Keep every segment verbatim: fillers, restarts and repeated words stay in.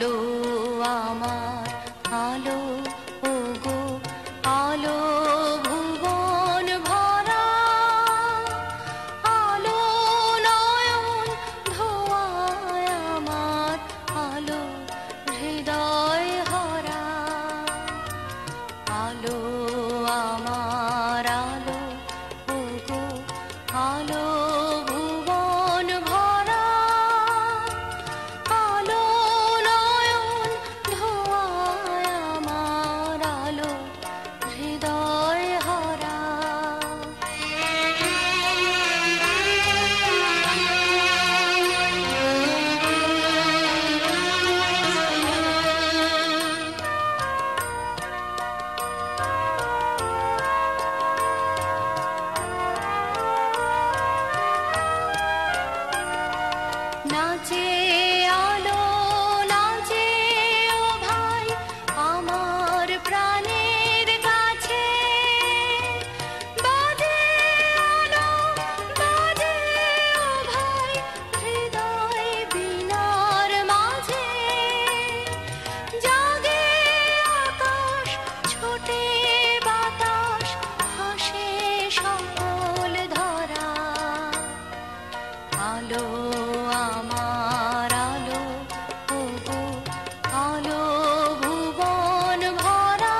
আলো আমার আলো ওগো আলো ভুবন ভরা আলো নয়ন ধোয়ায় আমার আলো হৃদয় হরা আলো আমার আলো ওগো আলো ভুবন ভরা আলো নয়ন ধোয়ায় আমার আলো হৃদয় হরা নাচে আলো নাচে ও ভাই আমার প্রাণের কাছে বাজে আলো বাজে ও ভাই হৃদয় বীণার মাঝে জাগে আকাশ ছোটে বাতাস হাসে সকল ধরা আলো আমার আলো ওগো আলো ভুবন ভরা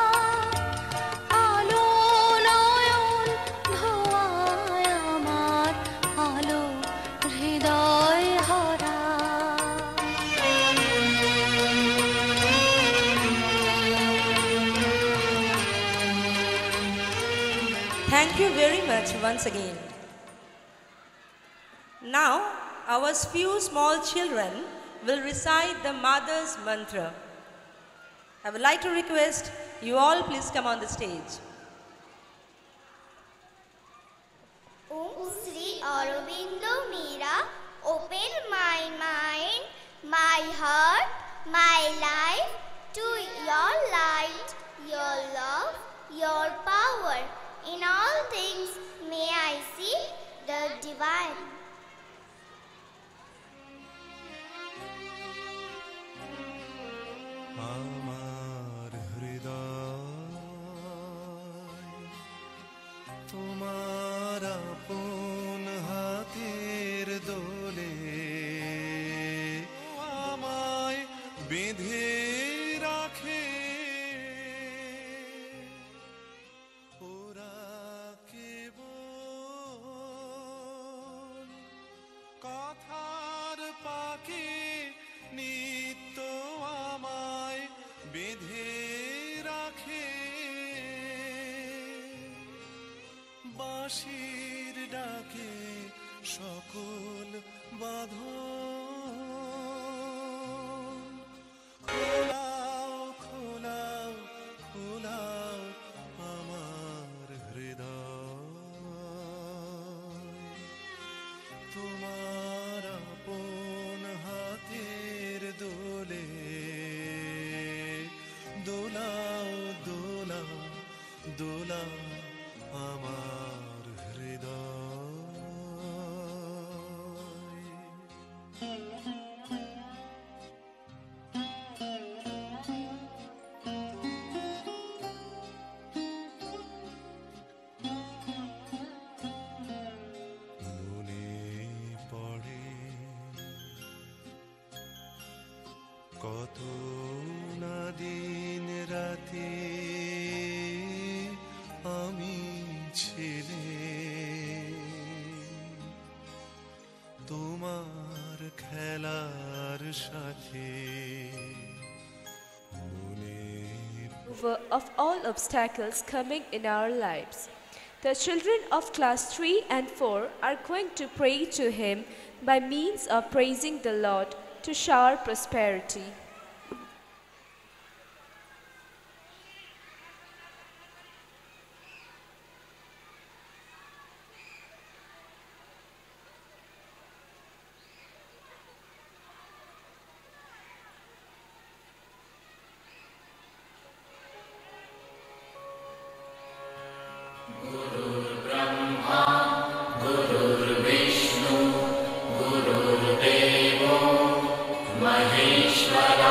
আলো নয়ন ধোয়ায় আমার আলো হৃদয় হরা Thank you very much once again. Now, our few small children will recite the Mother's Mantra. I would like to request you all please come on the stage. Om Sri Aurobindo Mira, open my mind, my heart, my life to your light, your love, your power. In all things may I see the divine. আমার হৃদয় তোমার আপন হাতের দোলে আমায় বেঁধে রাখে ওরা কেবল কথার পাখি নিত্য আমায় বেঁধে রাখে বাঁশির ডাকে সকল বাঁধন খোলাও খোলাও খোলাও আমার হৃদয় তোমার আপন হাতের দোলে দোলাও দোলাও দোলাও আমার হৃদয় মনে পড়ে কত না দিন রাতে আমি ছেলে তোমার খেলার সাথে মনে Over of all obstacles coming in our lives. The children of class three and four are going to pray to Him by means of praising the Lord to shower prosperity. Maheshwara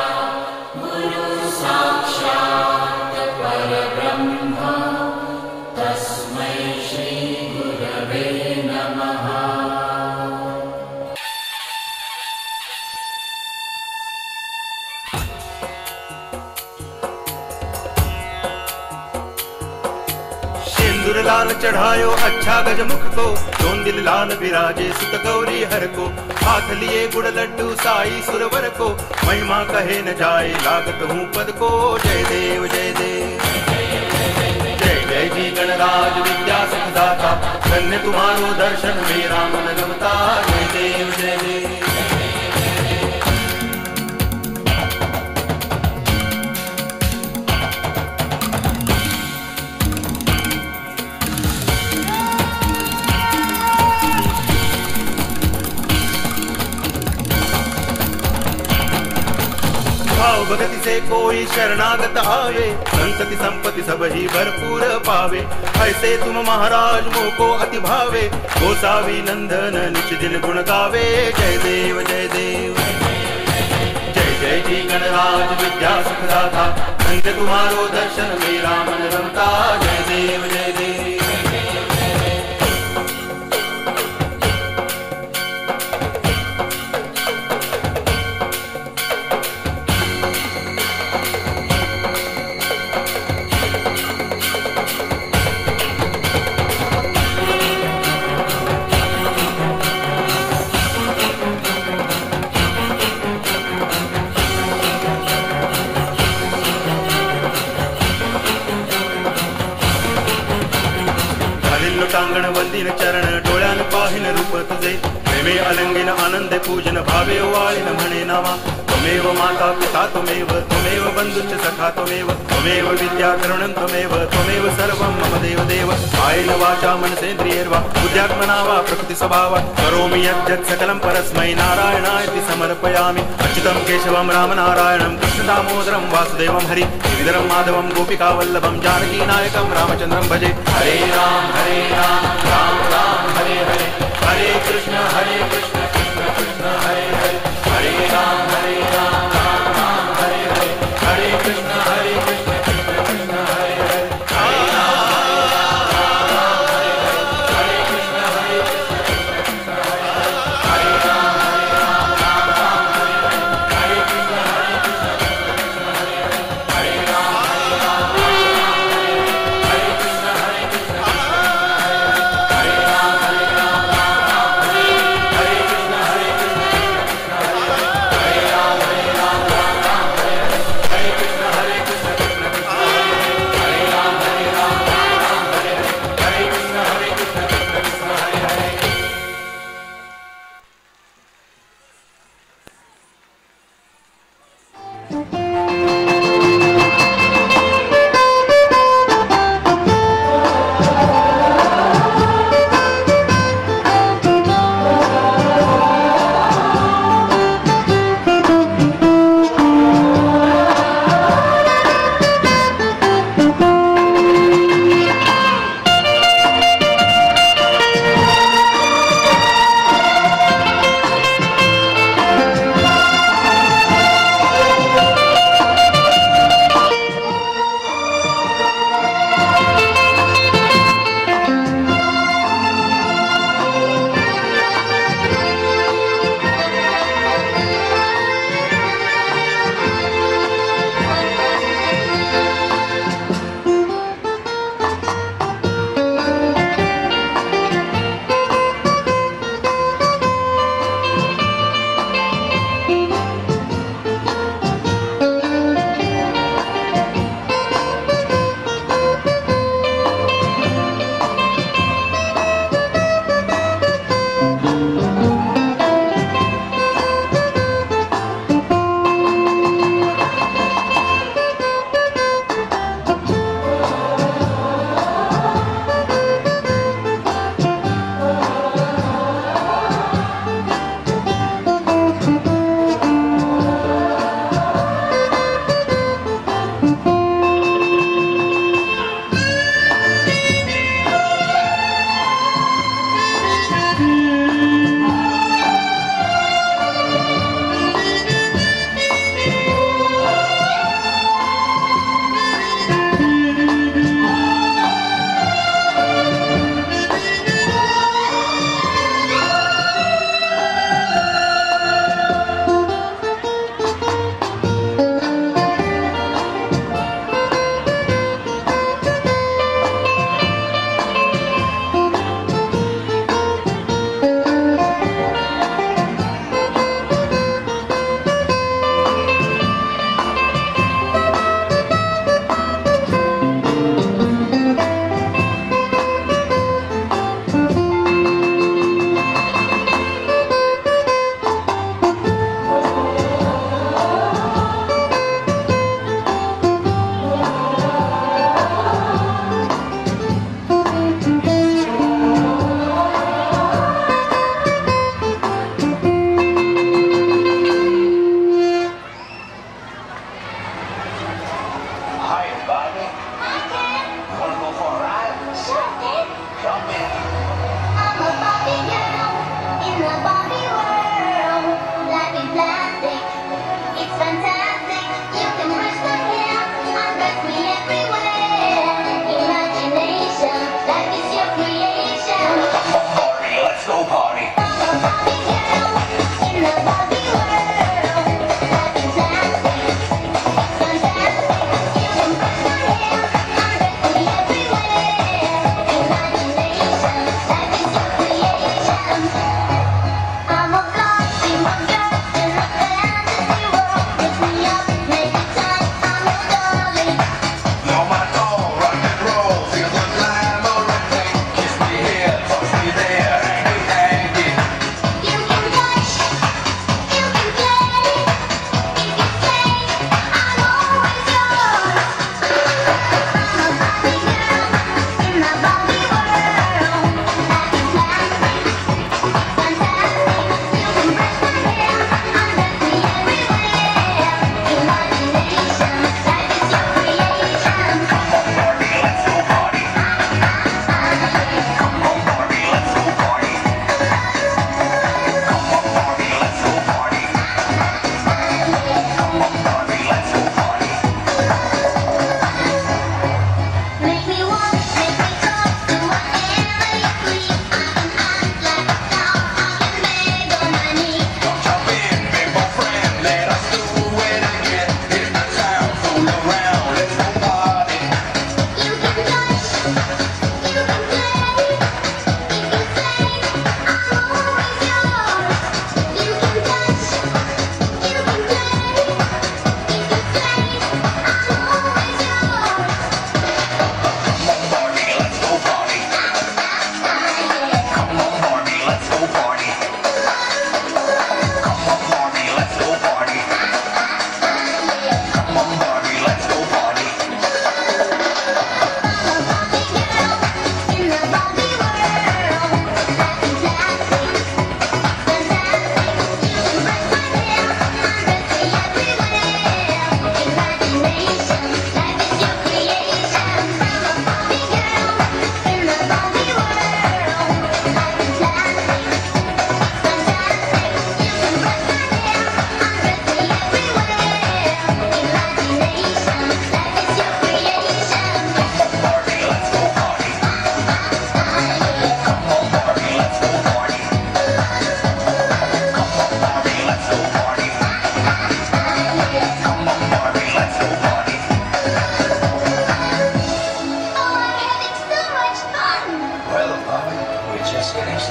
चढ़ायो अच्छा गज मुख को, zone दिल लाल विराजे सुत गौरी हर को। हाथ लिए गुड़ लड्डू साई सुरवर को, महिमा कहे न जाए लागत हूँ पद को। जय देव जय देव जय जय जी गणराज विद्या सुखदाता, धन्य तुम्हारो दर्शन मेरा मन रमता। जय देव जय देव भाव भगति से कोई शरणागत आवे, संतति संपत्ति सब ही भरपूर पावे। ऐसे तुम महाराज मोह को अति भावे, गोसावी नंदन निच दिन गुण गावे। जय देव जय देव जय जय जी गणराज विद्या सुखदाता, धन्य तुम्हारो दर्शन मेरा मन रमता। जय देव जय देव टांगण वंदिन चरण डोळ्यान पाहिन रूप तुझे, प्रेमे अलंगिन आनंद पूजन भावे वाळिन म्हणे नावा। त्वमेव माता पिता त्वमेव, त्वमेव बंधुश्च सखा त्वमेव, त्वमेव विद्या करुणं त्वमेव, त्वमेव सर्वं मम देव देव। कायेन वाचा मनसेन्द्रियैर्वा बुद्ध्यात्मना वा प्रकृति स्वभावा, करोमि यद्यत् सकलं परस्मै नारायणायति समर्पयामि। अच्युतं केशवं रामनारायणं कृष्ण दामोदरं वासुदेवं हरि गिरिधरं माधवं गोपिका वल्लभं जानकी नायकं रामचन्द्रं भजे। हरे राम हरे राम राम राम हरे हरे, हरे कृष्ण हरे कृष्ण कृष्ण कृष्ण हरे हरे, हरे राम हरे राम राम राम हरे हरे, हरे कृष्ण हरे कृष्ण कृष्ण कृष्ण हरे हरे, हरे राम हरे राम राम हरे हरे, हरे कृष्ण हरे कृष्ण कृष्ण कृष्ण हरे हरे, हरे राम हरे राम राम राम हरे हरे, हरे कृष्ण हरे कृष्ण कृष्ण कृष्ण हरे हरे, हरे राम हरे राम राम राम हरे हरे, हरे कृष्ण हरे कृष्ण कृष्ण कृष्ण हरे हरे, हरे Ram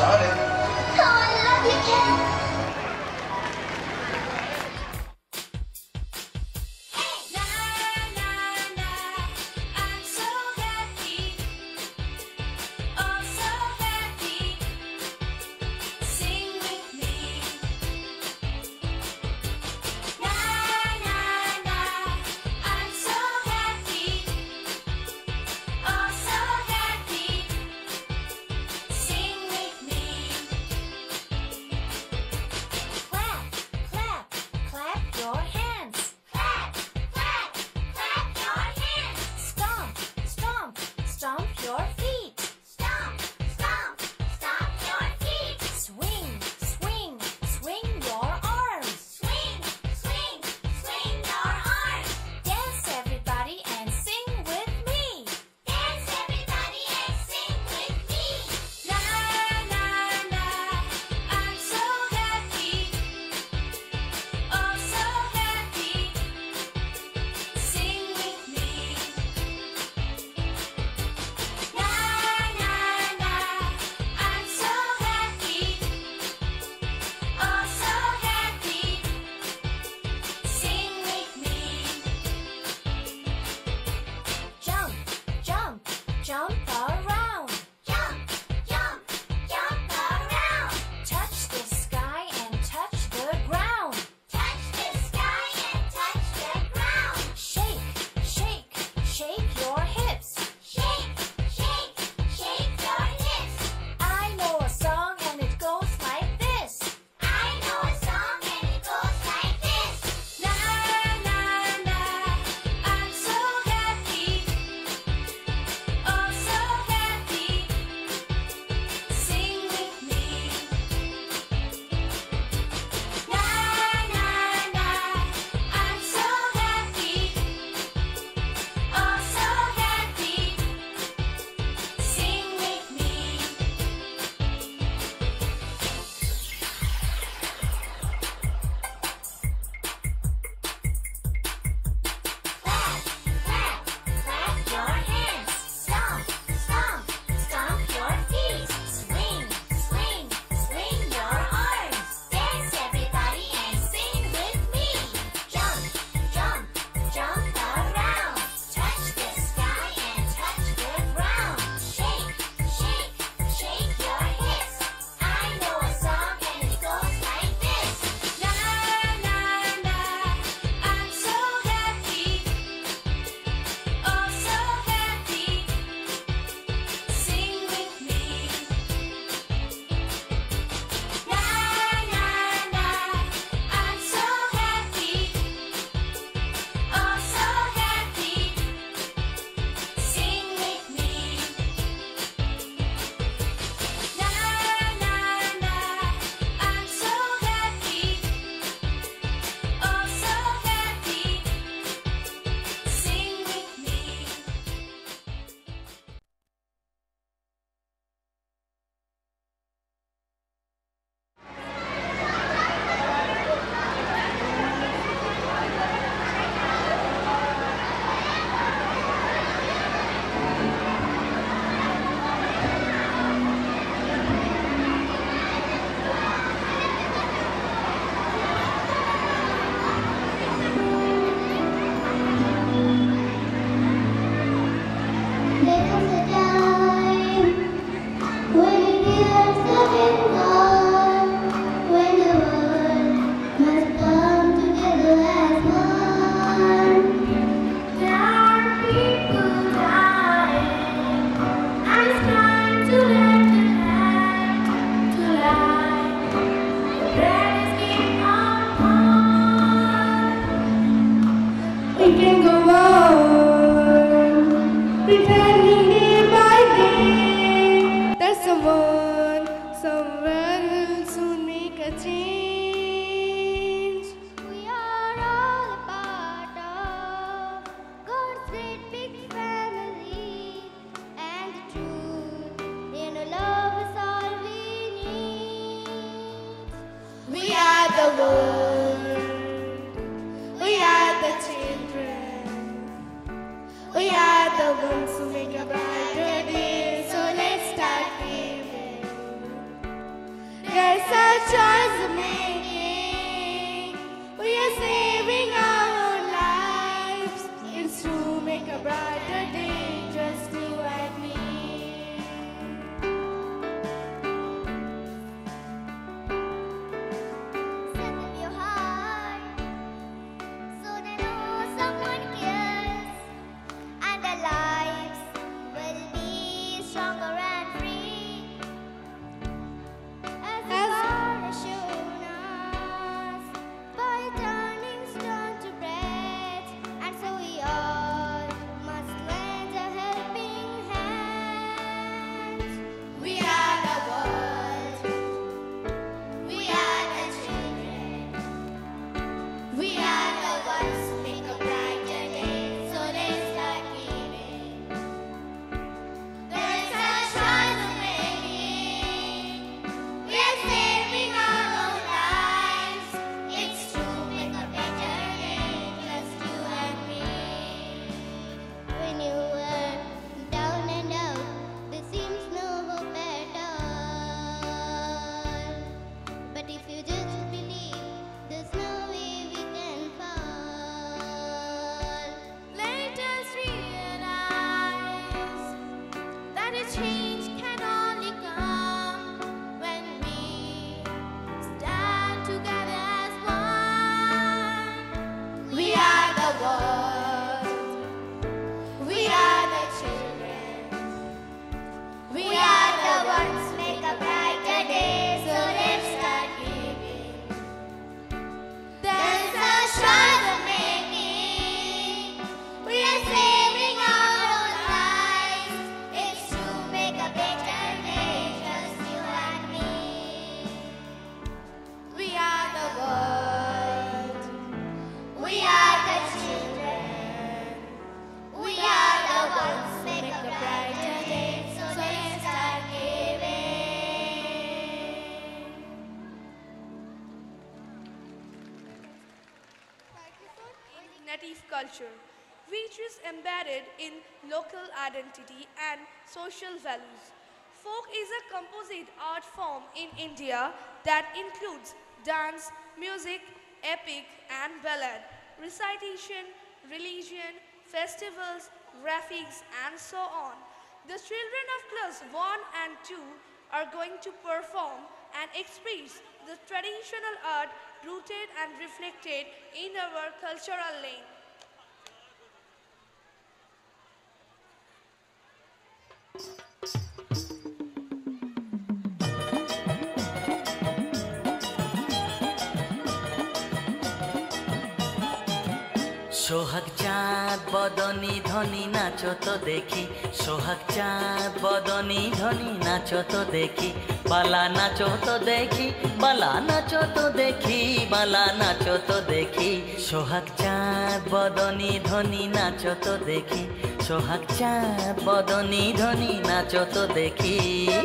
started. Oh, I love you, Ken. the ones who make a brighter day. So let's start giving. There's a choice making. We are saving our own lives. It's to make a brighter day, just you and me. Set up your heart so they know someone cares, and their lives will be stronger and free. As the Lord has shown us by turning stone to bread, and so we all must lend a helping hand. We are the world. We are the children. We are the ones who make a brighter day. So let's start giving. There's a choice of making. We are saving our own lives. It's to make a better day, just you and me. When you were down and out, there seems no hope at all. But if you just believe, there's no way we can fall. Let us realize that a change can only come when we stand together as one. We are the world. We are the children. We are the ones who make a brighter day, so let's start giving. There's a choice of making. We are saving our own lives. It's to make a better day, just you and me. We are the world. We are the children. We are the ones who make a brighter day, so let's start giving. Native culture, which is embedded in local identity and social values. Folk is a composite art form in India that includes dance, music, epic and ballad, recitation, religion, festivals, graphics and so on. The children of class one and two are going to perform and express the traditional art rooted and reflected in our cultural lane. সোহাগ চাঁদ বদনী ধনী নাচো তো দেখি, সোহাগ চাঁদ বদনী ধনী নাচো তো দেখি, বালা নাচো তো দেখি, বালা নাচো তো দেখি, বালা নাচো তো দেখি। সোহাগ চাঁদ বদনী ধনী নাচো তো দেখি, সোহাগ চাঁদ বদনী ধনী নাচো তো দেখি।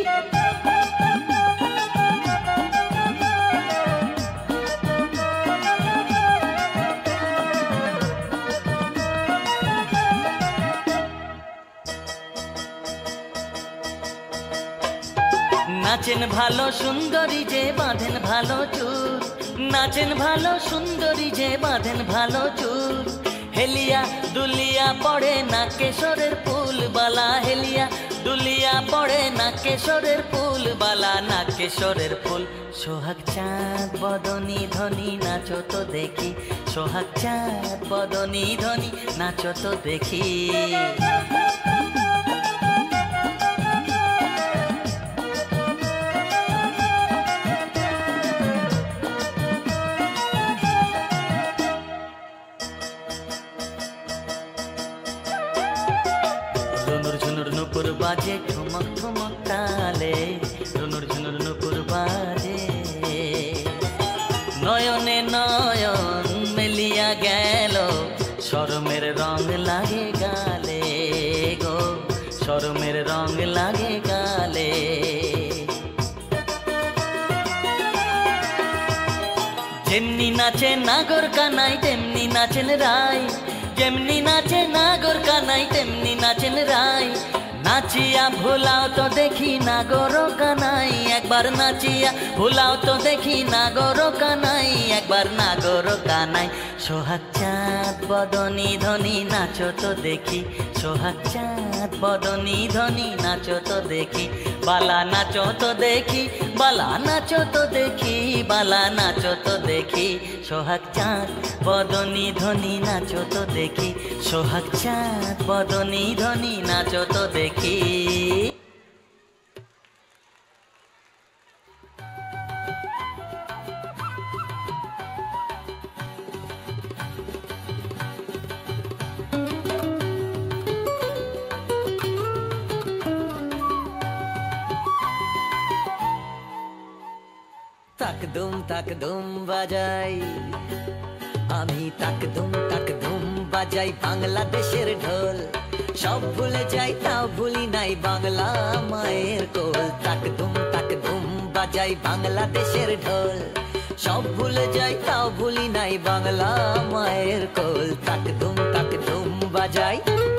নাচেন ভালো সুন্দরী যে বাঁধেন ভালো চুল, নাচেন ভালো সুন্দরী যে বাঁধেন ভালো চুল, হেলিয়া দুলিয়া পড়ে না কেশরের ফুল বালা, হেলিয়া দুলিয়া পড়ে না কেশরের ফুল বালা, না কেশরের ফুল। সোহাগ চাঁদ বদনী ধনী নাচো তো দেখি, সোহাগ চাঁদ বদনী ধনী নাচো তো দেখি। বাজে ঠুমক ঠুমক তালে, ঝুনুর ঝুনুর নুপুর বাজে, নয়নে নয়ন মেলিয়া গেল, শরমের রং লাগে গালে গো, শরমের রং লাগে গালে। যেমনি নাচে নাগর কানাই তেমনি নাচেন রায়, যেমনি নাচে নাগর কানাই তেমনি নাচেন রায়, নাচিয়া ভুলাও তো দেখি না গরো কানাই একবার নাচিয়া ভুলাও তো দেখি না গরো কানাই একবার না গরো কানাই সোহাগ চাঁদ বদনী ধনী নাচো তো দেখি সোহাগ চাঁদ বদনী ধনী নাচো তো দেখি বালা নাচো তো দেখি বালা নাচো তো দেখি বালা নাচো তো দেখি সোহাগ চাঁদ বদনী ধনী নাচো তো দেখি সোহাগ চাঁদ বদনী ধনী নাচো তো দেখি তাক দুম তাক দুম বাজাই আমি তাক দুম তাক দুম বাজাই বাংলাদেশের ঢোল সব ভুলে যাই তাও ভুলি নাই বাংলা মায়ের কোল তাক দুম তাক দুম বাজাই বাংলাদেশের ঢোল সব ভুলে যাই তাও ভুলি নাই বাংলা মায়ের কোল তাক দুম তাক দুম বাজাই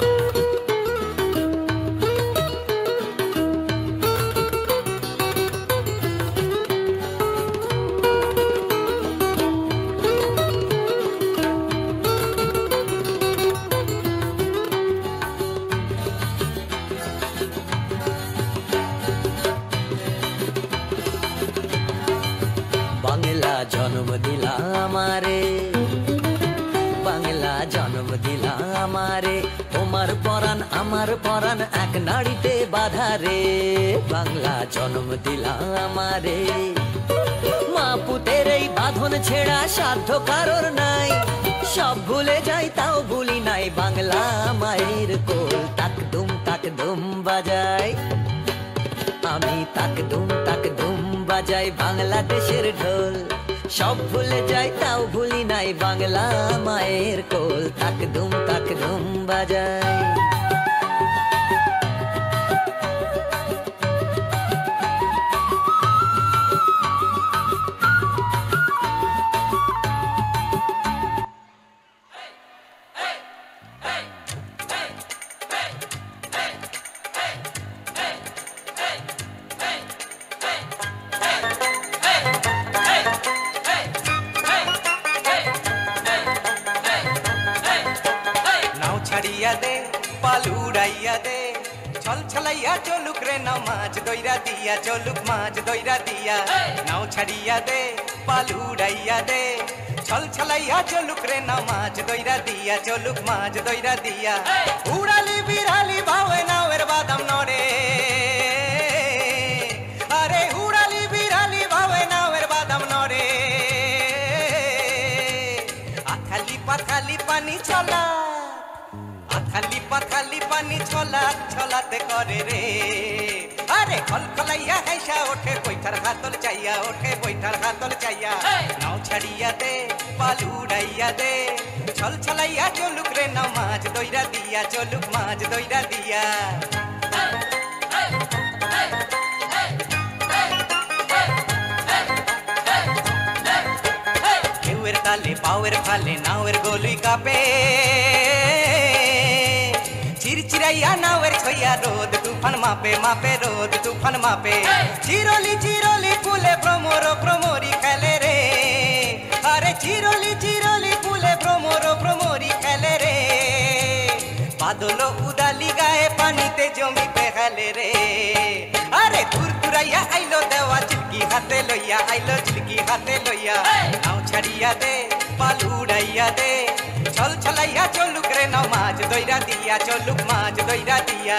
বাংলা জন্ম দিলা আমারে বাংলা জন্ম দিলা আমারে তোমার পরাণ আমার পরাণ এক নাড়িতে বাধা রে বাংলা জন্ম দিলা আমারে মা পুতের এই বাঁধন ছেড়া সাধ্য কারোর নাই সব ভুলে যাই তাও ভুলি নাই বাংলা মায়ের কোল তাক দুম তাক দুম বাজাই আমি তাক দুম তাক দুম বাজাই বাংলাদেশের ঢোল সব ভুলে যাই তাও ভুলি নাই বাংলা মায়ের কোল তাক দুম তাক দুম বাজাই छड़िया दे पालूड़ाइया दे छल छलैया चोलुक रे नाव माछ दोइरा दिया चोलुक माछ दोइरा दिया नाव छड़िया दे पालूड़ाइया दे छल छलैया चोलुक रे नाव माछ दोइरा दिया चोलुक माछ दोइरा दिया उड़ाली बिराली भावे नावेर बादाम नरे अरे उड़ाली बिराली भावे नावेर बादाम नरे आखाली पाखाली पानी चला खाली पाखाली पानी छोला छोलाते करे रे अरे खल खलैया हैसा उठे बैठर हाथल चाहिया उठे बैठर हाथल चाहिया नाव छड़िया दे पालूड़ाइया दे छल छलैया चोलुक रे नाव माछ दोइरा दिया चोलुक माछ दोइरा दिया केउर ताले पावर फाले नावेर गोलुई कापे चिरचिरैया नावेर छोया रोद तूफान मापे मापे रोद तूफान मापे चिरोली चिरोली कुले प्रमोरो प्रमोरी खेले रे अरे चिरोली चिरोली कुले प्रमोरो प्रमोरी खेले रे बादलो उदाली गाए पानीते जमीते खेले रे अरे दूर दूरैया आइलो देवा चिलकी हाथे लइया आइलो चिलकी हाथे लइया नाव छड़िया दे पालूड़ाइया दे छल छलैया चोलुक रे नाव माछ दोइरा दिया चोलुक माछ दोइरा दिया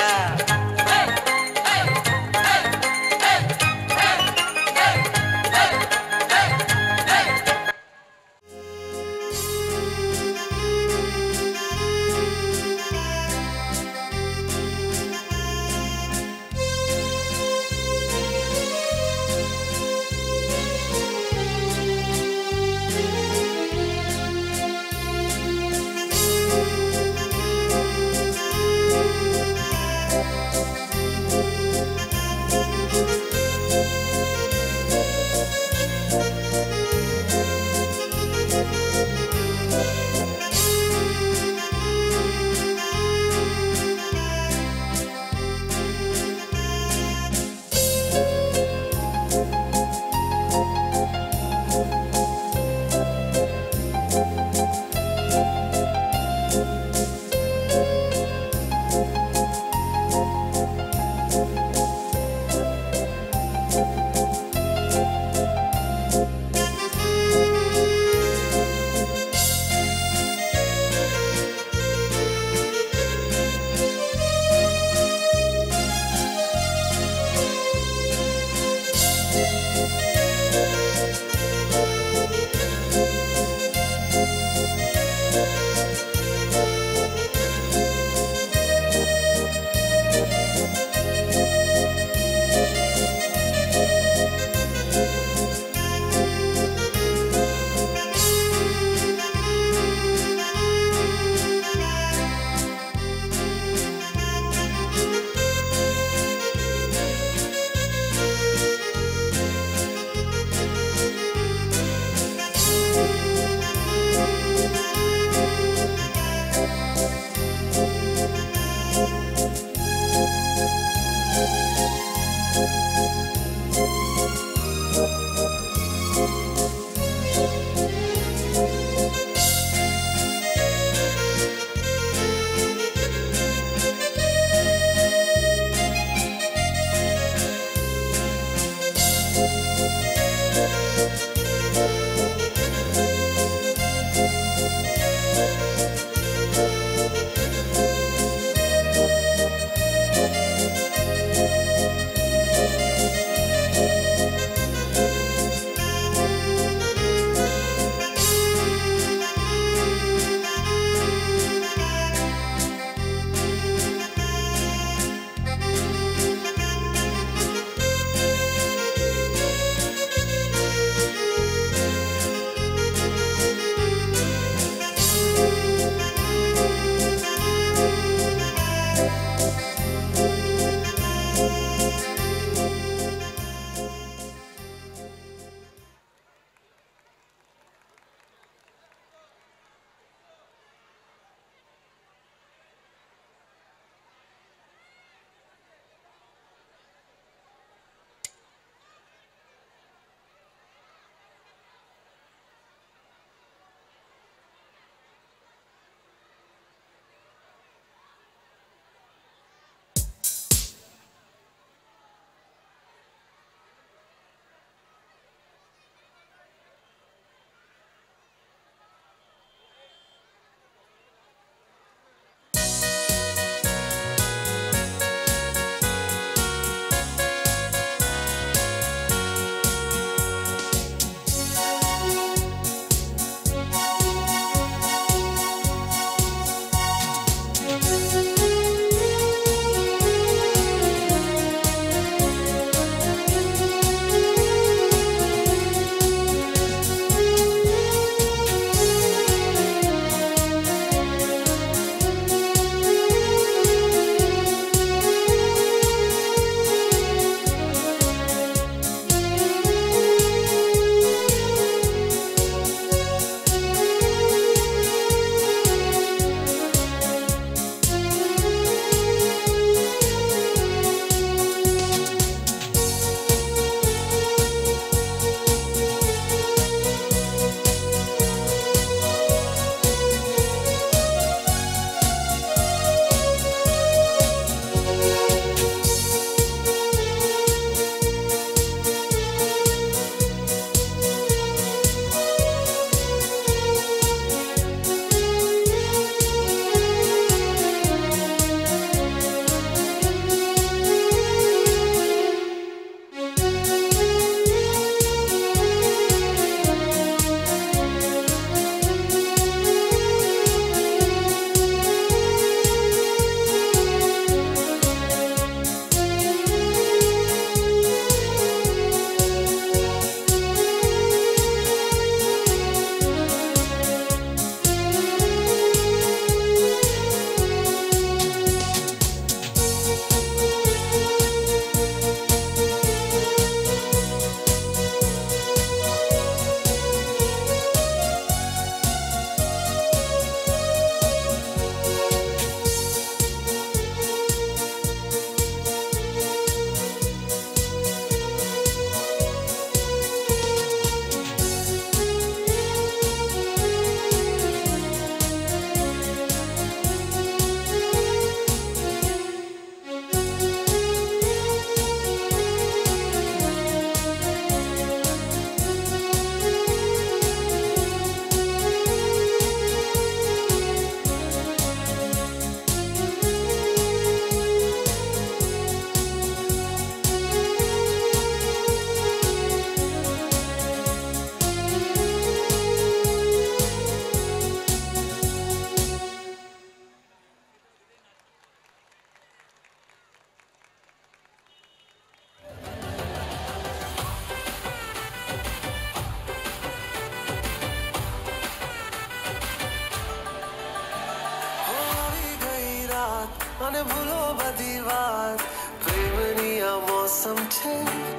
મને ભૂલો બધી વાત પ્રેમની આ મૌસમ છે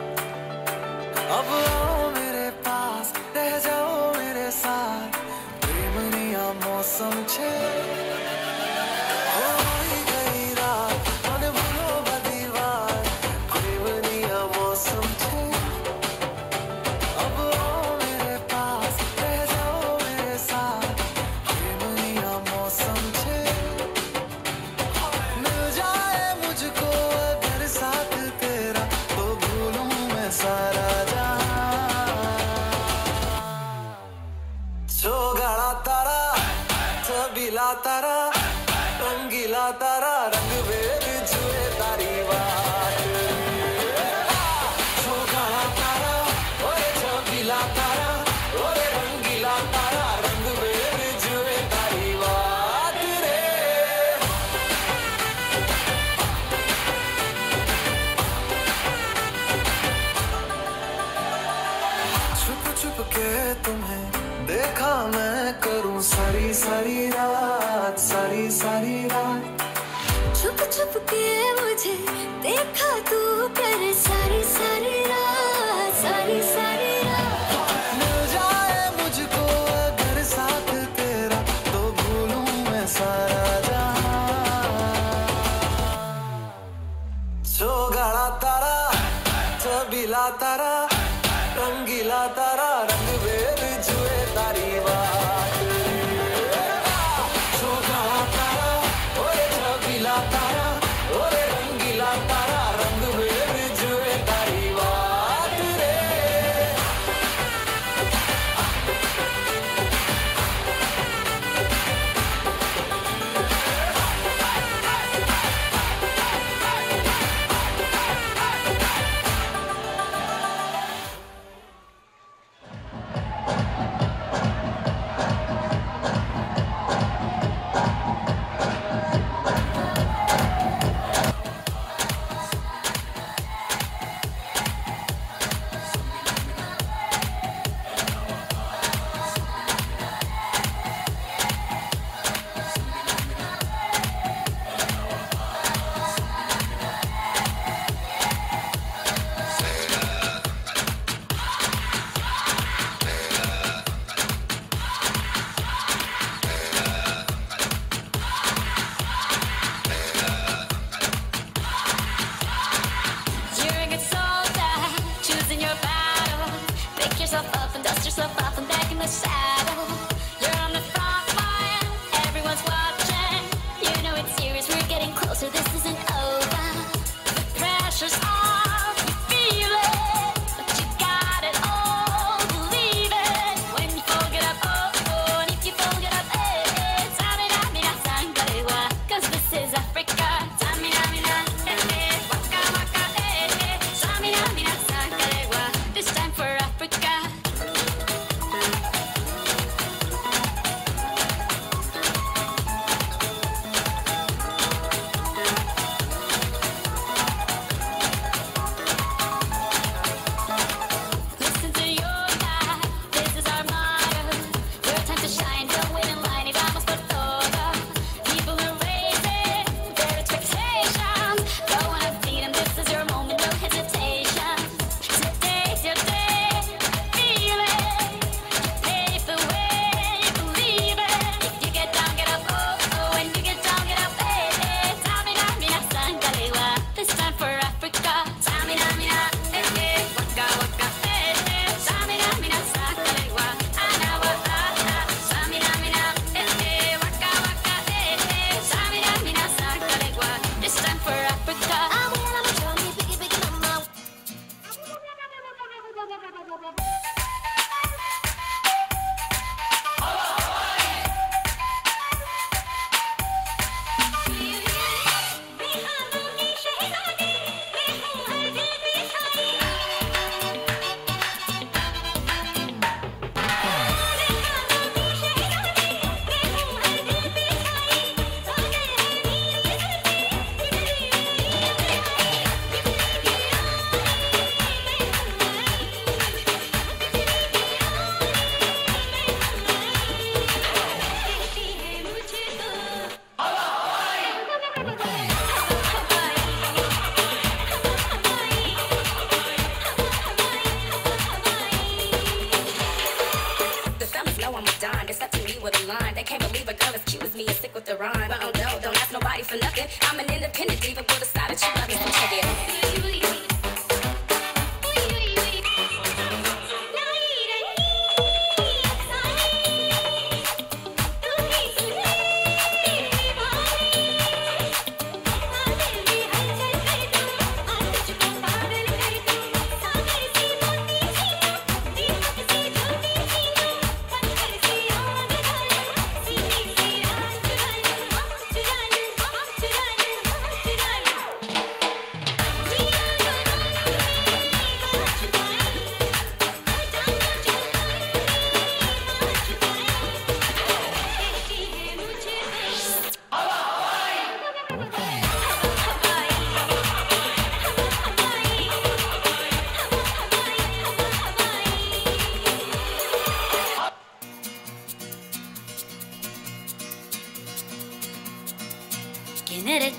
अब आओ मेरे पास रह जाओ मेरे साथ प्रेमनी आ मौसम छे होई गई रात મને ભૂલો બધી વાત પ્રેમની આ મૌસમ છે अब आओ मेरे पास रह जाओ मेरे साथ प्रेमनी आ मौसम छे मिल जाए मुझको अगर साथ तेरा तो भूल छबीला तारा रंगीला तारा रंग वेद जुए तारी बात छोगाड़ा तारा ओए छबीला तारा ओए रंगीला तारा रंग वेद जुए तारी बात रे छुप छुप के तुम्हें देखा मैं करूं सारी सारी रात सारी सारी रात छुप छुप के मुझे देखा तू कर सारी सारी रात सारी सारी रात मिल जाए मुझको अगर साथ तेरा तो भूलूं मैं सारा जहां छोगाड़ा तारा छबीला तारा रंगीला तारा रंग वेद जुए तारी बात छोगाड़ा तारा ओए छबीला तारा ओए रंगीला तारा रंग वेद जुए तारी बात रे You're a good soldier, choosing your battle. Pick yourself up and dust yourself off and back in the saddle. You're on the front line, everyone's watching. You know it's serious, we're getting closer, this isn't over. The pressure's on, you feel it, but you got it all, believe it. When you fold it up, oh, oh, and if you fold it up, eh, eh, tamina, mina, sangarewa, 'cause this is Africa. Tamina, mina, eh, eh, waka, waka, eh, eh, tamina, mina, sangarewa, this time for Africa. Listen to your life, this is our motto. Your time to shine, don't wait in line, y vamos por todo. People are raising their expectations. Go on and feed 'em, this is your moment, no hesitation. Today's your day, feel it. Pave the way, believe it. If you get down, get up, oh, oh. When you get down, get up, eh, eh. Tamina, mina, sangalewa, this time for Africa. Tamina, mina, eh, eh. Waka, waka, eh, eh. Tamina, mina, sangalewa, anawa, ah, ah. Tamina, mina, eh, eh. Waka, waka, eh, eh. Tamina, mina, sangalewa, this time for Africa. I'm when I'm a Johnny, biggie, biggie, mama. The fellas know I'm a dime. It's up to me with a line. They can't believe a girl as cute as me is sick with the rhyme. But oh no, don't ask nobody for nothing. I'm an independent diva with a style that you love. So check it.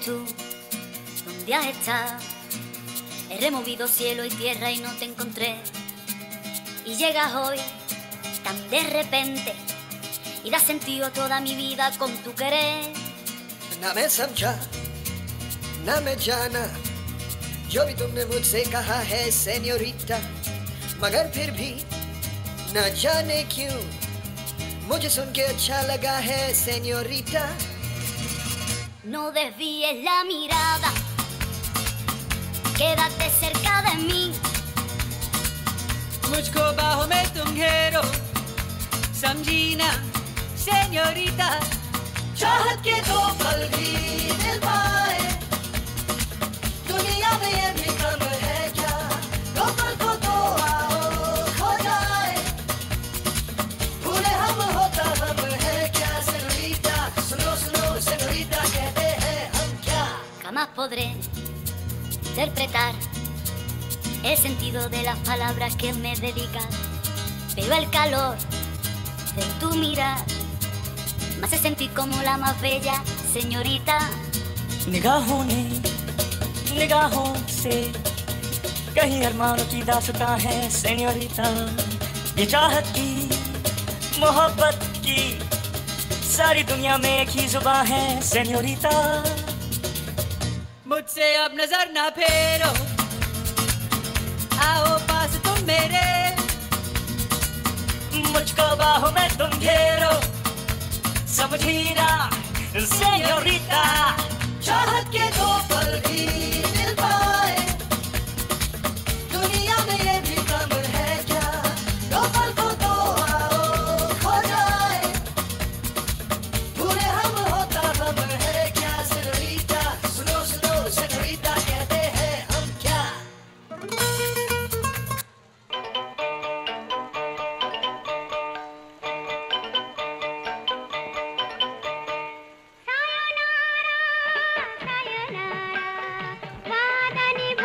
tú? ¿Dónde has estado? He removido cielo y tierra y no te encontré. Y llegas hoy tan de repente y das sentido a toda mi vida con tu querer. ना मैं समझा ना मैं जाना जो भी तुमने मुझसे कहा है सेन्योरिटा, मगर फिर भी न जाने क्यों मुझे सुन के अच्छा लगा है senorita. No desvíes la mirada, quédate cerca de mí. मुझको बाहों में तुम घेरो, समझी ना सेन्योरिटा. चाहत के दो पल भी मिल पाए दुनिया में ये भी कम है क्या, दो पल को तो आओ खो जाए, भूले हम होता हम है क्या सेन्योरिटा. सुनो सुनो सेन्योरिटा कहते हैं हम क्या. Jamás podré interpretar el sentido de las palabras que me dedicas, pero el calor de tu mirar me hace sentir como la más bella señorita. निगाहों ने निगाहों से कहीं अरमानों की दास्तां है सेन्योरिटा. ये चाहत की मोहब्बत की सारी दुनिया में एक ही जुबान है सेन्योरिटा. मुझसे अब नजर ना फेरो, आओ पास तुम मेरे. मुझको बाहों में तुम घेरो, समझी ना सेन्योरिटा. चाहत के दो पल भी मिल पाए दुनिया में ये भी कम है क्या, दो पल को तो आओ खो जाए, भूले हम होता हम है क्या सेन्योरिटा. सुनो सुनो सेन्योरिटा कहते हैं हम क्या. वादा निभाना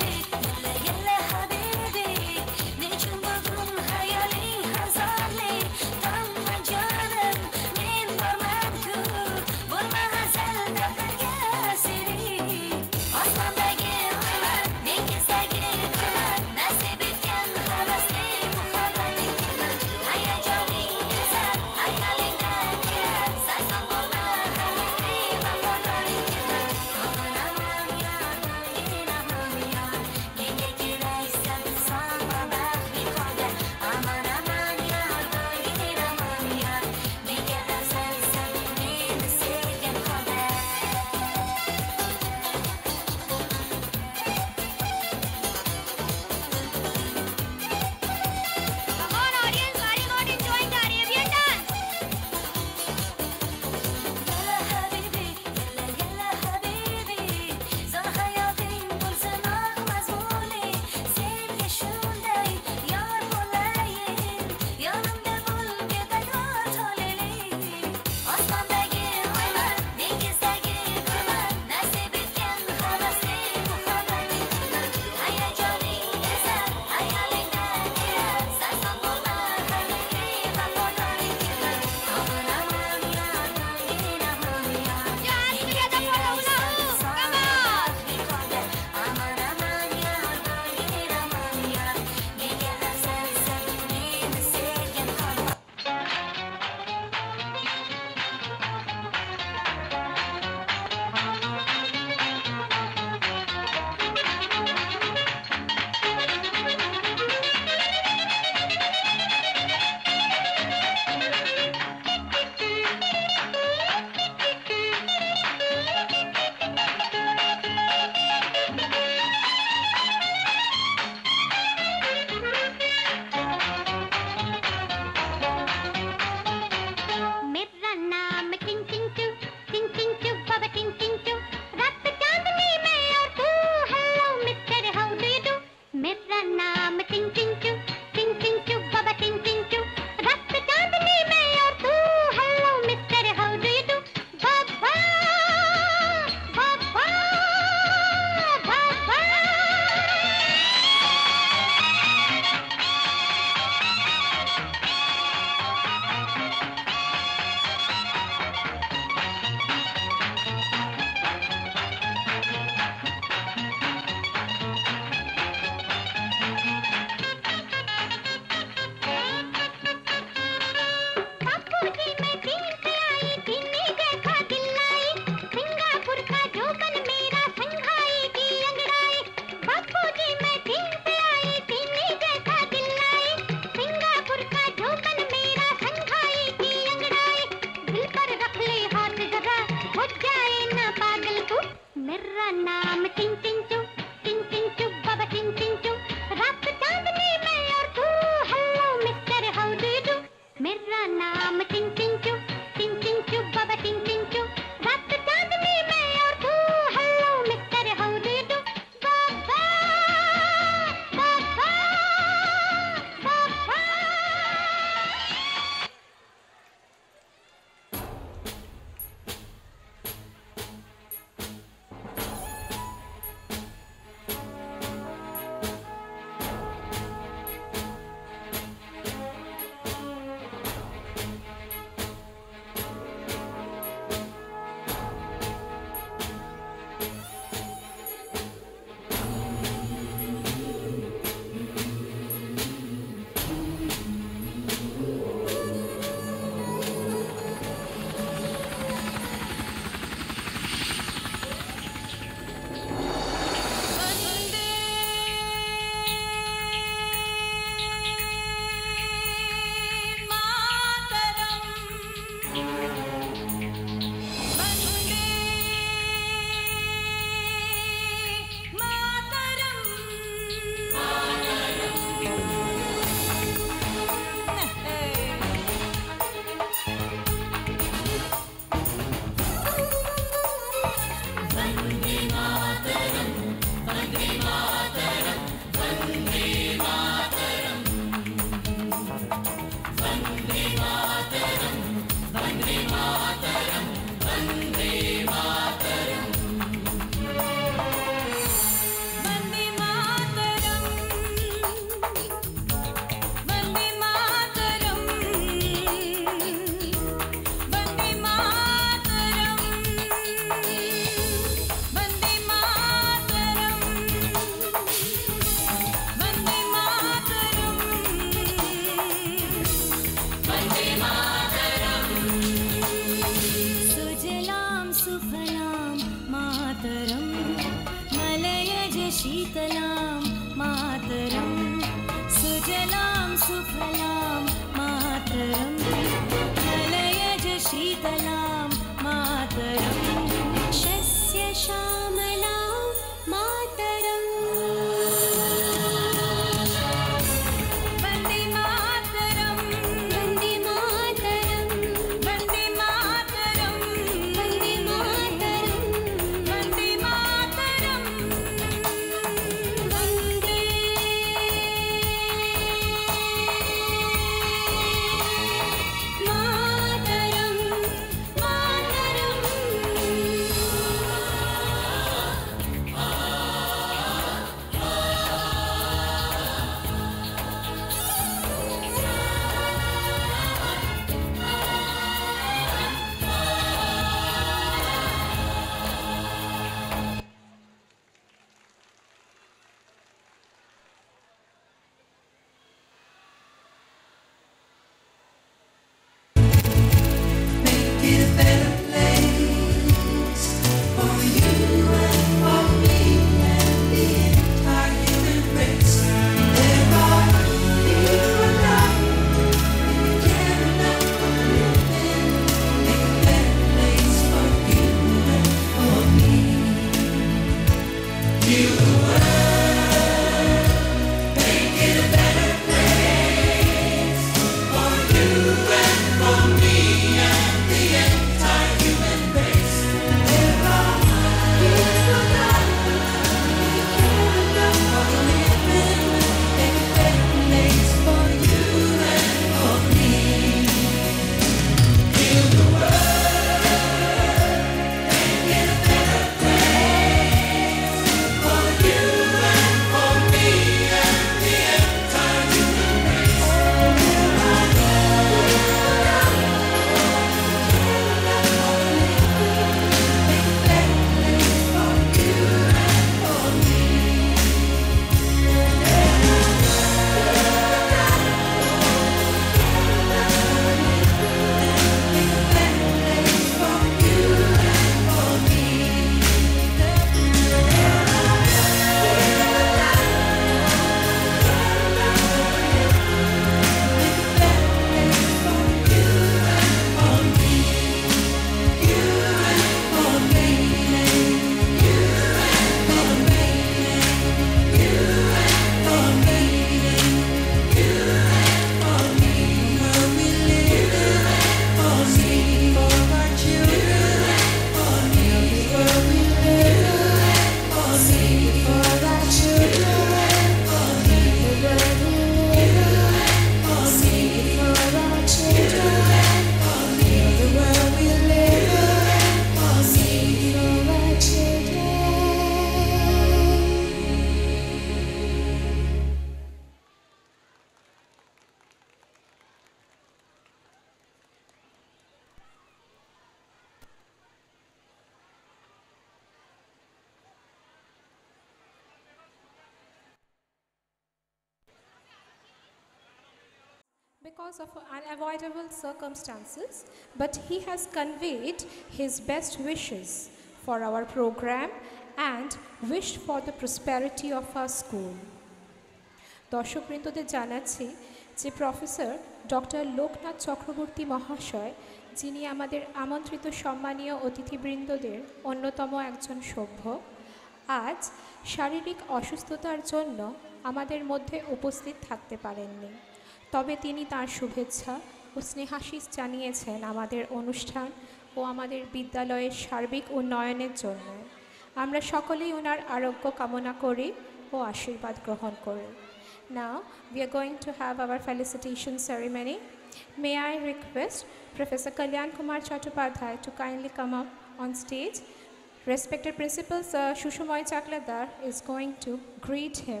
because of unavoidable circumstances, but he has conveyed his best wishes for our program and wished for the prosperity of our school. দর্শকবৃন্দদের জানাচ্ছি যে প্রফেসর ডক্টর লোকনাথ চক্রবর্তী মহাশয়, যিনি আমাদের আমন্ত্রিত সম্মানীয় অতিথিবৃন্দদের অন্যতম একজন সভ্য, আজ শারীরিক অসুস্থতার জন্য আমাদের মধ্যে উপস্থিত থাকতে পারেননি। তবে তিনি তার শুভেচ্ছা ও স্নেহাশিস জানিয়েছেন আমাদের অনুষ্ঠান ও আমাদের বিদ্যালয়ের সার্বিক উন্নয়নের জন্য। আমরা সকলেই ওনার আরোগ্য কামনা করি ও আশীর্বাদ গ্রহণ করি। Now we are going to have our felicitation ceremony. May I request Professor Kalyan Kumar Chattopadhyay to kindly come up on stage. Respected Principal Sir Shushumoy Chakladar is going to greet him.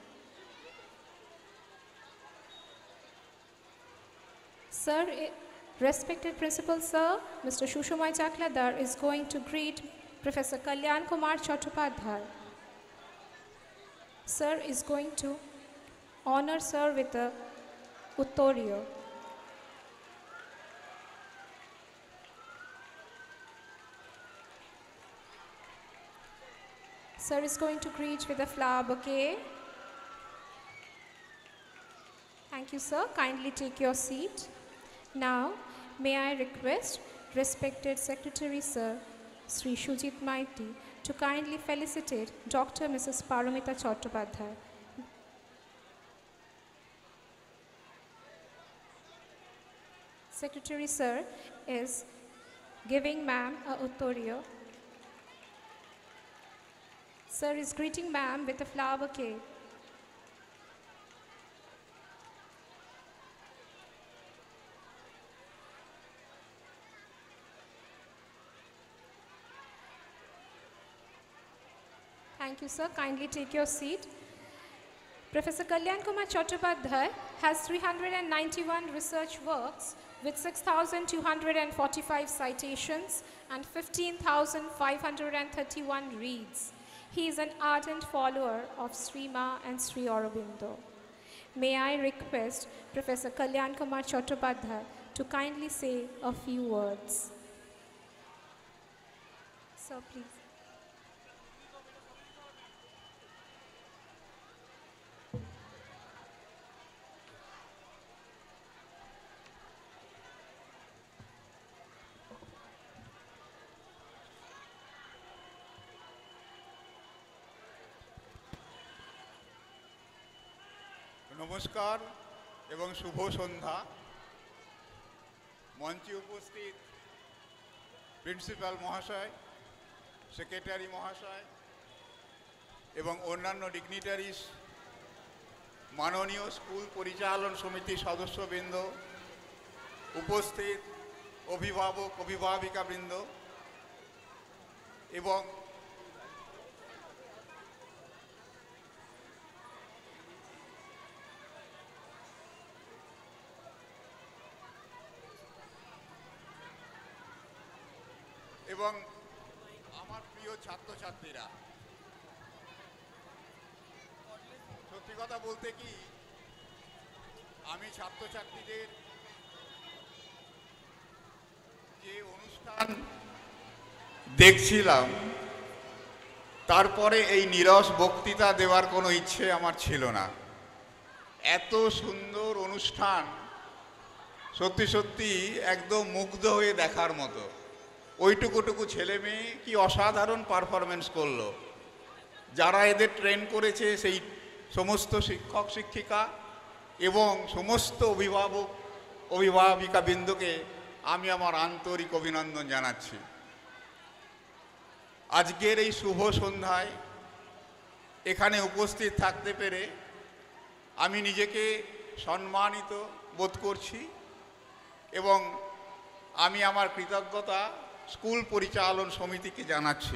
Sir, respected Principal Sir, Mister Shushumoy Chakladar is going to greet Professor Kalyan Kumar Chattopadhyay. Sir is going to honor Sir with a Uttorio. Sir is going to greet with a flower bouquet. Thank you, sir. Kindly take your seat. Now, may I request respected Secretary Sir Sri Shujit Maiti to kindly felicitate Doctor Missus Paramita Chattopadhyay. Secretary Sir is giving ma'am a Uttorio. Sir is greeting ma'am with a flower bouquet. Thank you, sir. Kindly take your seat. Professor Kalyan Kumar Chattopadhyay has three hundred ninety-one research works with six thousand two hundred forty-five citations and fifteen thousand five hundred thirty-one reads. He is an ardent follower of Sri Ma and Sri Aurobindo. May I request Professor Kalyan Kumar Chattopadhyay to kindly say a few words. Sir, please. নমস্কার এবং শুভ সন্ধ্যা। মঞ্চে উপস্থিত principal মহাশয়, secretary মহাশয় এবং অন্যান্য ডিগনিটারিস, মাননীয় school পরিচালন সমিতির সদস্যবৃন্দ, উপস্থিত অভিভাবক অভিভাবিকাবৃন্দ এবং এবং আমার প্রিয় ছাত্রছাত্রীরা, সত্যি কথা বলতে কি আমি ছাত্রছাত্রীদের যে অনুষ্ঠান দেখছিলাম তারপরে এই নীরস বক্তৃতা দেওয়ার কোনো ইচ্ছে আমার ছিল না। এত সুন্দর অনুষ্ঠান, সত্যি সত্যি একদম মুগ্ধ হয়ে দেখার মতো। ওইটুকুটুকু ছেলে মেয়ে কি অসাধারণ পারফরমেন্স করলো। যারা এদের ট্রেন করেছে সেই সমস্ত শিক্ষক শিক্ষিকা এবং সমস্ত অভিভাবক অভিভাবিকাবৃন্দকে আমি আমার আন্তরিক অভিনন্দন জানাচ্ছি। আজকের এই শুভ সন্ধ্যায় এখানে উপস্থিত থাকতে পেরে আমি নিজেকে সম্মানিত বোধ করছি এবং আমি আমার কৃতজ্ঞতা স্কুল পরিচালন সমিতিকে জানাচ্ছি।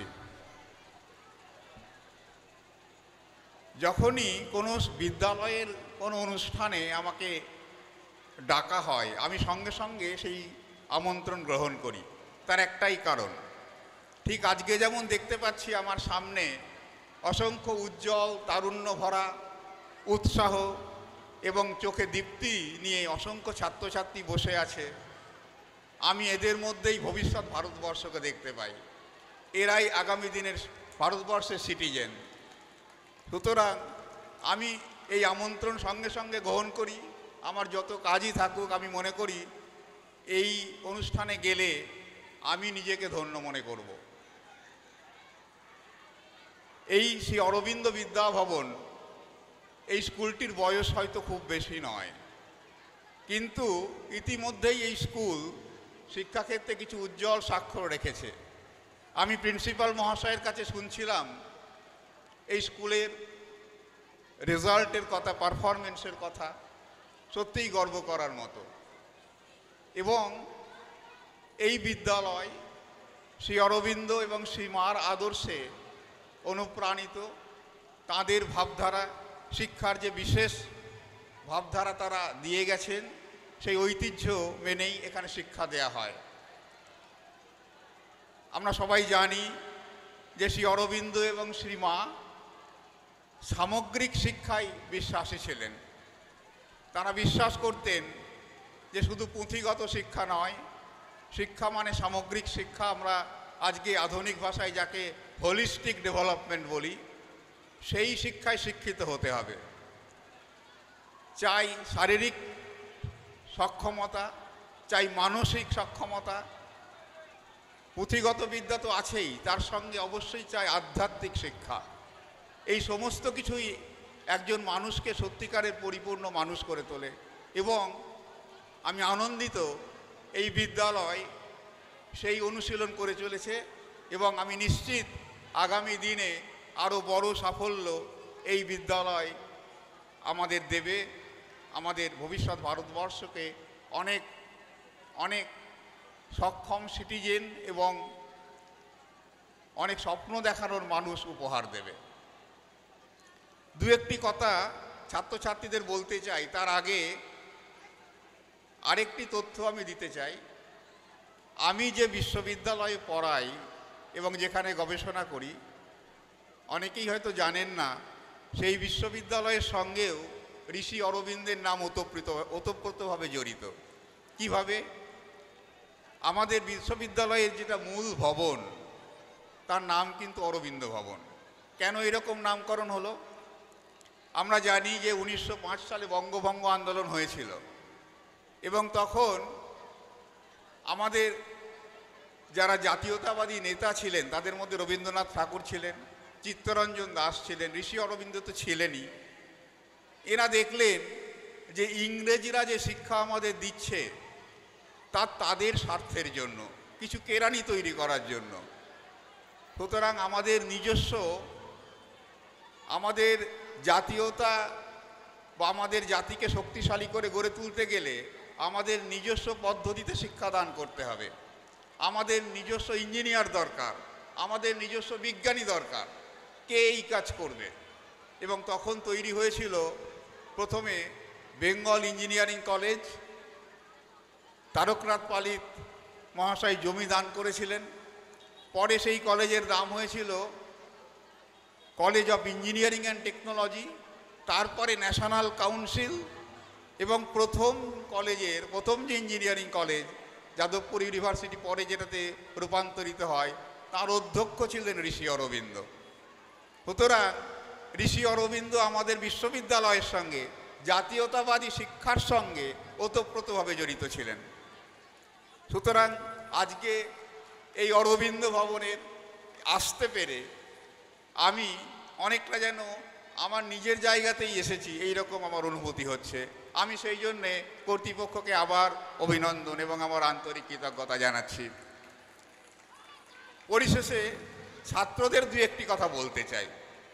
যখনই কোনো বিদ্যালয়ের কোনো অনুষ্ঠানে আমাকে ডাকা হয় আমি সঙ্গে সঙ্গে সেই আমন্ত্রণ গ্রহণ করি। তার একটাই কারণ, ঠিক আজকে যেমন দেখতে পাচ্ছি আমার সামনে অসংখ্য উজ্জ্বল তারুণ্য ভরা উৎসাহ এবং চোখে দীপ্তি নিয়ে অসংখ্য ছাত্রছাত্রী বসে আছে, আমি এদের মধ্যেই ভবিষ্যৎ ভারতবর্ষকে দেখতে পাই। এরাই আগামী দিনের ভারতবর্ষের সিটিজেন। সুতরাং আমি এই আমন্ত্রণ সঙ্গে সঙ্গে গ্রহণ করি। আমার যত কাজই থাকুক, আমি মনে করি এই অনুষ্ঠানে গেলে আমি নিজেকে ধন্য মনে করব। এই শ্রী অরবিন্দ বিদ্যা ভবন, এই স্কুলটির বয়স হয়তো খুব বেশি নয়, কিন্তু ইতিমধ্যেই এই স্কুল শিক্ষাক্ষেত্রে কিছু উজ্জ্বল স্বাক্ষর রেখেছে। আমি প্রিন্সিপাল মহাশয়ের কাছে শুনছিলাম এই স্কুলের রেজাল্টের কথা, পারফরমেন্সের কথা, সত্যিই গর্ব করার মতো। এবং এই বিদ্যালয় শ্রী অরবিন্দ এবং শ্রী মার আদর্শে অনুপ্রাণিত। তাদের ভাবধারা, শিক্ষার যে বিশেষ ভাবধারা তারা দিয়ে গেছেন, সেই ঐতিহ্য মেনেই এখানে শিক্ষা দেয়া হয়। আমরা সবাই জানি যে শ্রী অরবিন্দ এবং শ্রী মা সামগ্রিক শিক্ষায় বিশ্বাসী ছিলেন। তারা বিশ্বাস করতেন যে শুধু পুঁথিগত শিক্ষা নয়, শিক্ষা মানে সামগ্রিক শিক্ষা। আমরা আজকে আধুনিক ভাষায় যাকে হোলিস্টিক ডেভেলপমেন্ট বলি, সেই শিক্ষায় শিক্ষিত হতে হবে। চাই শারীরিক সক্ষমতা, চাই মানসিক সক্ষমতা, পুঁথিগত বিদ্যা তো আছেই, তার সঙ্গে অবশ্যই চাই আধ্যাত্মিক শিক্ষা। এই সমস্ত কিছুই একজন মানুষকে সত্যিকারের পরিপূর্ণ মানুষ করে তোলে। এবং আমি আনন্দিত এই বিদ্যালয় সেই অনুশীলন করে চলেছে, এবং আমি নিশ্চিত আগামী দিনে আরও বড় সাফল্য এই বিদ্যালয় আমাদের দেবে। আমাদের ভবিষ্যৎ ভারতবর্ষকে অনেক অনেক সক্ষম সিটিজেন এবং অনেক স্বপ্ন দেখানোর মানুষ উপহার দেবে। দু একটি কথা ছাত্রছাত্রীদের বলতে চাই, তার আগে আরেকটি তথ্য আমি দিতে চাই। আমি যে বিশ্ববিদ্যালয়ে পড়াই এবং যেখানে গবেষণা করি, অনেকেই হয়তো জানেন না, সেই বিশ্ববিদ্যালয়ের সঙ্গেও ঋষি অরবিন্দের নাম ওতপ্রোত ওতপ্রোতভাবে জড়িত। কিভাবে? আমাদের বিশ্ববিদ্যালয়ের যেটা মূল ভবন, তার নাম কিন্তু অরবিন্দ ভবন। কেন এরকম নামকরণ হলো? আমরা জানি যে উনিশশো পাঁচ সালে বঙ্গভঙ্গ আন্দোলন হয়েছিল, এবং তখন আমাদের যারা জাতীয়তাবাদী নেতা ছিলেন তাদের মধ্যে রবীন্দ্রনাথ ঠাকুর ছিলেন, চিত্তরঞ্জন দাস ছিলেন, ঋষি অরবিন্দ তো ছিলেনই। এরা দেখলেন যে ইংরেজিরা যে শিক্ষা আমাদের দিচ্ছে তা তাদের স্বার্থের জন্য, কিছু কেরানি তৈরি করার জন্য। সুতরাং আমাদের নিজস্ব, আমাদের জাতীয়তা বা আমাদের জাতিকে শক্তিশালী করে গড়ে তুলতে গেলে আমাদের নিজস্ব পদ্ধতিতে শিক্ষাদান করতে হবে। আমাদের নিজস্ব ইঞ্জিনিয়ার দরকার, আমাদের নিজস্ব বিজ্ঞানী দরকার। কে এই কাজ করবে? এবং তখন তৈরি হয়েছিল প্রথমে বেঙ্গল ইঞ্জিনিয়ারিং কলেজ। তারকনাথ পালিত মহাশয় জমি দান করেছিলেন। পরে সেই কলেজের নাম হয়েছিল college of engineering and technology, তারপরে ন্যাশনাল কাউন্সিল, এবং প্রথম কলেজের প্রথম যে ইঞ্জিনিয়ারিং কলেজ যাদবপুর ইউনিভার্সিটি পরে যেটাতে রূপান্তরিত হয়, তার অধ্যক্ষ ছিলেন ঋষি অরবিন্দ। সুতরাং ঋষি অরবিন্দ আমাদের বিশ্ববিদ্যালয়ের সঙ্গে, জাতীয়তাবাদী শিক্ষার সঙ্গে ওতপ্রোতভাবে জড়িত ছিলেন। সুতরাং আজকে এই অরবিন্দ ভবনের আসতে পেরে আমি অনেকটা যেন আমার নিজের জায়গাতেই এসেছি, এই রকম আমার অনুভূতি হচ্ছে। আমি সেই জন্যে কর্তৃপক্ষকে আবার অভিনন্দন এবং আমার আন্তরিক কৃতজ্ঞতা জানাচ্ছি। পরিশেষে ছাত্রদের দু একটি কথা বলতে চাই।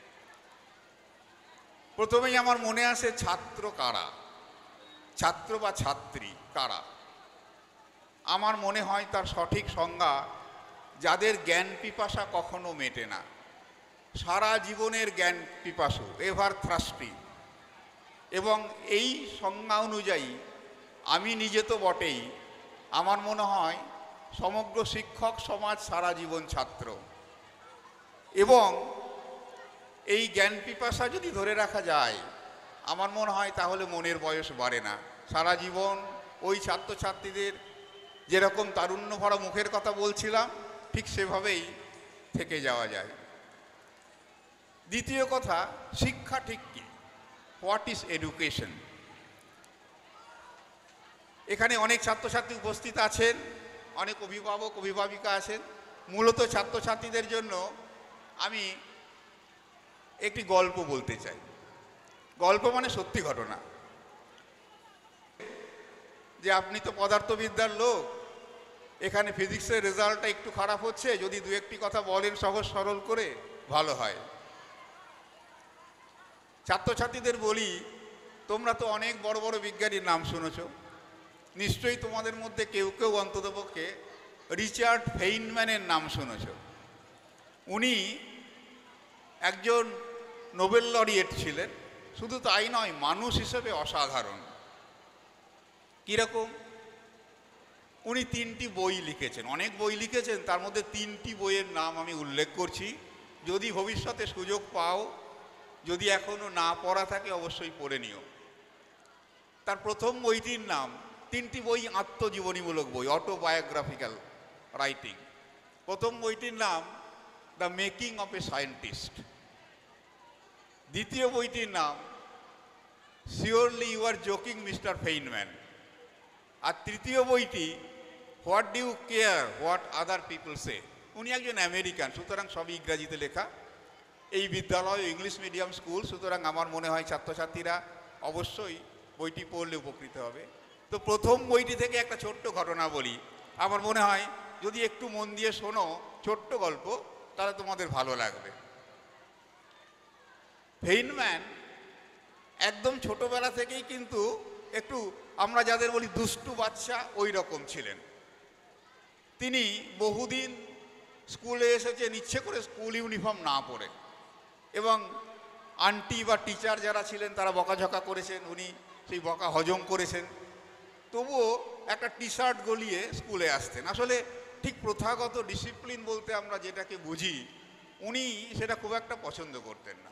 প্রথমেই আমার মনে আসে ছাত্র কারা, ছাত্র বা ছাত্রী কারা। আমার মনে হয় তার সঠিক সংজ্ঞা যাদের জ্ঞান পিপাসা কখনো মেটে না, সারা জীবনের জ্ঞান পিপাসু, এভার থ্রাস্টি। এবং এই সংজ্ঞা অনুযায়ী আমি নিজে তো বটেই, আমার মনে হয় সমগ্র শিক্ষক সমাজ সারা জীবন ছাত্র। এবং এই জ্ঞান পিপাসা যদি ধরে রাখা যায়, আমার মনে হয় তাহলে মনের বয়স বাড়ে না। সারা জীবন ওই ছাত্রছাত্রীদের যেরকম তারুণ্য ভরা মুখের কথা বলছিলাম ঠিক সেভাবেই থেকে যাওয়া যায়। দ্বিতীয় কথা, শিক্ষা ঠিক কি? What is education? এখানে অনেক ছাত্রছাত্রী উপস্থিত আছেন, অনেক অভিভাবক অভিভাবিকা আছেন। মূলত ছাত্রছাত্রীদের জন্য আমি একটি গল্প বলতে চাই। গল্প মানে সত্যি ঘটনা। যে আপনি তো পদার্থবিদ্যার লোক, এখানে ফিজিক্সের রেজাল্টটা একটু খারাপ হচ্ছে, যদি দু একটি কথা বলেন সহজ সরল করে ভালো হয়। ছাত্রছাত্রীদের বলি, তোমরা তো অনেক বড় বড় বিজ্ঞানীর নাম শুনেছ, নিশ্চয়ই তোমাদের মধ্যে কেউ কেউ অন্ততপক্ষে রিচার্ড ফেইনম্যানের নাম শুনেছ। উনি একজন নোবেল লরিয়েট ছিলেন। শুধু তাই নয়, মানুষ হিসেবে অসাধারণ। কীরকম? উনি তিনটি বই লিখেছেন, অনেক বই লিখেছেন, তার মধ্যে তিনটি বইয়ের নাম আমি উল্লেখ করছি। যদি ভবিষ্যতে সুযোগ পাও, যদি এখনও না পড়া থাকে অবশ্যই পড়ে নিও। তার প্রথম বইটির নাম, তিনটি বই আত্মজীবনীমূলক বই, অটোবায়োগ্রাফিক্যাল রাইটিং। প্রথম বইটির নাম the making of a scientist. দ্বিতীয় বইটির নাম surely you are joking mister Feynman. আর তৃতীয় বইটি what do you care what other people say. উনি একজন আমেরিকান, সুতরাং সবই ইংরাজিতে লেখা। এই বিদ্যালয় ইংলিশ মিডিয়াম স্কুল, সুতরাং আমার মনে হয় ছাত্রছাত্রীরা অবশ্যই বইটি পড়লে উপকৃত হবে। তো প্রথম বইটি থেকে একটা ছোট্ট ঘটনা বলি, আমার মনে হয় যদি একটু মন দিয়ে শোনো, ছোট্ট গল্প, তাহলে তোমাদের ভালো লাগবে। ফেইনম্যান একদম ছোটবেলা থেকেই কিন্তু একটু আমরা যাদের বলি দুষ্টু বাচ্চা, ওই রকম ছিলেন। তিনি বহুদিন স্কুলে এসেছেন ইচ্ছে করে স্কুল ইউনিফর্ম না পরে, এবং আন্টি বা টিচার যারা ছিলেন তারা বকাঝকা করেছেন, উনি সেই বকা হজম করেছেন, তবুও একটা টি শার্ট গলিয়ে স্কুলে আসতেন। আসলে ঠিক প্রথাগত ডিসিপ্লিন বলতে আমরা যেটাকে বুঝি, উনি সেটা খুব একটা পছন্দ করতেন না।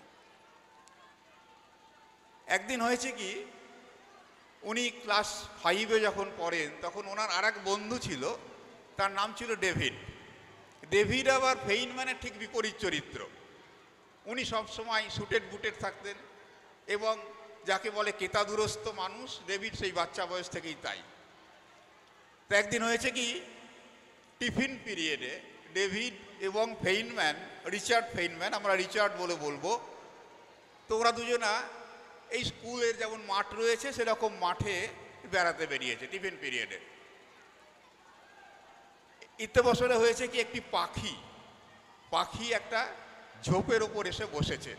একদিন হয়েছে কি, উনি ক্লাস ফাইভে যখন পড়েন তখন ওনার আর এক বন্ধু ছিল, তার নাম ছিল ডেভিড। ডেভিড আবার ফেইনম্যানের ঠিক বিপরীত চরিত্র। উনি সবসময় সুটেড বুটেড থাকতেন এবং যাকে বলে কেতাদুরস্ত মানুষ। ডেভিড সেই বাচ্চা বয়স থেকেই তাই। তো একদিন হয়েছে কি, টিফিন পিরিয়ডে ডেভিড এবং ফেইনম্যান, রিচার্ড ফেইনম্যান, আমরা রিচার্ড বলে বলবো, তো ওরা দুজনা এই স্কুলের যেমন মাঠ রয়েছে সেরকম মাঠে বেড়াতে বেরিয়েছে টিফিন পিরিয়ডে। ইত্যে বছরে হয়েছে কি, একটি পাখি পাখি একটা ঝোপের ওপর এসে বসেছে।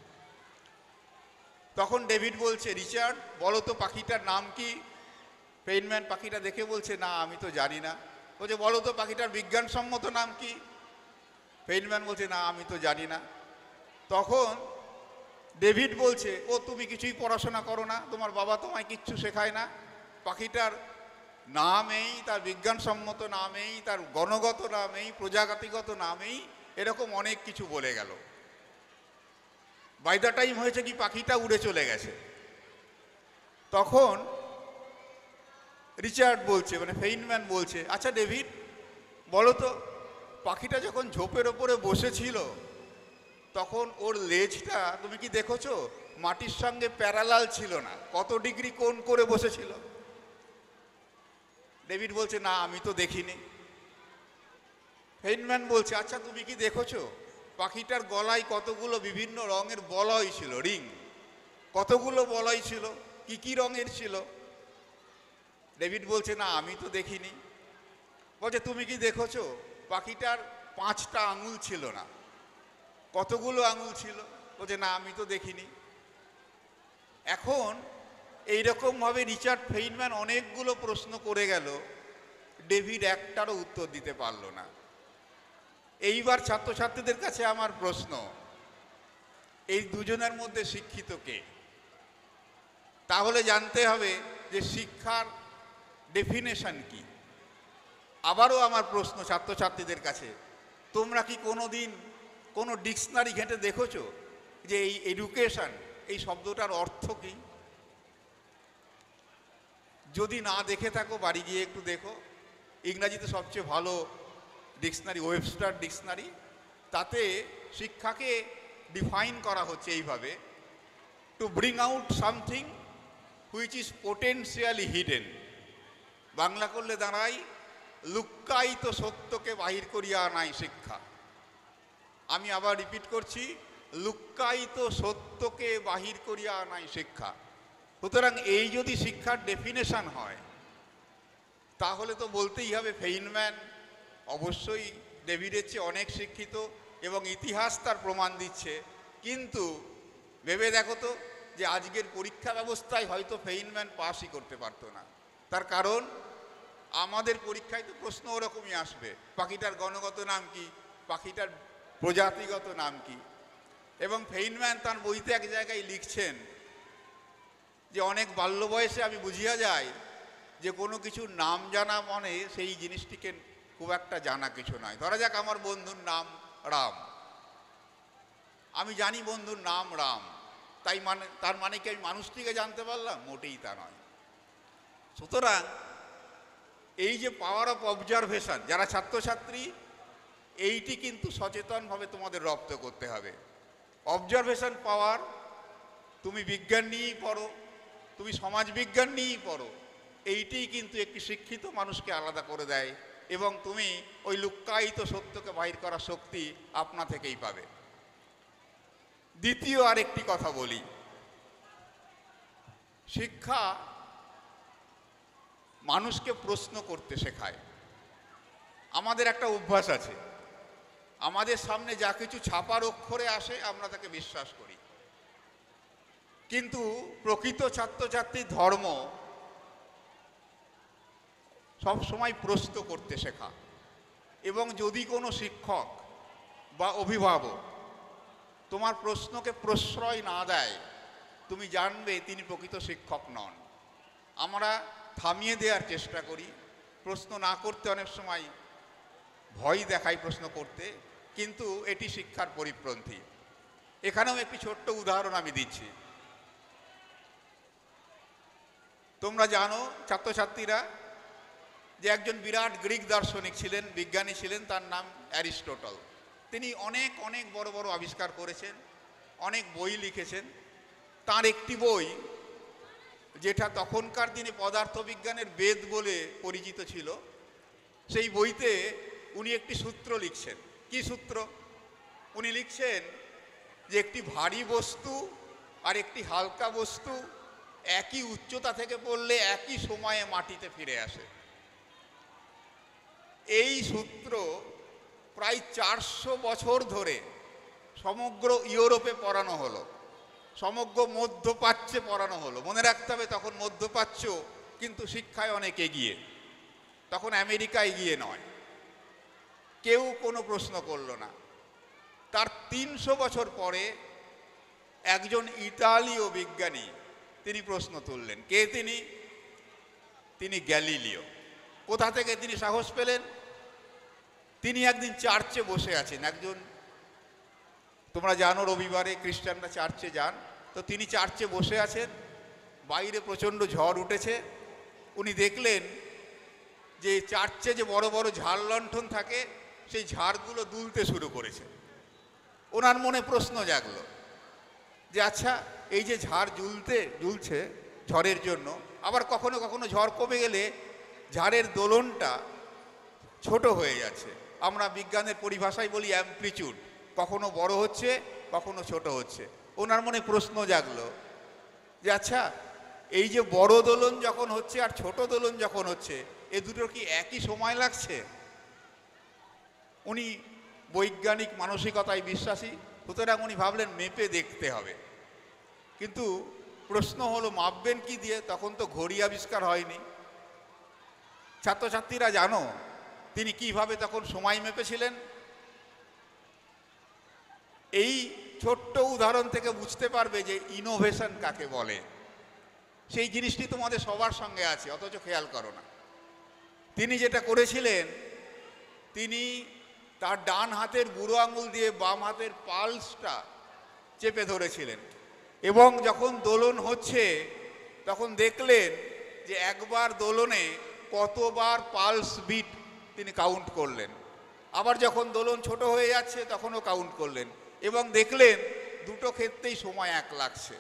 তখন ডেভিড বলছে, রিচার্ড বলো তো পাখিটার নাম কি? ফেইনম্যান পাখিটা দেখে বলছে, না আমি তো জানি না। বলছে, বলো তো পাখিটার বিজ্ঞানসম্মত নাম কি? ফেইনম্যান বলছে, না আমি তো জানি না। তখন ডেভিড বলছে, ও তুমি কিছুই পড়াশোনা করো না, তোমার বাবা তোমায় কিচ্ছু শেখায় না, পাখিটার নামেই, তার বিজ্ঞানসম্মত নামেই, তার গণগত নামেই, প্রজাতিগত নামেই এরকম অনেক কিছু বলে গেল। বাই দ্য টাইম হয়েছে কি, পাখিটা উড়ে চলে গেছে। তখন রিচার্ড বলছে, মানে ফেইনম্যান বলছে, আচ্ছা ডেভিড বলো তো, পাখিটা যখন ঝোপের ওপরে বসেছিল তখন ওর লেজটা তুমি কি দেখেছো? মাটির সঙ্গে প্যারালাল ছিল না, কত ডিগ্রি কোণ করে বসেছিল? ডেভিড বলছে, না আমি তো দেখিনি। ফেইনম্যান বলছে, আচ্ছা তুমি কি দেখেছো পাখিটার গলায় কতগুলো বিভিন্ন রঙের বলয় ছিল, রিং, কতগুলো বলয় ছিল, কি কি রঙের ছিল? ডেভিড বলছে, না আমি তো দেখিনি। বলছে, তুমি কি দেখেছো পাখিটার পাঁচটা আঙুল ছিল না, কতগুলো আঙুল ছিল? বলছে, না আমি তো দেখিনি। এখন এইরকমভাবে রিচার্ড ফেইনম্যান অনেকগুলো প্রশ্ন করে গেল, ডেভিড একটারও উত্তর দিতে পারল না। এইবার ছাত্রছাত্রীদের কাছে আমার প্রশ্ন, এই দুজনের মধ্যে শিক্ষিত কে? তাহলে জানতে হবে যে শিক্ষার ডেফিনেশন কি। আবারও আমার প্রশ্ন ছাত্রছাত্রীদের কাছে, তোমরা কি কোনো দিন কোনো ডিকশনারি ঘেঁটে দেখেছো যে এই এডুকেশন, এই শব্দটার অর্থ কি? যদি না দেখে থাকো বাড়ি গিয়ে একটু দেখো। ইংরাজিতে সবচেয়ে ভালো ডিকশনারি ওয়েবস্টার ডিকশনারি, তাতে শিক্ষাকে ডিফাইন করা হচ্ছে এইভাবে, to bring out something which is potentially hidden. Bangla করলে দাঁড়াই লুক্কায়িত সত্যকে বাহির করিয়া আনাই শিক্ষা। আমি আবার রিপিট করছি, লুক্কায়িত সত্যকে বাহির করিয়া আনাই শিক্ষা। সুতরাং এই যদি শিক্ষার ডেফিনেশন হয় তাহলে তো বলতেই হবে ফেইনম্যান অবশ্যই ডেভিডের চেয়ে অনেক শিক্ষিত এবং ইতিহাস তার প্রমাণ দিচ্ছে। কিন্তু ভেবে দেখো তো যে আজকের পরীক্ষা ব্যবস্থায় হয়তো ফেইনম্যান পাসই করতে পারতো না। তার কারণ আমাদের পরীক্ষায় তো প্রশ্ন ওরকমই আসবে, পাখিটার গণগত নাম কি, পাখিটার প্রজাতিগত নাম কি। এবং ফেইনম্যান তার বইতে এক জায়গায় লিখছেন যে অনেক বাল্য বয়সে আমি বুঝিয়া যাই যে কোনো কিছুর নাম জানা মানে সেই জিনিসটিকে খুব একটা জানা কিছু নয়। ধরা যাক আমার বন্ধুর নাম রাম, আমি জানি বন্ধুর নাম রাম, তাই মানে তার মানে কি আমি মানুষটিকে জানতে পারলাম? মোটেই তা নয়। সুতরাং এই যে পাওয়ার অফ অবজারভেশন, যারা ছাত্রছাত্রী এইটি কিন্তু সচেতনভাবে তোমাদের রপ্ত করতে হবে। অবজারভেশন পাওয়ার, তুমি বিজ্ঞান নিয়েই পড়ো, তুমি সমাজবিজ্ঞান নিয়েই পড়ো, এইটিই কিন্তু একটি শিক্ষিত মানুষকে আলাদা করে দেয় এবং তুমি ওই লুক্কায়িত সত্যকে বাহির করার শক্তি আপনা থেকেই পাবে। দ্বিতীয় আরেকটি কথা বলি, শিক্ষা মানুষকে প্রশ্ন করতে শেখায়। আমাদের একটা অভ্যাস আছে, আমাদের সামনে যা কিছু ছাপার অক্ষরে আসে আমরা তাকে বিশ্বাস করি, কিন্তু প্রকৃত ছাত্রছাত্রীর ধর্ম সব সময় প্রশ্ন করতে শেখা। এবং যদি কোনো শিক্ষক বা অভিভাবক তোমার প্রশ্নকে প্রশ্রয় না দেয়, তুমি জানবে তিনি প্রকৃত শিক্ষক নন। আমরা থামিয়ে দেওয়ার চেষ্টা করি, প্রশ্ন না করতে অনেক সময় ভয় দেখাই প্রশ্ন করতে, কিন্তু এটি শিক্ষার পরিপন্থী। এখানেও একটি ছোট্ট উদাহরণ আমি দিচ্ছি। তোমরা জানো ছাত্রছাত্রীরা যে একজন বিরাট গ্রিক দার্শনিক ছিলেন, বিজ্ঞানী ছিলেন, তার নাম অ্যারিস্টটল। তিনি অনেক অনেক বড় বড় আবিষ্কার করেছেন, অনেক বই লিখেছেন। তার একটি বই যেটা তখনকার দিনে পদার্থবিজ্ঞানের বেদ বলে পরিচিত ছিল, সেই বইতে উনি একটি সূত্র লিখছেন। কি সূত্র? উনি লিখছেন যে একটি ভারী বস্তু আর একটি হালকা বস্তু একই উচ্চতা থেকে পড়লে একই সময়ে মাটিতে ফিরে আসে। এই সূত্র প্রায় চারশো বছর ধরে সমগ্র ইউরোপে পড়ানো হলো, সমগ্র মধ্যপ্রাচ্যে পড়ানো হলো। মনে রাখতে হবে তখন মধ্যপ্রাচ্য কিন্তু শিক্ষায় অনেক এগিয়ে, তখন আমেরিকা এগিয়ে নয়। কেউ কোনো প্রশ্ন করল না। তার তিনশো বছর পরে একজন ইতালীয় বিজ্ঞানী তিনি প্রশ্ন তুললেন। কে তিনি? তিনি গ্যালিলিও। কোথা থেকে তিনি সাহস পেলেন? তিনি একদিন চার্চে বসে আছেন। একজন, তোমরা জানো রবিবারে খ্রিস্টানরা চার্চে যান, তো তিনি চার্চে বসে আছেন, বাইরে প্রচণ্ড ঝড় উঠেছে। উনি দেখলেন যে চার্চে যে বড় বড় ঝাড় লণ্ঠন থাকে সেই ঝাড়গুলো দুলতে শুরু করেছে। ওনার মনে প্রশ্ন জাগলো যে আচ্ছা, এই যে ঝাড় ঝুলতে ঝুলছে ঝড়ের জন্য, আবার কখনো কখনো ঝড় কমে গেলে ঝাড়ের দোলনটা ছোট হয়ে যাচ্ছে। আমরা বিজ্ঞানের পরিভাষায় বলি অ্যাম্প্লিটিউড, কখনো বড় হচ্ছে কখনো ছোট হচ্ছে। ওনার মনে প্রশ্ন জাগলো যে আচ্ছা, এই যে বড় দোলন যখন হচ্ছে আর ছোট দোলন যখন হচ্ছে, এ দুটোর কি একই সময় লাগছে? উনি বৈজ্ঞানিক মানসিকতায় বিশ্বাসী, সুতরাং উনি ভাবলেন মেপে দেখতে হবে। কিন্তু প্রশ্ন হলো মাপবেন কি দিয়ে? তখন তো ঘড়ি আবিষ্কার হয়নি। ছাত্রছাত্রীরা জানো তিনি কিভাবে তখন সময় মেপেছিলেন? এই ছোট্ট উদাহরণ থেকে বুঝতে পারবে যে ইনোভেশন কাকে বলে। সেই জিনিসটি তোমাদের সবার সঙ্গে আছে, অথচ খেয়াল করো না। তিনি যেটা করেছিলেন, তিনি তার ডান হাতের বুড়ো আঙুল দিয়ে বাম হাতের পালসটা চেপে ধরেছিলেন এবং যখন দোলন হচ্ছে তখন দেখলেন যে একবার দোলনে কতবার পালস বিট তিনি কাউন্ট করলেন, আবার যখন দোলন ছোট হয়ে যাচ্ছে তখনও কাউন্ট করলেন এবং দেখলেন দুটো ক্ষেত্রেই সময় এক লাগছে।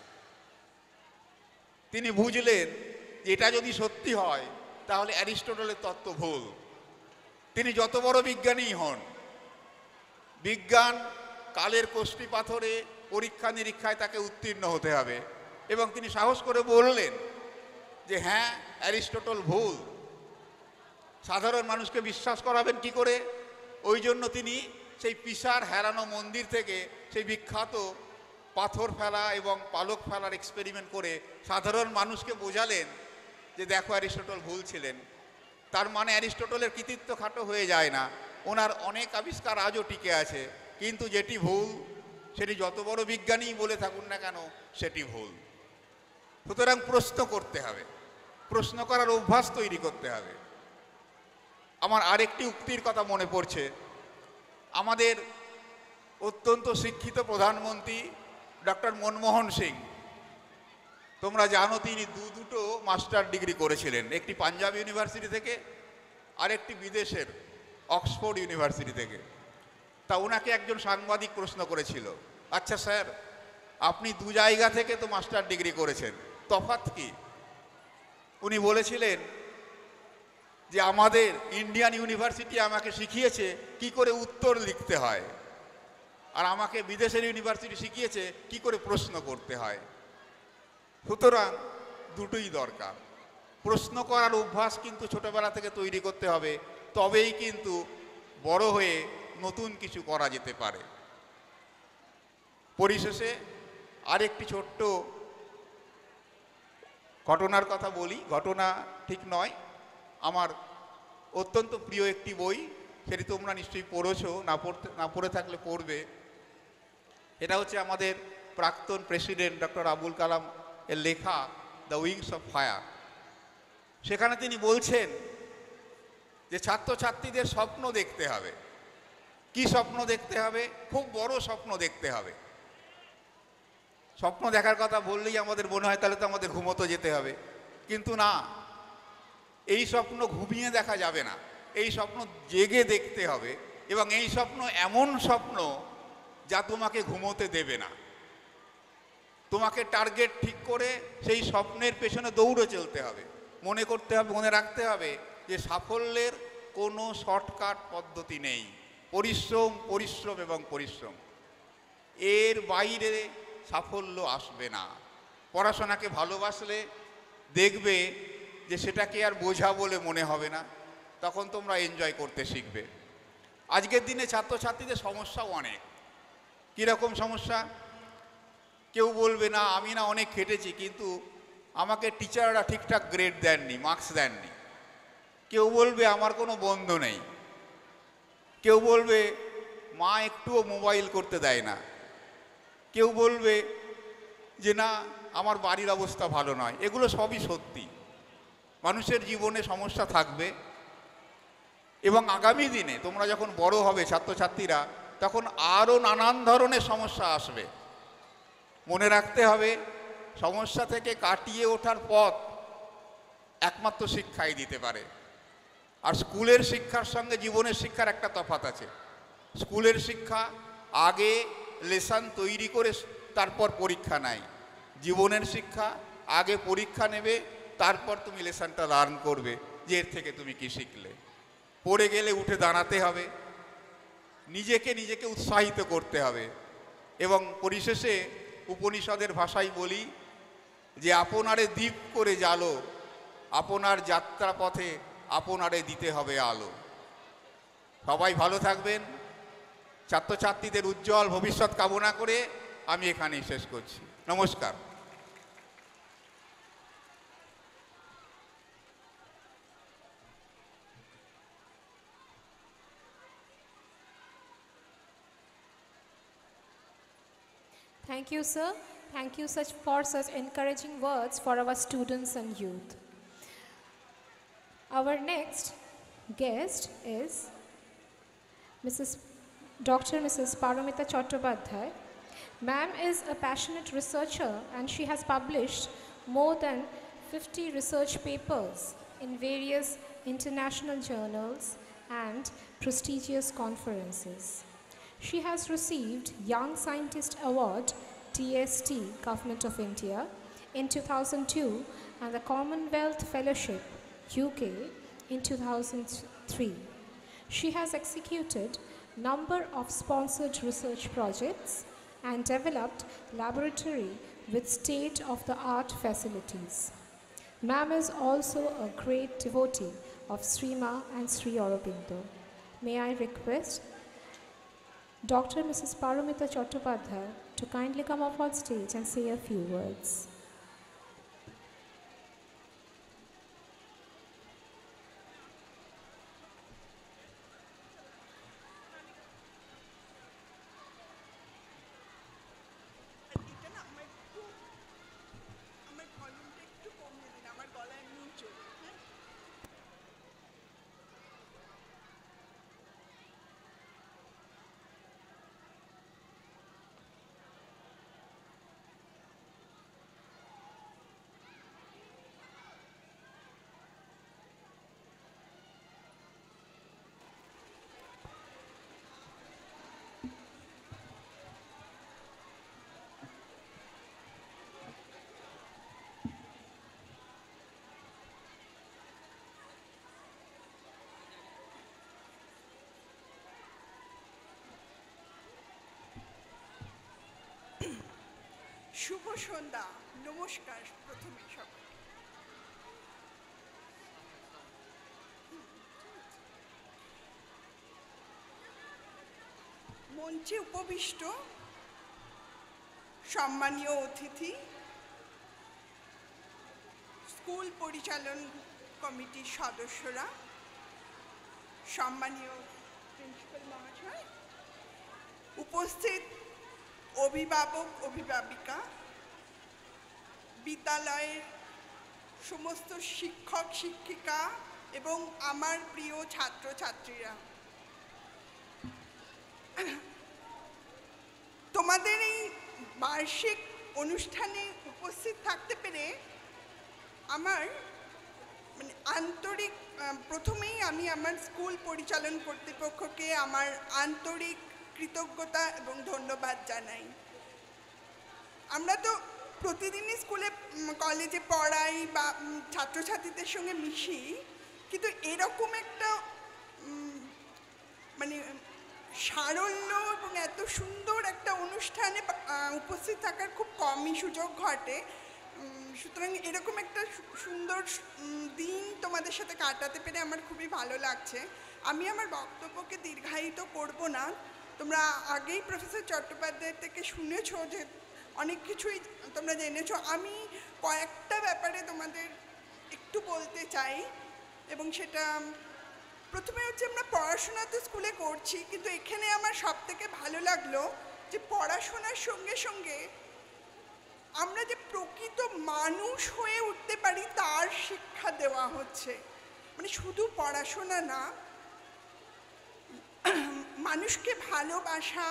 তিনি বুঝলেন যে এটা যদি সত্যি হয় তাহলে অ্যারিস্টটলের তত্ত্ব ভুল। তিনি যত বড় বিজ্ঞানী হন, বিজ্ঞান কালের কোষ্ঠী পাথরে পরীক্ষা নিরীক্ষায় তাকে উত্তীর্ণ হতে হবে এবং তিনি সাহস করে বললেন যে হ্যাঁ অ্যারিস্টটল ভুল। সাধারণ মানুষকে বিশ্বাস করাবেন কি করে? ওই জন্য তিনি সেই পিসার হারানো মন্দির থেকে সেই বিখ্যাত পাথর ফেলা এবং পালক ফেলার এক্সপেরিমেন্ট করে সাধারণ মানুষকে বোঝালেন যে দেখো অ্যারিস্টটল ভুল ছিলেন। তার মানে অ্যারিস্টটলের কৃতিত্ব খাটো হয়ে যায় না, ওনার অনেক আবিষ্কার আজও টিকে আছে, কিন্তু যেটি ভুল সেটি যত বড় বিজ্ঞানী বলে থাকুন না কেন সেটি ভুল। সুতরাং প্রশ্ন করতে হবে, প্রশ্ন করার অভ্যাস তৈরি করতে হবে। আমার আরেকটি উক্তির কথা মনে পড়ছে, আমাদের অত্যন্ত শিক্ষিত প্রধানমন্ত্রী ডক্টর মনমোহন সিং, তোমরা জানো তিনি দু দুটো মাস্টার ডিগ্রি করেছিলেন, একটি পাঞ্জাব ইউনিভার্সিটি থেকে আর একটি বিদেশের অক্সফোর্ড ইউনিভার্সিটি থেকে। তা ওনাকে একজন সাংবাদিক প্রশ্ন করেছিল, আচ্ছা স্যার আপনি দু জায়গা থেকে তো মাস্টার ডিগ্রি করেছেন, তফাৎ কি? উনি বলেছিলেন যে আমাদের ইন্ডিয়ান ইউনিভার্সিটি আমাকে শিখিয়েছে কি করে উত্তর লিখতে হয়, আর আমাকে বিদেশের ইউনিভার্সিটি শিখিয়েছে কি করে প্রশ্ন করতে হয়। সুতরাং দুটোই দরকার। প্রশ্ন করার অভ্যাস কিন্তু ছোটবেলা থেকে তৈরি করতে হবে, তবেই কিন্তু বড় হয়ে নতুন কিছু করা যেতে পারে। পরিশেষে আরেকটি ছোট্ট ঘটনার কথা বলি, ঘটনা ঠিক নয়, আমার অত্যন্ত প্রিয় একটি বই, সেটি তোমরা নিশ্চয়ই পড়েছো, না পড়তে না পড়ে থাকলে পড়বে। এটা হচ্ছে আমাদের প্রাক্তন প্রেসিডেন্ট ডক্টর আবুল কালাম এর লেখা দ্য উইংস অফ ফায়ার। সেখানে তিনি বলছেন যে ছাত্রছাত্রীদের স্বপ্ন দেখতে হবে। কি স্বপ্ন দেখতে হবে? খুব বড় স্বপ্ন দেখতে হবে। স্বপ্ন দেখার কথা বললেই আমাদের মনে হয় তাহলে তো আমাদের ঘুমোতে যেতে হবে, কিন্তু না, এই স্বপ্ন ঘুমিয়ে দেখা যাবে না, এই স্বপ্ন জেগে দেখতে হবে এবং এই স্বপ্ন এমন স্বপ্ন যা তোমাকে ঘুমোতে দেবে না। তোমাকে টার্গেট ঠিক করে সেই স্বপ্নের পেছনে দৌড়ে চলতে হবে। মনে করতে হবে, মনে রাখতে হবে যে সাফল্যের কোনো শর্টকাট পদ্ধতি নেই, পরিশ্রম পরিশ্রম এবং পরিশ্রম, এর বাইরে সাফল্য আসবে না। পড়াশোনাকে ভালোবাসলে দেখবে যে সেটাকে আর বোঝা বলে মনে হবে না, তখন তোমরা এনজয় করতে শিখবে। আজকের দিনে ছাত্রছাত্রীদের সমস্যাও অনেক। কীরকম সমস্যা? কেউ বলবে না আমি না অনেক খেটেছি কিন্তু আমাকে টিচাররা ঠিকঠাক গ্রেড দেননি, মার্কস দেননি। কেউ বলবে আমার কোনো বন্ধু নেই। কেউ বলবে মা একটুও মোবাইল করতে দেয় না। কেউ বলবে যে না আমার বাড়ির অবস্থা ভালো নয়। এগুলো সবই সত্যি, মানুষের জীবনে সমস্যা থাকবে এবং আগামী দিনে তোমরা যখন বড় হবে ছাত্রছাত্রীরা, তখন আরও নানান ধরনের সমস্যা আসবে। মনে রাখতে হবে সমস্যা থেকে কাটিয়ে ওঠার পথ একমাত্র শিক্ষাই দিতে পারে। আর স্কুলের শিক্ষার সঙ্গে জীবনের শিক্ষার একটা তফাৎ আছে। স্কুলের শিক্ষা আগে লেসন তৈরি করে তারপর পরীক্ষা নেয়। জীবনের শিক্ষা আগে পরীক্ষা নেবে, তারপর তুমি লেসনটা লার্ন করবে যে এর থেকে তুমি কি শিখলে। পড়ে গেলে উঠে দাঁড়াতে হবে, নিজেকে নিজেকে উৎসাহিত করতে হবে এবং পরিশেষে উপনিষদের ভাষায় বলি যে আপনারে দীপ করে জ্বালো, আপনার যাত্রা পথে আপনারে দিতে হবে আলো। সবাই ভালো থাকবেন। ছাত্রছাত্রীদের উজ্জ্বল ভবিষ্যৎ কামনা করে আমি এখানেই শেষ করছি। নমস্কার। Thank you, sir. Thank you such for such encouraging words for our students and youth. Our next guest is Missus Doctor Missus Paramita Chattopadhyay. Ma'am is a passionate researcher and she has published more than fifty research papers in various international journals and prestigious conferences. She has received Young Scientist Award, T S T, Government of India, in two thousand two and the Commonwealth Fellowship, U K, in two thousand three. She has executed number of sponsored research projects and developed laboratory with state-of-the-art facilities. Ma'am is also a great devotee of Sri Ma and Sri Aurobindo. May I request Doctor Missus Paramita Chattopadhyay to kindly come up on stage and say a few words. শুভ সন্ধ্যা, নমস্কার প্রথমে সবাই। মঞ্চে উপবিষ্ট সম্মানীয় অতিথি, school পরিচালন কমিটির সদস্যরা, সম্মানীয় প্রিন্সিপাল মহাশয়, উপস্থিত অভিভাবক অভিভাবিকা, বিদ্যালয়ের সমস্ত শিক্ষক শিক্ষিকা এবং আমার প্রিয় ছাত্রছাত্রীরা, তোমাদের এই বার্ষিক অনুষ্ঠানে উপস্থিত থাকতে পেরে আমার মানে আন্তরিক, প্রথমেই আমি আমার স্কুল পরিচালন কর্তৃপক্ষকে আমার আন্তরিক কৃতজ্ঞতা এবং ধন্যবাদ জানাই। আমরা তো প্রতিদিনই স্কুলে কলেজে পড়াই বা ছাত্রছাত্রীদের সঙ্গে মিশি, কিন্তু এরকম একটা মানে সারল্য এবং এত সুন্দর একটা অনুষ্ঠানে উপস্থিত থাকার খুব কমই সুযোগ ঘটে। সুতরাং এরকম একটা সুন্দর দিন তোমাদের সাথে কাটাতে পেরে আমার খুবই ভালো লাগছে। আমি আমার বক্তব্যকে দীর্ঘায়িত করব না। তোমরা আগেই প্রফেসর চট্টোপাধ্যায়ের থেকে শুনেছো যে অনেক কিছুই তোমরা জেনেছো। আমি কয়েকটা ব্যাপারে তোমাদের একটু বলতে চাই, এবং সেটা প্রথমে হচ্ছে আমরা পড়াশোনা তো স্কুলে করছি, কিন্তু এখানে আমার সব থেকে ভালো লাগলো যে পড়াশোনার সঙ্গে সঙ্গে আমরা যে প্রকৃত মানুষ হয়ে উঠতে পারি তার শিক্ষা দেওয়া হচ্ছে। মানে শুধু পড়াশোনা না, মানুষকে ভালোবাসা,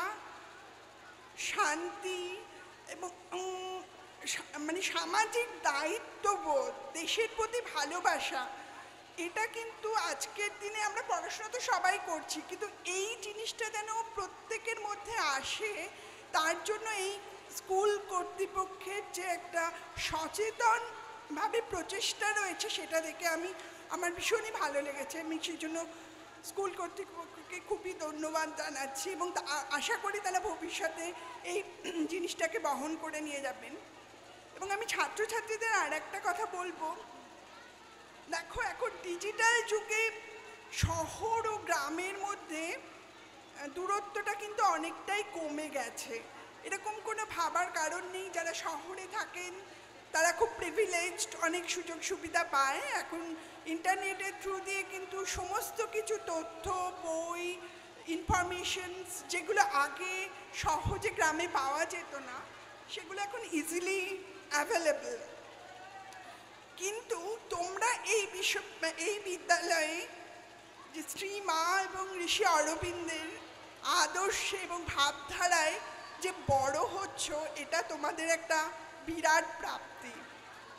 শান্তি এবং মানে সামাজিক দায়িত্ববোধ, দেশের প্রতি ভালোবাসা, এটা কিন্তু আজকের দিনে আমরা পড়াশোনা তো সবাই করছি, কিন্তু এই জিনিসটা যেন প্রত্যেকের মধ্যে আসে, তার জন্য এই স্কুল কর্তৃপক্ষের যে একটা সচেতনভাবে প্রচেষ্টা রয়েছে সেটা দেখে আমি আমার ভীষণই ভালো লেগেছে। আমি সেই জন্য স্কুল কর্তৃপক্ষকে খুবই ধন্যবাদ জানাচ্ছি এবং আশা করি তারা ভবিষ্যতে এই জিনিসটাকে বহন করে নিয়ে যাবেন। এবং আমি ছাত্রছাত্রীদের আর একটা কথা বলবো, দেখো এখন ডিজিটাল যুগে শহর ও গ্রামের মধ্যে দূরত্বটা কিন্তু অনেকটাই কমে গেছে। এরকম কোনো ভাবার কারণ নেই। যারা শহরে থাকেন তারা খুব প্রিভিলেজড, অনেক সুযোগ সুবিধা পায়। এখন ইন্টারনেটের থ্রু দিয়ে কিন্তু সমস্ত কিছু তথ্য, বই, ইনফরমেশনস যেগুলো আগে সহজে গ্রামে পাওয়া যেত না, সেগুলো এখন ইজিলি অ্যাভেলেবল। কিন্তু তোমরা এই বিশ্ব এই বিদ্যালয়ে যে শ্রী মা এবং ঋষি অরবিন্দের আদর্শে এবং ভাবধারায় যে বড় হচ্ছ, এটা তোমাদের একটা বিরাট প্রাপ্তি।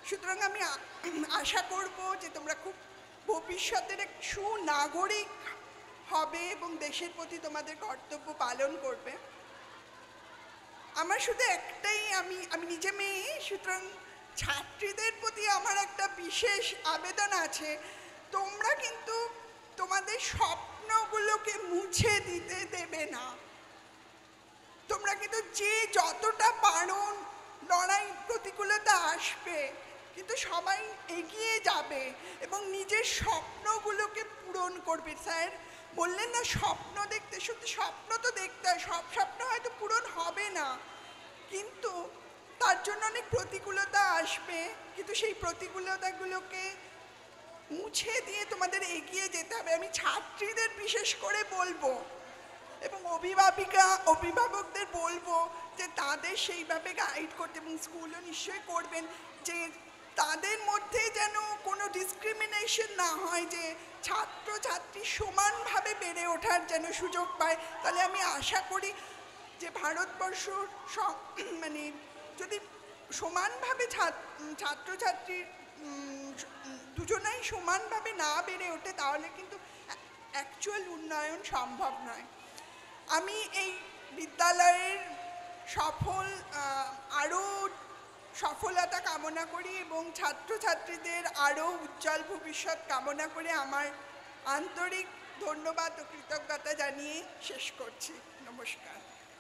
সুতরাং আমি আশা করব যে তোমরা খুব ভবিষ্যতের এক সুনাগরিক হবে এবং দেশের প্রতি তোমাদের কর্তব্য পালন করবে। আমার শুধু একটাই, আমি আমি নিজে মেয়ে, সুতরাং ছাত্রীদের প্রতি আমার একটা বিশেষ আবেদন আছে, তোমরা কিন্তু তোমাদের স্বপ্নগুলোকে মুছে দিতে দেবে না। তোমরা কিন্তু যে যতটা পারো, লড়াই প্রতিকূলতা আসবে, কিন্তু সবাই এগিয়ে যাবে এবং নিজের স্বপ্নগুলোকে পূরণ করবে। স্যার বললেন না স্বপ্ন দেখতে, সত্যি স্বপ্ন তো দেখতে হয়, সব স্বপ্ন হয়তো পূরণ হবে না, কিন্তু তার জন্য অনেক প্রতিকূলতা আসবে, কিন্তু সেই প্রতিকূলতাগুলোকে মুছে দিয়ে তোমাদের এগিয়ে যেতে হবে। আমি ছাত্রীদের বিশেষ করে বলবো এবং অভিভাবিকা অভিভাবকদের বলবো যে তাদের সেইভাবে গাইড করতে, এবং স্কুলও নিশ্চয়ই করবেন, যে তাদের মধ্যে যেন কোনো ডিসক্রিমিনেশন না হয়, যে ছাত্র ছাত্রী সমানভাবে বেড়ে ওঠার যেন সুযোগ পায়। তাহলে আমি আশা করি যে ভারতবর্ষ মানে যদি সমানভাবে ছাত্রছাত্রী দুজনাই সমানভাবে না বেড়ে ওঠে, তাহলে কিন্তু অ্যাকচুয়াল উন্নয়ন সম্ভব নয়। আমি এই বিদ্যালয়ের সফল আরও সফলতা কামনা করি এবং ছাত্রছাত্রীদের আরও উজ্জ্বল ভবিষ্যৎ কামনা করে আমার আন্তরিক ধন্যবাদ ও কৃতজ্ঞতা জানিয়ে শেষ করছি। নমস্কার।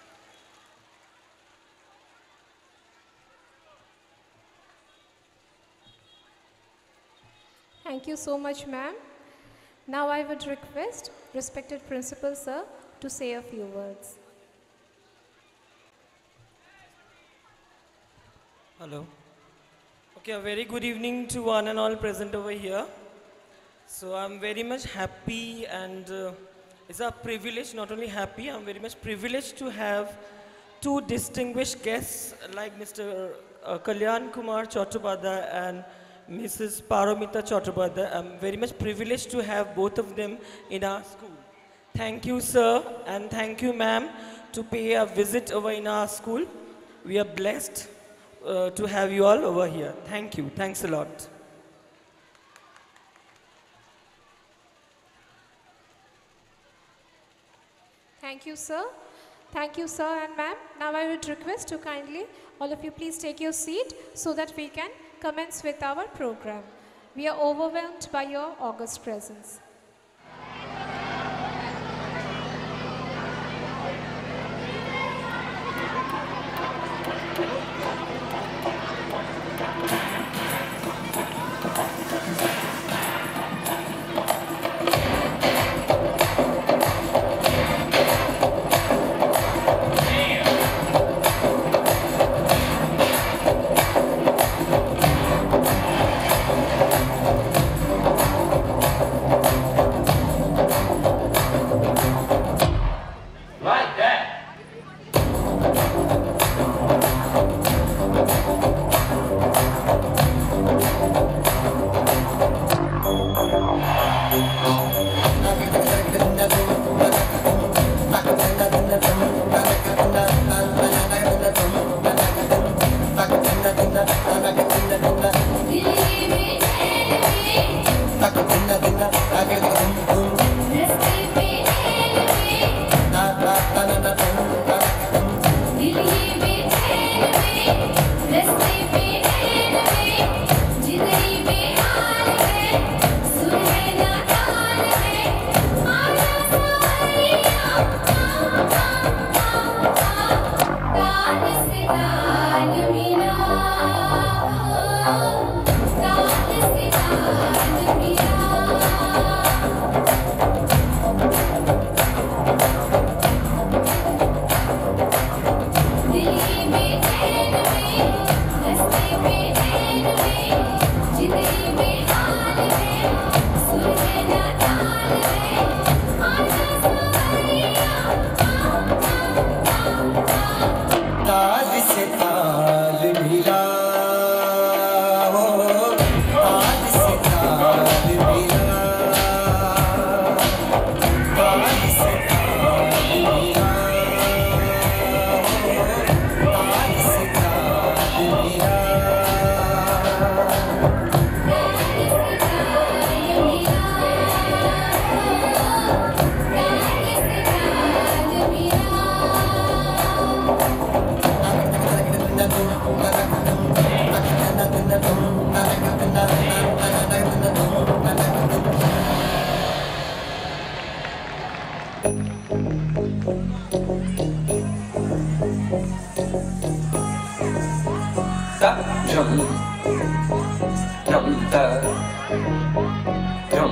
Thank you so much, ma'am. Now I would request respected principal sir to say a few words. Hello. Okay, a very good evening to one and all present over here. So I'm very much happy and uh, it's a privilege, not only happy, I'm very much privileged to have two distinguished guests like Mister Uh, Kalyan Kumar Chattopadhyay and Missus Paramita Chattopadhyay. I'm very much privileged to have both of them in our school. Thank you, sir, and thank you, ma'am, to pay a visit over in our school. We are blessed uh, to have you all over here. Thank you. Thanks a lot. Thank you, sir. Thank you, sir and ma'am. Now I would request to kindly, all of you please take your seat so that we can commence with our program. We are overwhelmed by your august presence. Stop this,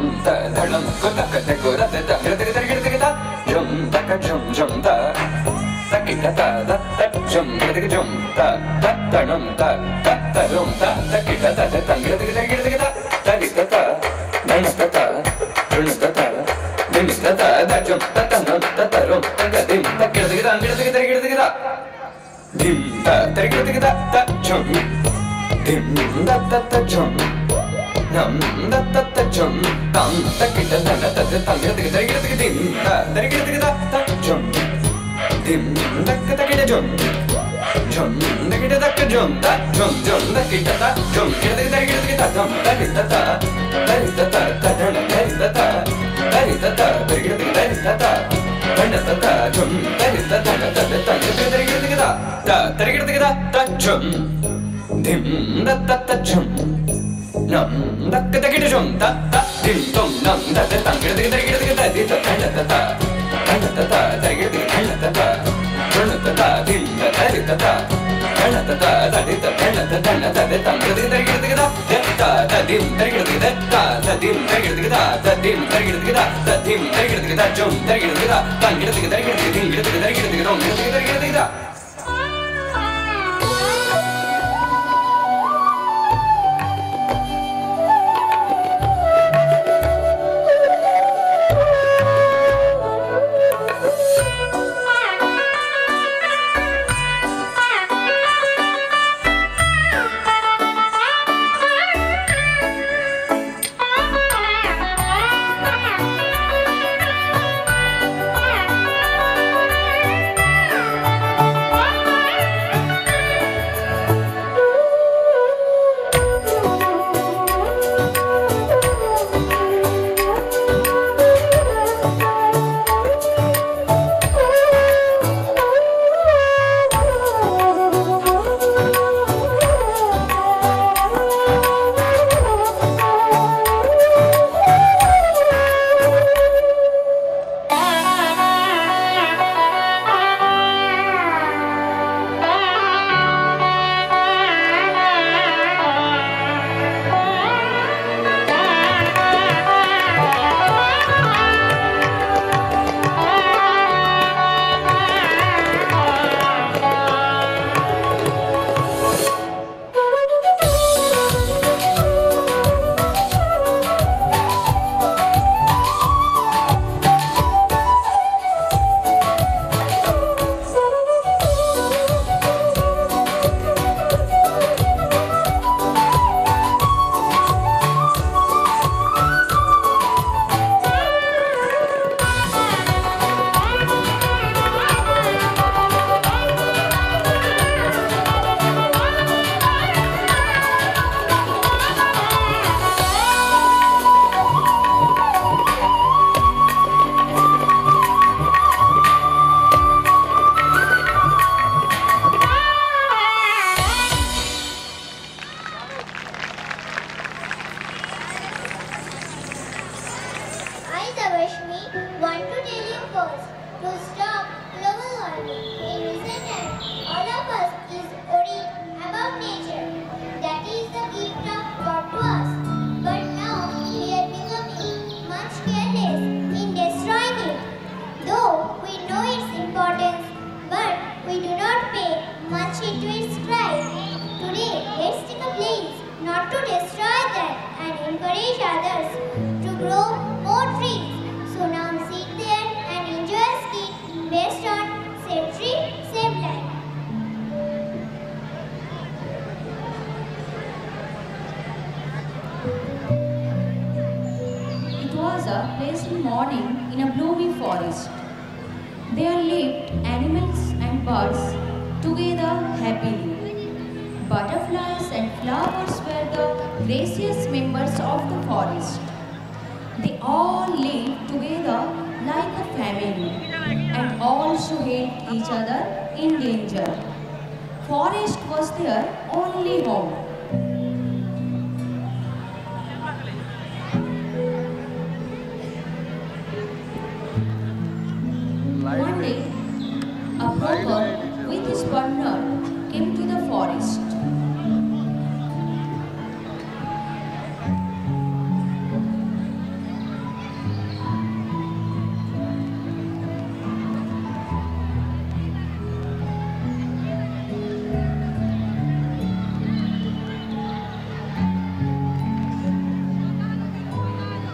ta ta lam ko ta ka ta ko ra ta ta ta ta ta ta ta jum ta ka jum jum ta ta ki ta ta ta ta jum ta ka jum ta ta ta lam ta ta ta lam ta ta ki ta ta ta ta ta ta ta ta ta ri ta ta na ta ta rum ta ta dim ta ta ta jum ta ta lam ta ta rum ta ka dim ta ki ta ta ta ta ta ta dim ta ta ki ta ta jum dim ta ta ta jum nam da da da jum tam da ki da da da da tam da ki da ki da dim da da ki da da da jum dim da ki da ki da jum jum da ki da da ka jum da jum jum da ki da da jum ki da da ki da da jum da ki da da da ki da da da da da ki da da da ki da da da ki da da da da da da da jum da ki da da da da da da ki da ki da da da ki da da da jum dim da da da jum nam da ka da ki da jum da da dim dum nam da da da ki da da ki da ki da di da da da da da da da da ki da ki da da da da da dim da da di da da da da da da di da da da da da da da ki da ki da ki da da da dim da ki da ki da da da dim da ki da ki da da dim da ki da ki da da dim da ki da ki da jum da ki da ki da da ki da ki da ki da dim ki da ki da ki da ki da dum ki da ki da ki da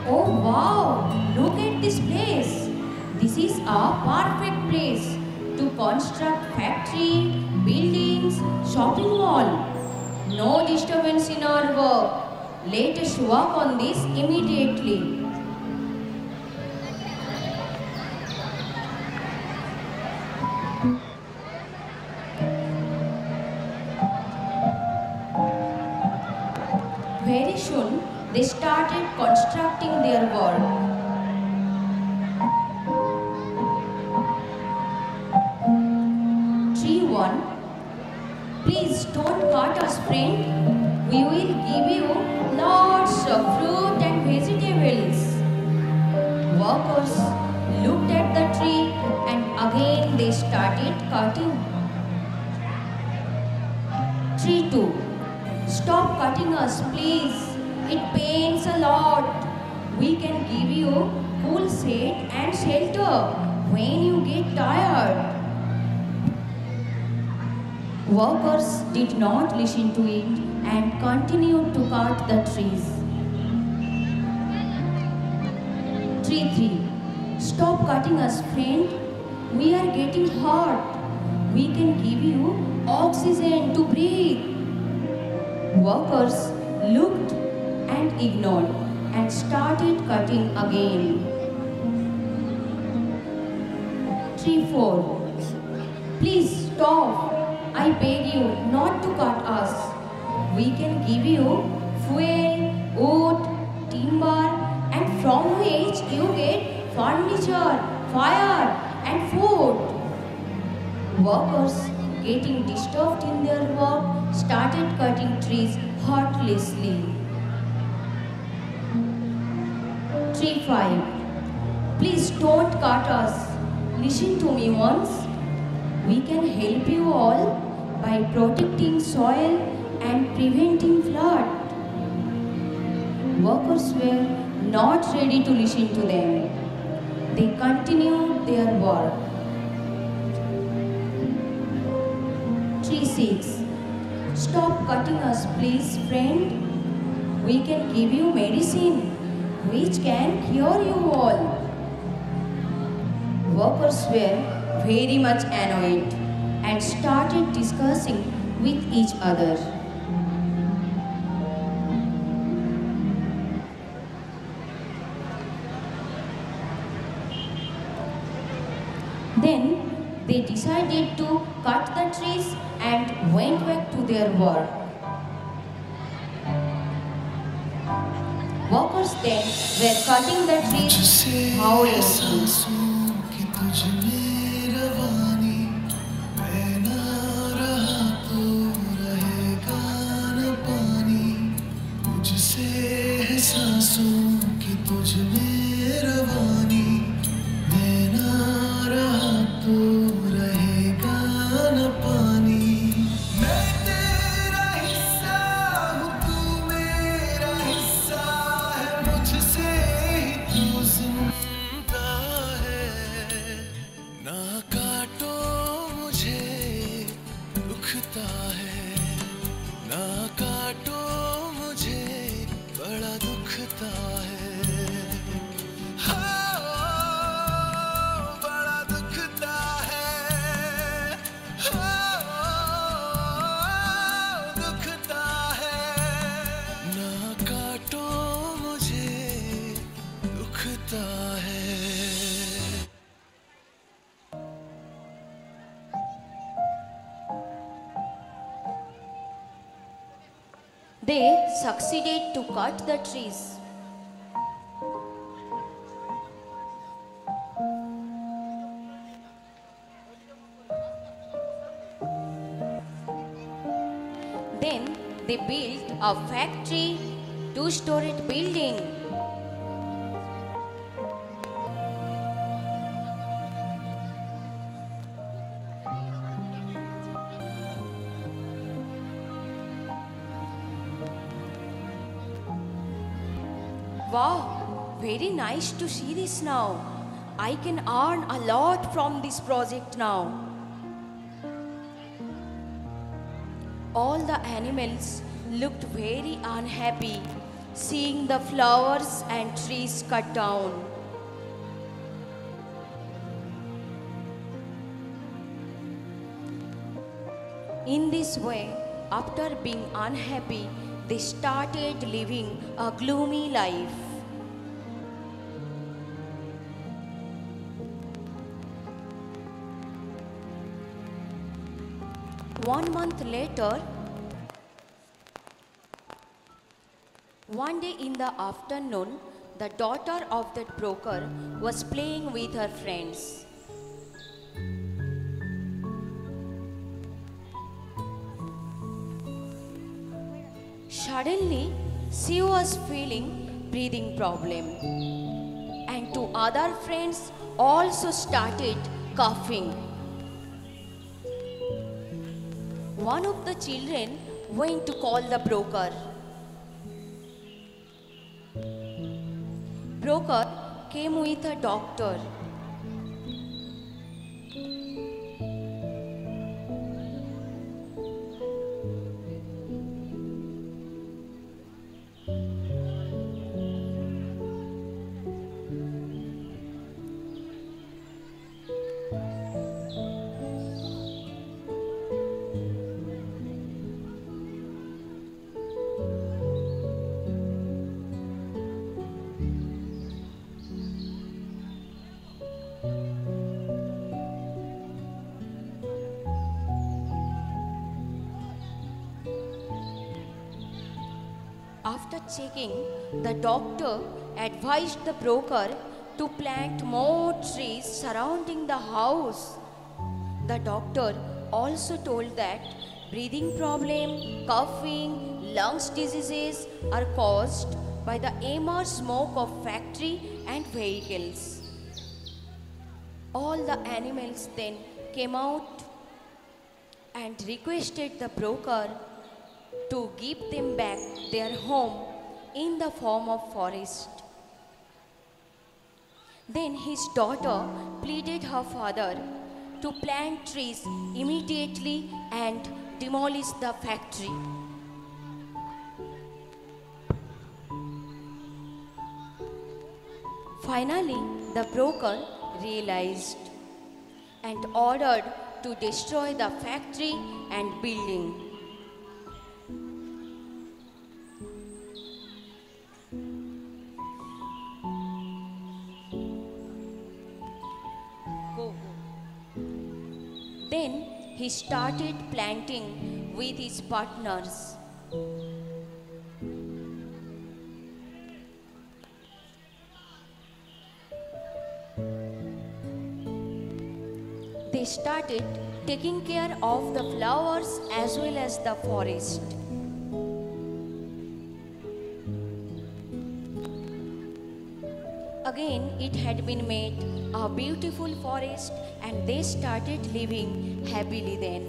Oh wow, look at this place. This is a perfect place to construct factory, buildings, shopping mall. No disturbance in our work. Let us work on this immediately. Very soon, they started constructing their work. Tree one, please don't cut us, friend. We will give you lots of fruit and vegetables. Workers looked at the tree and again they started cutting. Tree two, stop cutting us, please. It pains a lot. We can give you cool shade and shelter when you get tired. Workers did not listen to it and continued to cut the trees. Tree three, stop cutting us, friend. We are getting hot. We can give you oxygen to breathe. Workers looked and ignored and started cutting again. Tree four, please stop. I beg you not to cut us. We can give you fuel, wood, timber, and from which you get furniture, fire, and food. Workers, getting disturbed in their work, started cutting trees heartlessly. Tree five, please don't cut us. Listen to me once. We can help you all by protecting soil and preventing flood. Workers were not ready to listen to them. They continued their work. Tree six, stop cutting us, please, friend. We can give you medicine which can cure you all. Workers were very much annoyed and started discussing with each other. Then they decided to cut the trees and went back to their work. Workers then were cutting the trees violently. They succeeded to cut the trees. Then they built a factory, two-storied building. Wow, very nice to see this now. I can earn a lot from this project now. All the animals looked very unhappy. seeing the flowers and trees cut down. In this way, after being unhappy, they started living a gloomy life. One month later, one day in the afternoon, the daughter of that broker was playing with her friends. Suddenly, she was feeling breathing problem, and two other friends also started coughing. One of the children went to call the broker. Broker came with a doctor. After checking, the doctor advised the broker to plant more trees surrounding the house. The doctor also told that breathing problem, coughing, lungs diseases are caused by the amber smoke of factory and vehicles. All the animals then came out and requested the broker to give them back their home in the form of forest. Then his daughter pleaded her father to plant trees immediately and demolish the factory. Finally, the broker realized and ordered to destroy the factory and building. Then he started planting with his partners. They started taking care of the flowers as well as the forest. Again, it had been made a beautiful forest and they started living happily then.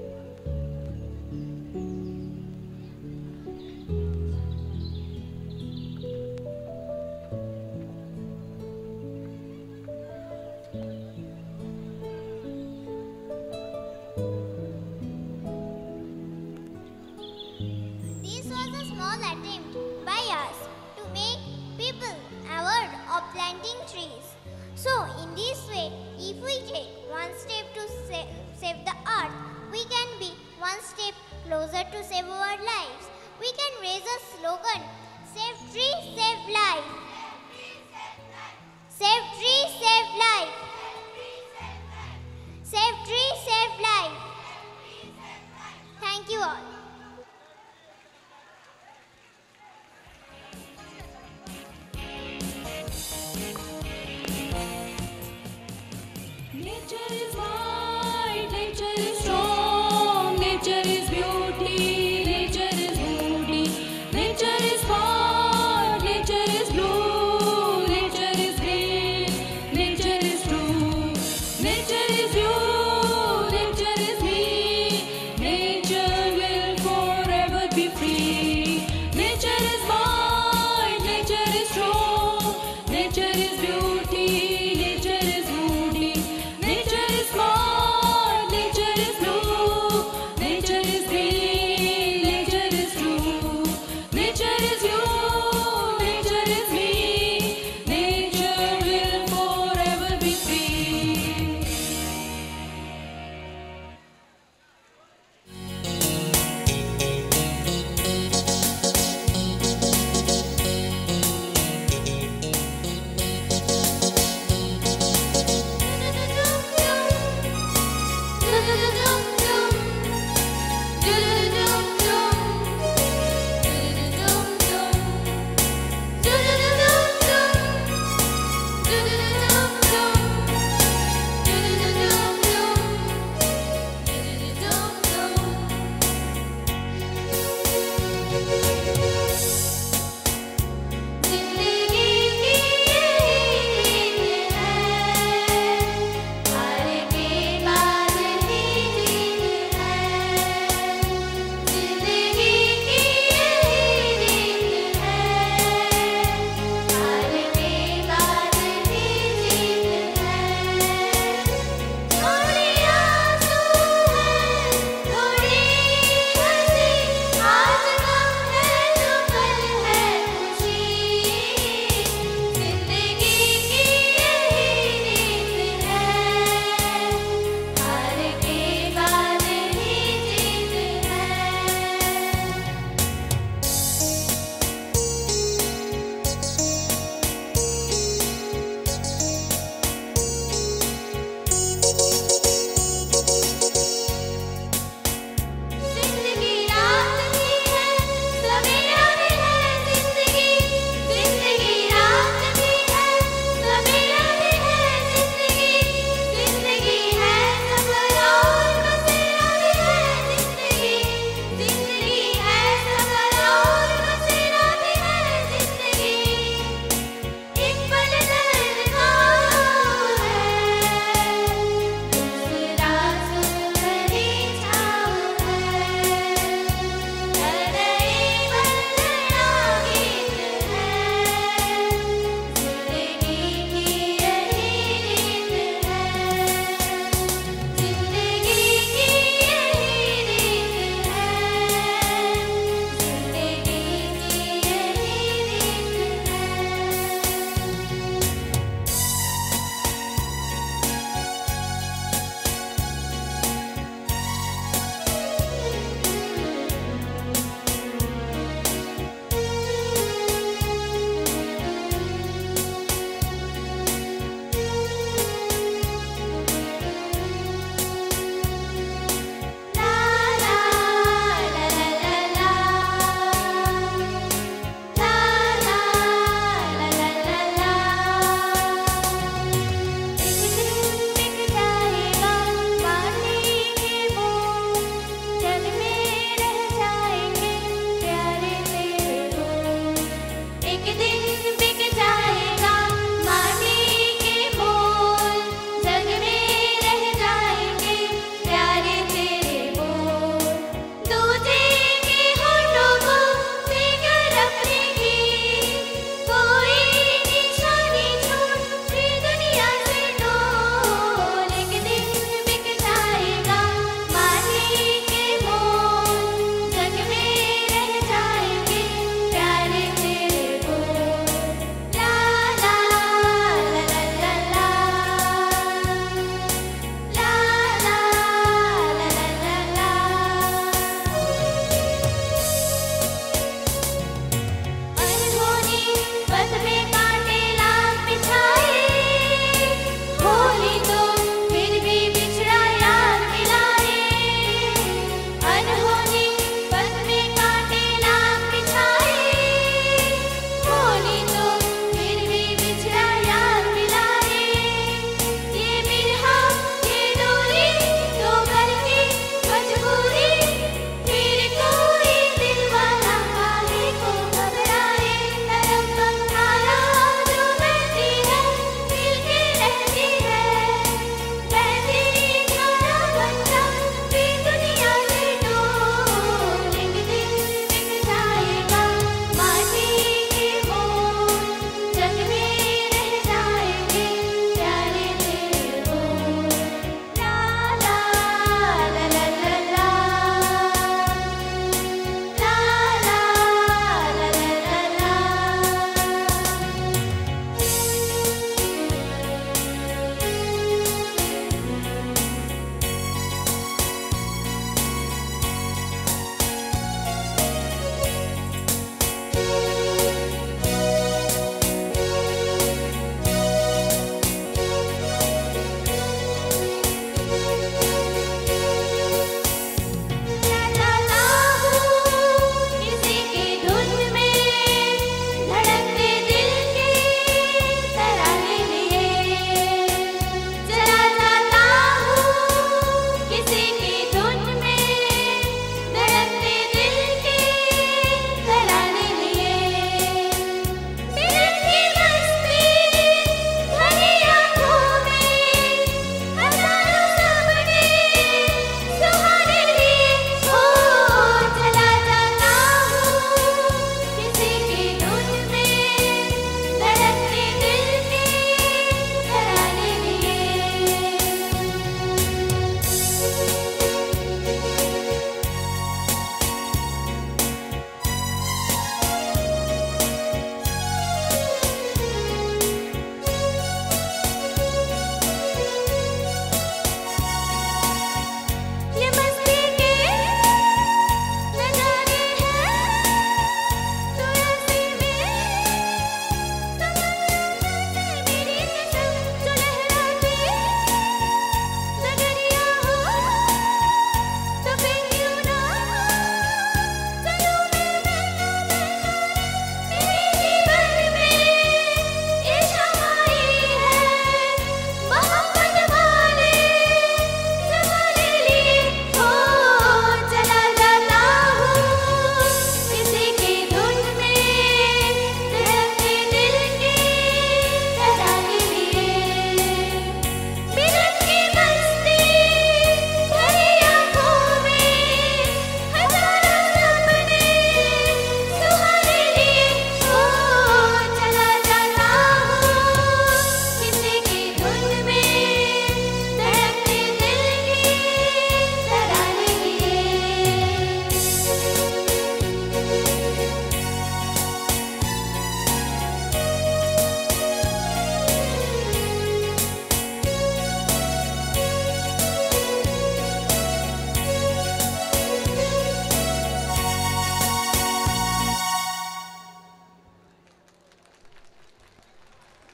This was a small attempt by us to make people aware of planting trees. So, in this way, if we take one step to save, save the earth, we can be one step closer to save our lives. We can raise a slogan, save trees, save life. Save trees, save life. Save trees, save life. Thank you all. Nature is white, nature is strong, nature is beauty, nature is beauty, nature is white, nature is blue.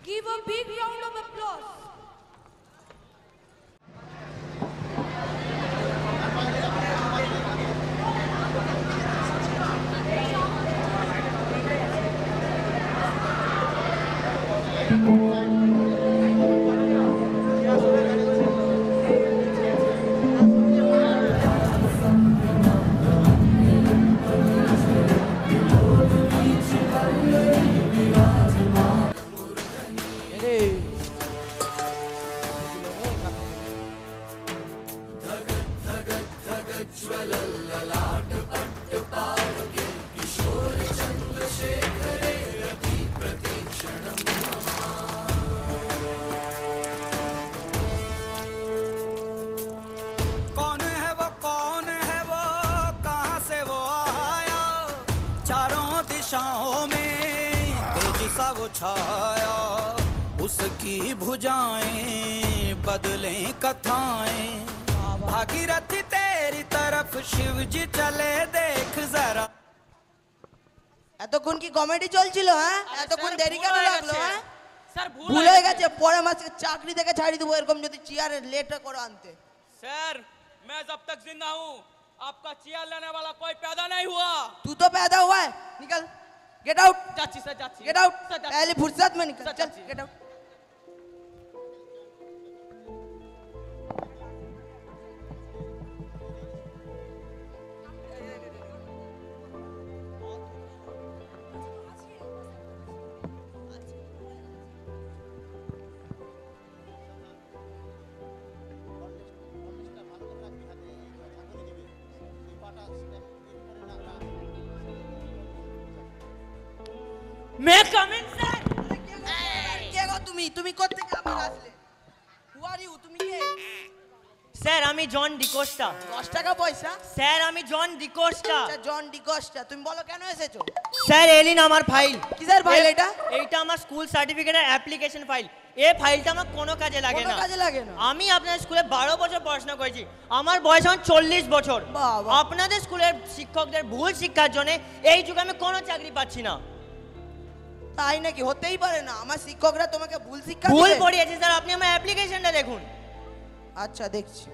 Give a big round of applause. कौन है वो कौन है वो कहाँ से वो आया चारों दिशाओं में तेज सा वो छाया उसकी भुजाएं बदलें कथाएं भागीरथी तेरी तरफ शिव जी चले देख जरा এতক্ষণ কি কমেডি চলছিল হ্যাঁ এতক্ষণ দেরি কেন লাগলো হ্যাঁ স্যার ভুল হয়ে গেছে পরে মাসে চাকরি থেকে ছাড়ি দেবো এরকম যদি চেয়ারে লেট করো আনতে सर मैं जब तक जिंदा हूँ आपका चेयर लेने वाला कोई पैदा नहीं हुआ तू तो पैदा हुआ है निकल गेट आउट जाची सर जाची गेट आउट पहले फुर्सत में निकल चल गेट आउट मैं कमिंग सर কে গো তুমি তুমি কোথা থেকে আবার আসলে হু আর ইউ তুমি কে স্যার আমি জন ডিকোস্টা দশ টাকা পয়সা স্যার আমি জন ডিকোস্টা আচ্ছা জন ডিকোস্টা তুমি বলো কেন এসেছো স্যার এলিন আমার ফাইল কিসের ফাইল এটা এইটা আমার স্কুল সার্টিফিকেটের অ্যাপ্লিকেশন ফাইল এই ফাইলটা আমার কোনো কাজে লাগে কোনো না কাজে লাগে না আমি আপনাদের স্কুলে বারো বছর পড়াশোনা করেছি আমার বয়স এখন চল্লিশ বছর আপনাদের স্কুলের শিক্ষকদের ভুল শিক্ষার জন্য এই যুগে আমি কোনো চাকরি পাচ্ছি না তাই নাকি হতেই পারে না আমার শিক্ষকরা তোমাকে ভুল শিক্ষা ভুল দিবে পড়িয়েছে স্যার আপনি আমার অ্যাপ্লিকেশনটা দেখুন আচ্ছা দেখছি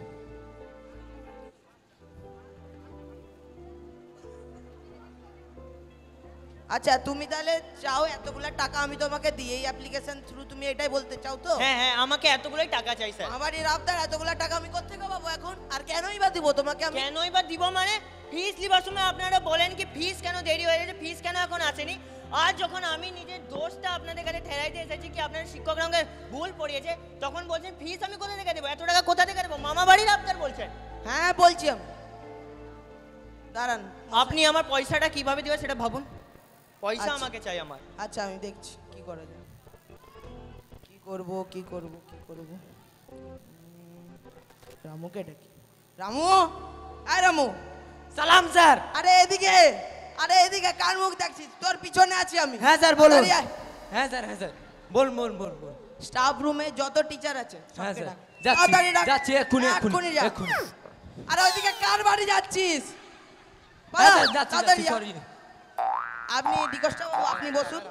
আচ্ছা তুমি তাহলে চাও এতগুলা টাকা আমি তোমাকে দিই এই অ্যাপ্লিকেশন থ্রু তুমি এটাই বলতে চাও তো হ্যাঁ হ্যাঁ আমাকে এতগুলোই টাকা চাই স্যার আমার এই রাবদার এতগুলা টাকা আমি কোথা থেকে পাবো এখন আর কেনই বা দিব তোমাকে আমি কেনই বা দিব মানে ফিস লিবার সময় আপনারা বলেন কি ফিস কেন দেরি হয়ে গেছে ফিস কেন এখন আসেনি আজ যখন আমি নিজের দোষটা আপনাদের কাছে ঠেলাইতে এসেছি কি আপনার শিক্ষকরা আমাকে ভুল পড়িয়েছে তখন বলছেন ফিস আমি কোথা থেকে দেবো এত টাকা কোথা থেকে দেবো মামা বাড়ির রাবদার বলছেন হ্যাঁ বলছি আমি দাঁড়ান আপনি আমার পয়সাটা কিভাবে দিবেন সেটা ভাবুন পয়সা আচ্ছা। আমাকে চাই আমার আচ্ছা আমি দেখছি কি করা যায় কি করব কি করব কি করব উম, রামুকে ডাকি রামু আয় রামু সালাম স্যার আরে এদিকে আরে এদিকে কার মুখ দেখছিস তোর পিছনে আছি আমি হ্যাঁ স্যার বলুন তাড়াতাড়ি আয়। হ্যাঁ স্যার হ্যাঁ স্যার বল বল বল বল স্টাফ রুমে যত টিচার আছে হ্যাঁ সবকে স্যার ডাক। যাচ্ছি তাড়াতাড়ি ডাক। যাচ্ছি এক্ষুনি এক্ষুনি এক্ষুনি যা। এক্ষুনি আরে ওইদিকে কার বাড়ি যাচ্ছিস হ্যাঁ বাবা, স্যার যাচ্ছি তাড়াতাড়ি যাচ্ছি যা। সরি আপনি ডিকোস্টা বাবু আপনি বসুন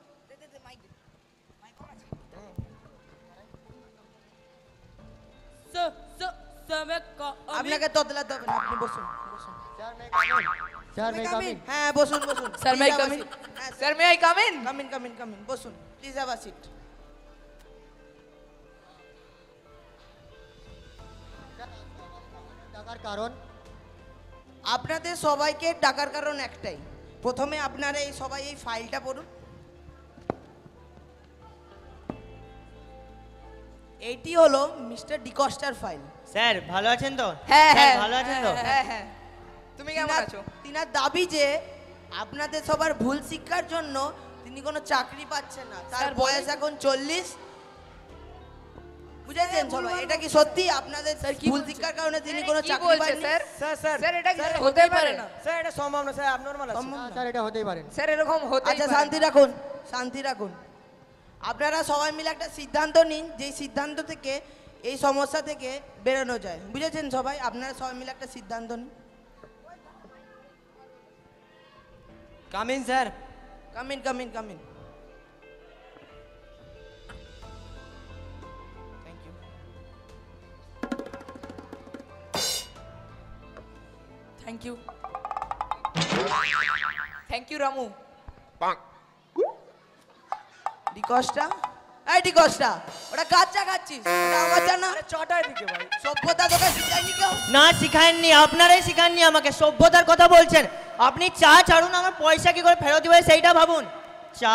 আপনাকে তদলাতে হবে না আপনি বসুন বসুন sir May I come in? হ্যাঁ বসুন বসুন Sir, may I Please have come a in? seat. হ্যাঁ, Sir, may I come in? Come in, come in, come in. বসুন প্লিজ হ্যাভ আ সিট টাকার কারণ আপনাদের সবাইকে ডাকার কারণ একটাই প্রথমে আপনারা এই সবাই এই ফাইলটা পড়ুন এইটি হলো মিস্টার ডিকস্টার ফাইল স্যার ভালো আছেন তো হ্যাঁ স্যার, হ্যাঁ ভালো আছেন তো হ্যাঁ হ্যাঁ তুমি কেমন আছো তিনার দাবি যে আপনাদের সবার ভুল শিক্ষার জন্য তিনি কোনো চাকরি পাচ্ছেন না তার স্যার, বয়স বলেন। এখন চল্লিশ বুঝেছেন সবাই এটা কি সত্যি আপনাদের ভুল শিক্ষার কারণে তিনি কোনো চাকরি পাননি স্যার স্যার স্যার স্যার এটা কি হতে পারে না স্যার এটা সম্ভব না স্যার abnormal আছে স্যার এটা হতেই পারে স্যার এরকম হতেই আচ্ছা পারে শান্তি রাখুন শান্তি রাখুন আপনারা সবাই মিলে একটা সিদ্ধান্ত নিন যেই সিদ্ধান্ত থেকে এই সমস্যা থেকে বেরোনো যায় বুঝেছেন সবাই আপনারা সবাই মিলে একটা সিদ্ধান্ত নিন come in sir come in come in come in thank you thank you Ramu D'Costa এই ডিকসটা ওটা কার চা খাচ্ছিস ওটা আমার চা না চটাই দিকে ভাই সভ্যতা তোকে শিখায়নি কেউ না শিখাননি, আপনারাই শিখাননি আমাকে। সভ্যতার কথা বলছেন আপনি, চা ছাড়ুন, আমার পয়সা কি করে ফেরত দিবে সেইটা ভাবুন। চা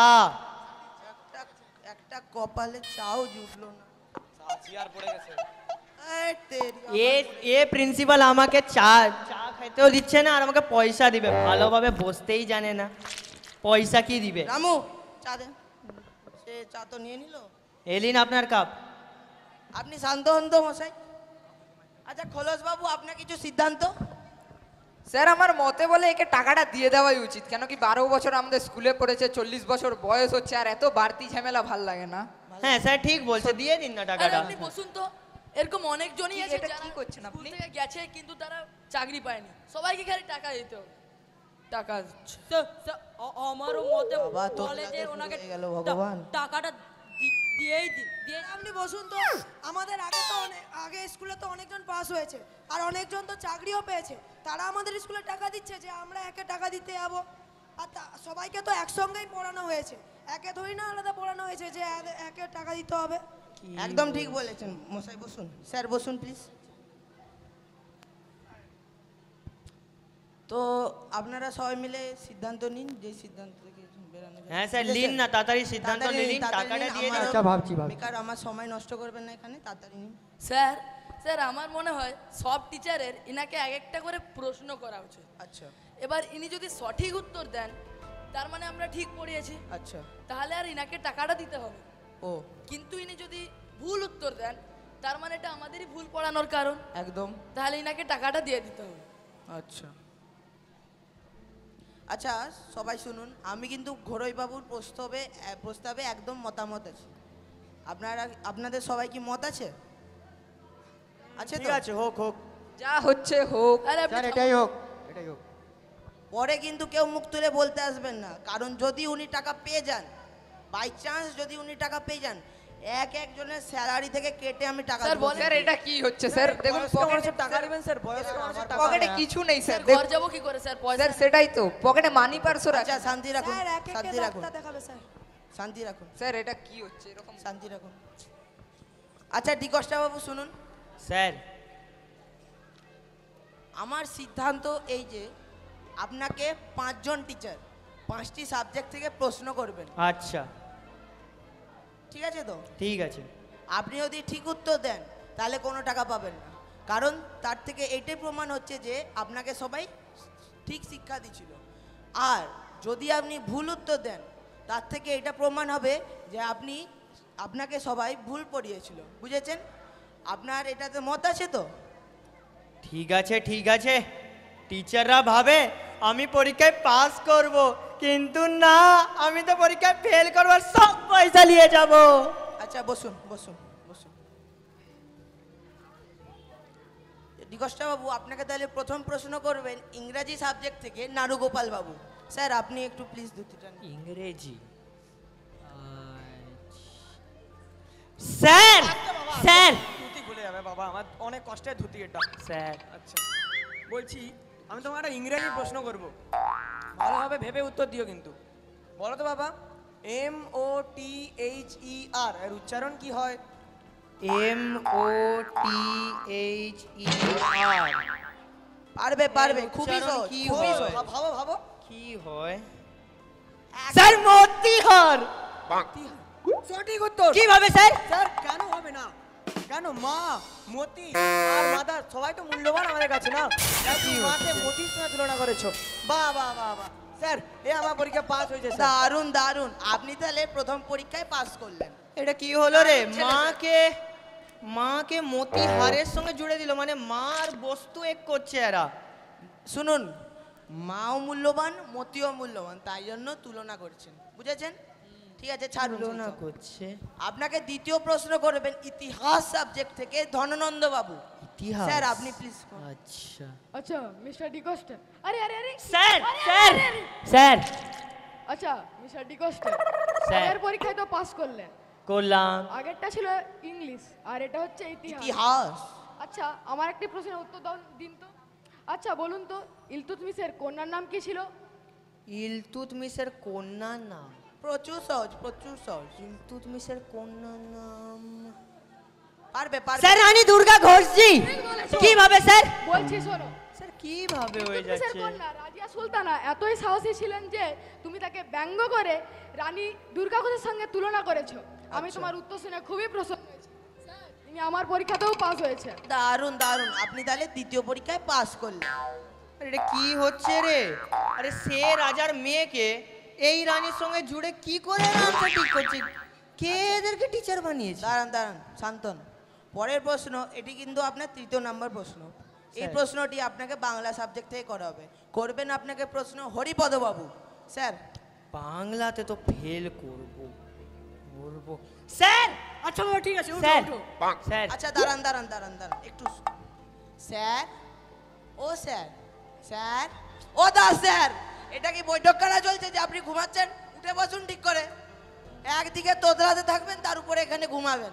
একটা কপালে চাও জুটলো না চেয়ার পড়ে গেছে। এই তেরি এ এ প্রিন্সিপাল আমাকে চা চা খেতেও দিচ্ছে না আর আমাকে পয়সা দিবে, ভালোভাবে বসতেই জানে না, পয়সা কি দিবে। রামু চা দে। সে চা তো নিয়ে নিল। এলিন আপনার কাপ। আপনি শান্ত হন তো মশাই। আচ্ছা খোলস বাবু আপনার কিছু সিদ্ধান্ত? স্যার আমার মতে বলে একে টাকাটা দিয়ে দেওয়াই উচিত, কেন কি বারো বছর আমাদের স্কুলে পড়েছে, চল্লিশ বছর বয়স হচ্ছে, আর এত বাড়তি ঝামেলা ভাল লাগে না। হ্যাঁ স্যার ঠিক বলছে, দিয়ে দিন না টাকাটা। আপনি বসুন তো, এরকম অনেকজনই আছে এটা যারা কি করছেন আপনি? স্কুল থেকে গেছে কিন্তু তারা চাকরি পায়নি, সবাইকে খালি টাকা দিতে হবে। টাকা আমারও মতে বাবা, তোর বলে যে হাতে ওনাকে ফুলে গেল ভগবান। টা- টাকাটা দি- দিয়েই দিন দিয়ে আপনি বসুন তো। আমাদের আগে তো অনেক আগে স্কুলে তো অনেকজন পাস হয়েছে আর অনেকজন তো চাকরিও পেয়েছে, তারা আমাদের স্কুলে টাকা দিচ্ছে যে আমরা একে টাকা দিতে যাবো। আর তা- সবাইকে তো একসঙ্গেই পড়ানো হয়েছে, একে ধরি না আলাদা পড়ানো হয়েছে যে এ- একে টাকা দিতে হবে। একদম ঠিক বলেছেন মশাই, বসুন স্যার, বসুন প্লিজ। তো আপনারা সবাই মিলে সিদ্ধান্ত নিন, যে সিদ্ধান্ত থেকে বেরানো যায়। হ্যাঁ স্যার নিন না, তাড়াতাড়ি সিদ্ধান্ত তাড়াতাড়ি নিন, নিন, তাড়াতাড়ি টাকাটা নিন, দিয়ে আমার- দিন। আচ্ছা, ভাবছি, ভাবছি। বেকার আমার সময় নষ্ট করবেন না এখানে, তাড়াতাড়ি নিন। স্যার স্যার আমার মনে হয় সব টিচারের ইনাকে এক একটা করে প্রশ্ন করা উচিত। আচ্ছা এবার ইনি যদি সঠিক উত্তর দেন তার মানে আমরা ঠিক পড়িয়েছি, আচ্ছা তাহলে আর ইনাকে টাকাটা দিতে হবে। ও কিন্তু ইনি যদি ভুল উত্তর দেন তার মানে এটা আমাদেরই ভুল পড়ানোর কারণ, একদম। তাহলে ইনাকে টাকাটা দিয়ে দিতে হবে। আচ্ছা আচ্ছা সবাই শুনুন, আমি কিন্তু ঘোরইবাবুর প্রস্তাবে আহ, প্রস্তাবে একদম মতামত আছে। আপনারা আপনাদের সবাই কি মত আছে? আচ্ছা ঠিক আছে, হোক হোক যা হচ্ছে হোক। আরে আপনি স্যার এটাই হোক, এটাই হোক। পরে কিন্তু কেউ মুখ তুলে বলতে আসবেন না, কারণ যদি উনি টাকা পেয়ে যান, বাই চান্স যদি উনি টাকা পেয়ে যান, এক একজনের স্যালারি থেকে কেটে আমি টাকা স্যার দেবো। বলেন, স্যার এটা কি হচ্ছে স্যার? দেখুন পকেটে টাকা দিবেন স্যার, বয়স্ক মানুষের পকেটে কিছু নেই স্যার। স্যার, ঘর যাবো কি করে স্যার? পয়সা স্যার সেটাই তো, পকেটে মানি পার্সও রাখেন। আচ্ছা শান্তি রাখুন, স্যার এক শান্তি একে রাখুন, ডাক্তার দেখাবে স্যার। শান্তি রাখুন। স্যার এটা কি হচ্ছে এরকম? শান্তি রাখুন। আচ্ছা ডিকস্টা বাবু শুনুন স্যার, আমার সিদ্ধান্ত এই যে আপনাকে পাঁচজন টিচার পাঁচটি সাবজেক্ট থেকে প্রশ্ন করবেন, আচ্ছা ঠিক আছে তো? ঠিক আছে। আপনি যদি ঠিক উত্তর দেন তাহলে কোনো টাকা পাবেন না, কারণ তার থেকে এটাই প্রমাণ হচ্ছে যে আপনাকে সবাই ঠিক শিক্ষা দিচ্ছিল। আর যদি আপনি ভুল উত্তর দেন তার থেকে এটা প্রমাণ হবে যে আপনি আপনাকে সবাই ভুল পড়িয়েছিল, বুঝেছেন? আপনার এটাতে মত আছে তো? ঠিক আছে ঠিক আছে, টিচাররা ভাবে আমি পরীক্ষায় পাস করব, কিন্তু না, আমি তো পরীক্ষায় ফেল করবার সব পয়সা নিয়ে যাব। আচ্ছা বসুন বসুন বসুন। ডিকস্টা বাবু আপনাকে তাহলে প্রথম প্রশ্ন করবেন ইংরাজি সাবজেক্ট থেকে নারুগোপাল বাবু। স্যার আপনি একটু প্লিজ দুটিটা নিন। ইংরেজি স্যার স্যার ধুতি খুলে যাবে বাবা, আমার অনেক কষ্টের ধুতি এটা। স্যার আচ্ছা বলছি, আমি তোমার একটা ইংরেজি প্রশ্ন করব, ভালোভাবে ভেবে উত্তর দিও কিন্তু। বলো তো বাবা, M O T H E আর এর উচ্চারণ কি হয়? M O T H E R. পারবে পারবে, খুবই উচ্চারণ সহজ, কি খুবই হয়? সহজ। ভাবো ভাবো কি হয়? স্যার মতিহার। সঠিক উত্তর। কিভাবে স্যার? স্যার কেন হবে না? কেন? মা মতি আর মাদার সবাই তো মূল্যবান আমাদের কাছে না, তাই তুমি মাকে মতির সঙ্গে তুলনা করেছো। বাহ বাহ বাহ বাহ স্যার, এ আমার পরীক্ষা পাস হয়েছে স্যার। দারুণ দারুণ, আপনি তাহলে প্রথম পরীক্ষায় পাস করলেন। এটা কি হলো রে? মাকে মাকে মতিহারের সঙ্গে জুড়ে দিল, মানে মার বস্তু এক করছে এরা। শুনুন, মাও মূল্যবান মতিও মূল্যবান, তাই জন্য তুলনা করছেন, বুঝেছেন? ঠিক আছে ছাড়ুন। তুলনা করছে। আপনাকে দ্বিতীয় প্রশ্ন করবেন ইতিহাস সাবজেক্ট থেকে ধননন্দ বাবু। ইতিহাস স্যার আপনি প্লিজ। আচ্ছা আচ্ছা মিস্টার ডিকস্টা, আরে আরে আরে স্যার আরে, স্যার আরে, আরে। স্যার আচ্ছা মিস্টার ডিকস্টা, স্যার। আগের পরীক্ষায় তো পাস করলেন, করলাম। আগেরটা ছিল ইংলিশ আর এটা হচ্ছে ইতিহাস। ইতিহাস। আচ্ছা আমার একটি প্রশ্নের উত্তর দাও দিন তো। আচ্ছা বলুন তো ইলতুৎমিশের কন্যার নাম কি ছিল? ইলতুৎমিশের কন্যার নাম প্রচুর সহজ, প্রচুর সহজ। ইলতুৎমিশের কন্যার নাম পারবে পারবে। স্যার রানী দুর্গা ঘোষজি। কিভাবে স্যার? বলছি শোনো। স্যার কিভাবে হয়ে ইলতুৎমিশের যাচ্ছে? কন্যা রাজিয়া সুলতানা এতই সাহসী ছিলেন যে তুমি তাকে ব্যঙ্গ করে রানী দুর্গা ঘোষের সঙ্গে তুলনা করেছো। আমি তোমার উত্তর শুনে খুবই প্রসন্ন হয়েছি। স্যার তিনি আমার পরীক্ষাতেও পাস হয়েছে। দারুণ দারুণ, আপনি তাহলে দ্বিতীয় পরীক্ষায় পাস করলেন। আরে এটা কি হচ্ছে রে? আরে সে রাজার মেয়েকে এই রানীর সঙ্গে জুড়ে কি করে নামটা ঠিক করছে? কে এদেরকে টিচার বানিয়েছে? দাঁড়ান দাঁড়ান শান্তন, পরের প্রশ্ন এটি কিন্তু আপনার তৃতীয় নাম্বার প্রশ্ন। এই স্যার। প্রশ্নটি আপনাকে বাংলা সাবজেক্ট থেকে করা হবে। করবেন আপনাকে প্রশ্ন হরিপদ বাবু। স্যার বাংলাতে তো ফেল করব বলবো স্যার। আচ্ছা বাবা ঠিক আছে, স্যার স্যার আচ্ছা দাঁড়ান দাঁড়ান দাঁড়ান দাঁড়ান একটু। স্যার ও স্যার স্যার ও দাস স্যার, এটা কি বৈঠকখানা চলছে যে আপনি ঘুমাচ্ছেন? উঠে বসুন ঠিক করে। একদিকে তোতলাতে থাকবেন, তার উপরে এখানে ঘুমাবেন।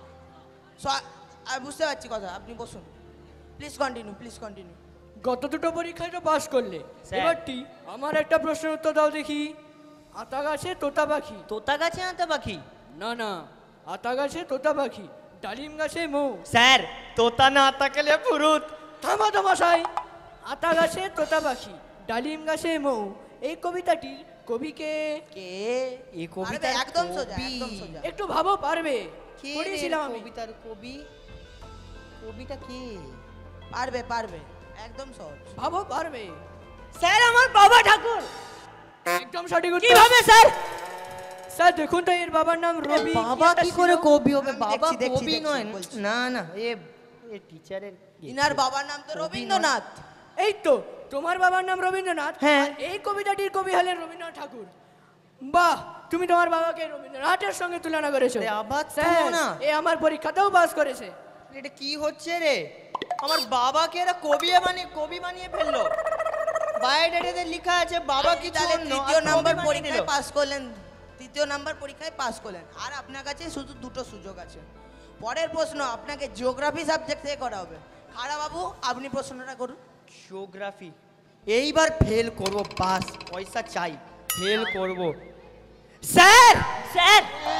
স- আমি বুঝতে পারছি কথা, আপনি বসুন। Please continue, please continue. গত দুটো পরীক্ষায় তো পাস করলে, স্যার। এবারটি আমার একটা প্রশ্নের উত্তর দাও দেখি। আতা গাছে তোতা পাখি। তোতা গাছে আতা পাখি? না না, আতা গাছে তোতা পাখি, ডালিম গাছে মৌ। স্যার তোতা না আতা খেলে পুরুত। থামা তো মশাই। আতা গাছে তোতা পাখি, ডালিম গাছে মৌ, এই কবিতাটি কবিকে কে? এই কবিতা একদম সোজা, একদম সোজা। একটু ভাবো, পারবে। কে পড়েছিলাম রে আমি। কবিতার কবি? কবিটা কে? পারবে পারবে, একদম সহজ। ভাবো, পারবে। স্যার আমার বাবা ঠাকুর। একদম সঠিক উত্তর। কিভাবে স্যার? স্যার দেখুন তো, এর বাবার নাম রবি। বাবা কি করে কবি হবে? আমি বাবা দেখছি, দেখছি, কবি দেখছি, নয়। বলছি। না না, এ এ টিচারের ইনার বাবার নাম তো রবীন্দ্রনাথ। এই তো, তোমার বাবার নাম রবীন্দ্রনাথ। হ্যাঁ। আর এই কবিতাটির কবি হলেন রবীন্দ্রনাথ ঠাকুর। বাহ, তুমি তোমার বাবাকে রবীন্দ্রনাথের সঙ্গে তুলনা করেছো। আরে আবার স্যার, তো না। এ আমার পরীক্ষাতেও পাস করেছে। এটা কি হচ্ছে রে? আমার বাবাকে এরা কবি বানিয়ে কবি বানিয়ে ফেললো। বায়োডাটাতে লেখা আছে বাবা আপনি কিছু তাহলে অন্য, তৃতীয় আর কবি নাম্বার বানিয়ে পরীক্ষায় দিল। পাস করলেন। তৃতীয় নাম্বার পরীক্ষায় পাস করলেন। আর আপনার কাছে শুধু দুটো সুযোগ আছে। পরের প্রশ্ন আপনাকে জিওগ্রাফি সাবজেক্ট থেকে করা হবে। খাড়া বাবু, আপনি প্রশ্নটা করুন। জিওগ্রাফি এইবার ফেল করব, বাস পয়সা চাই, ফেল করব। স্যার স্যার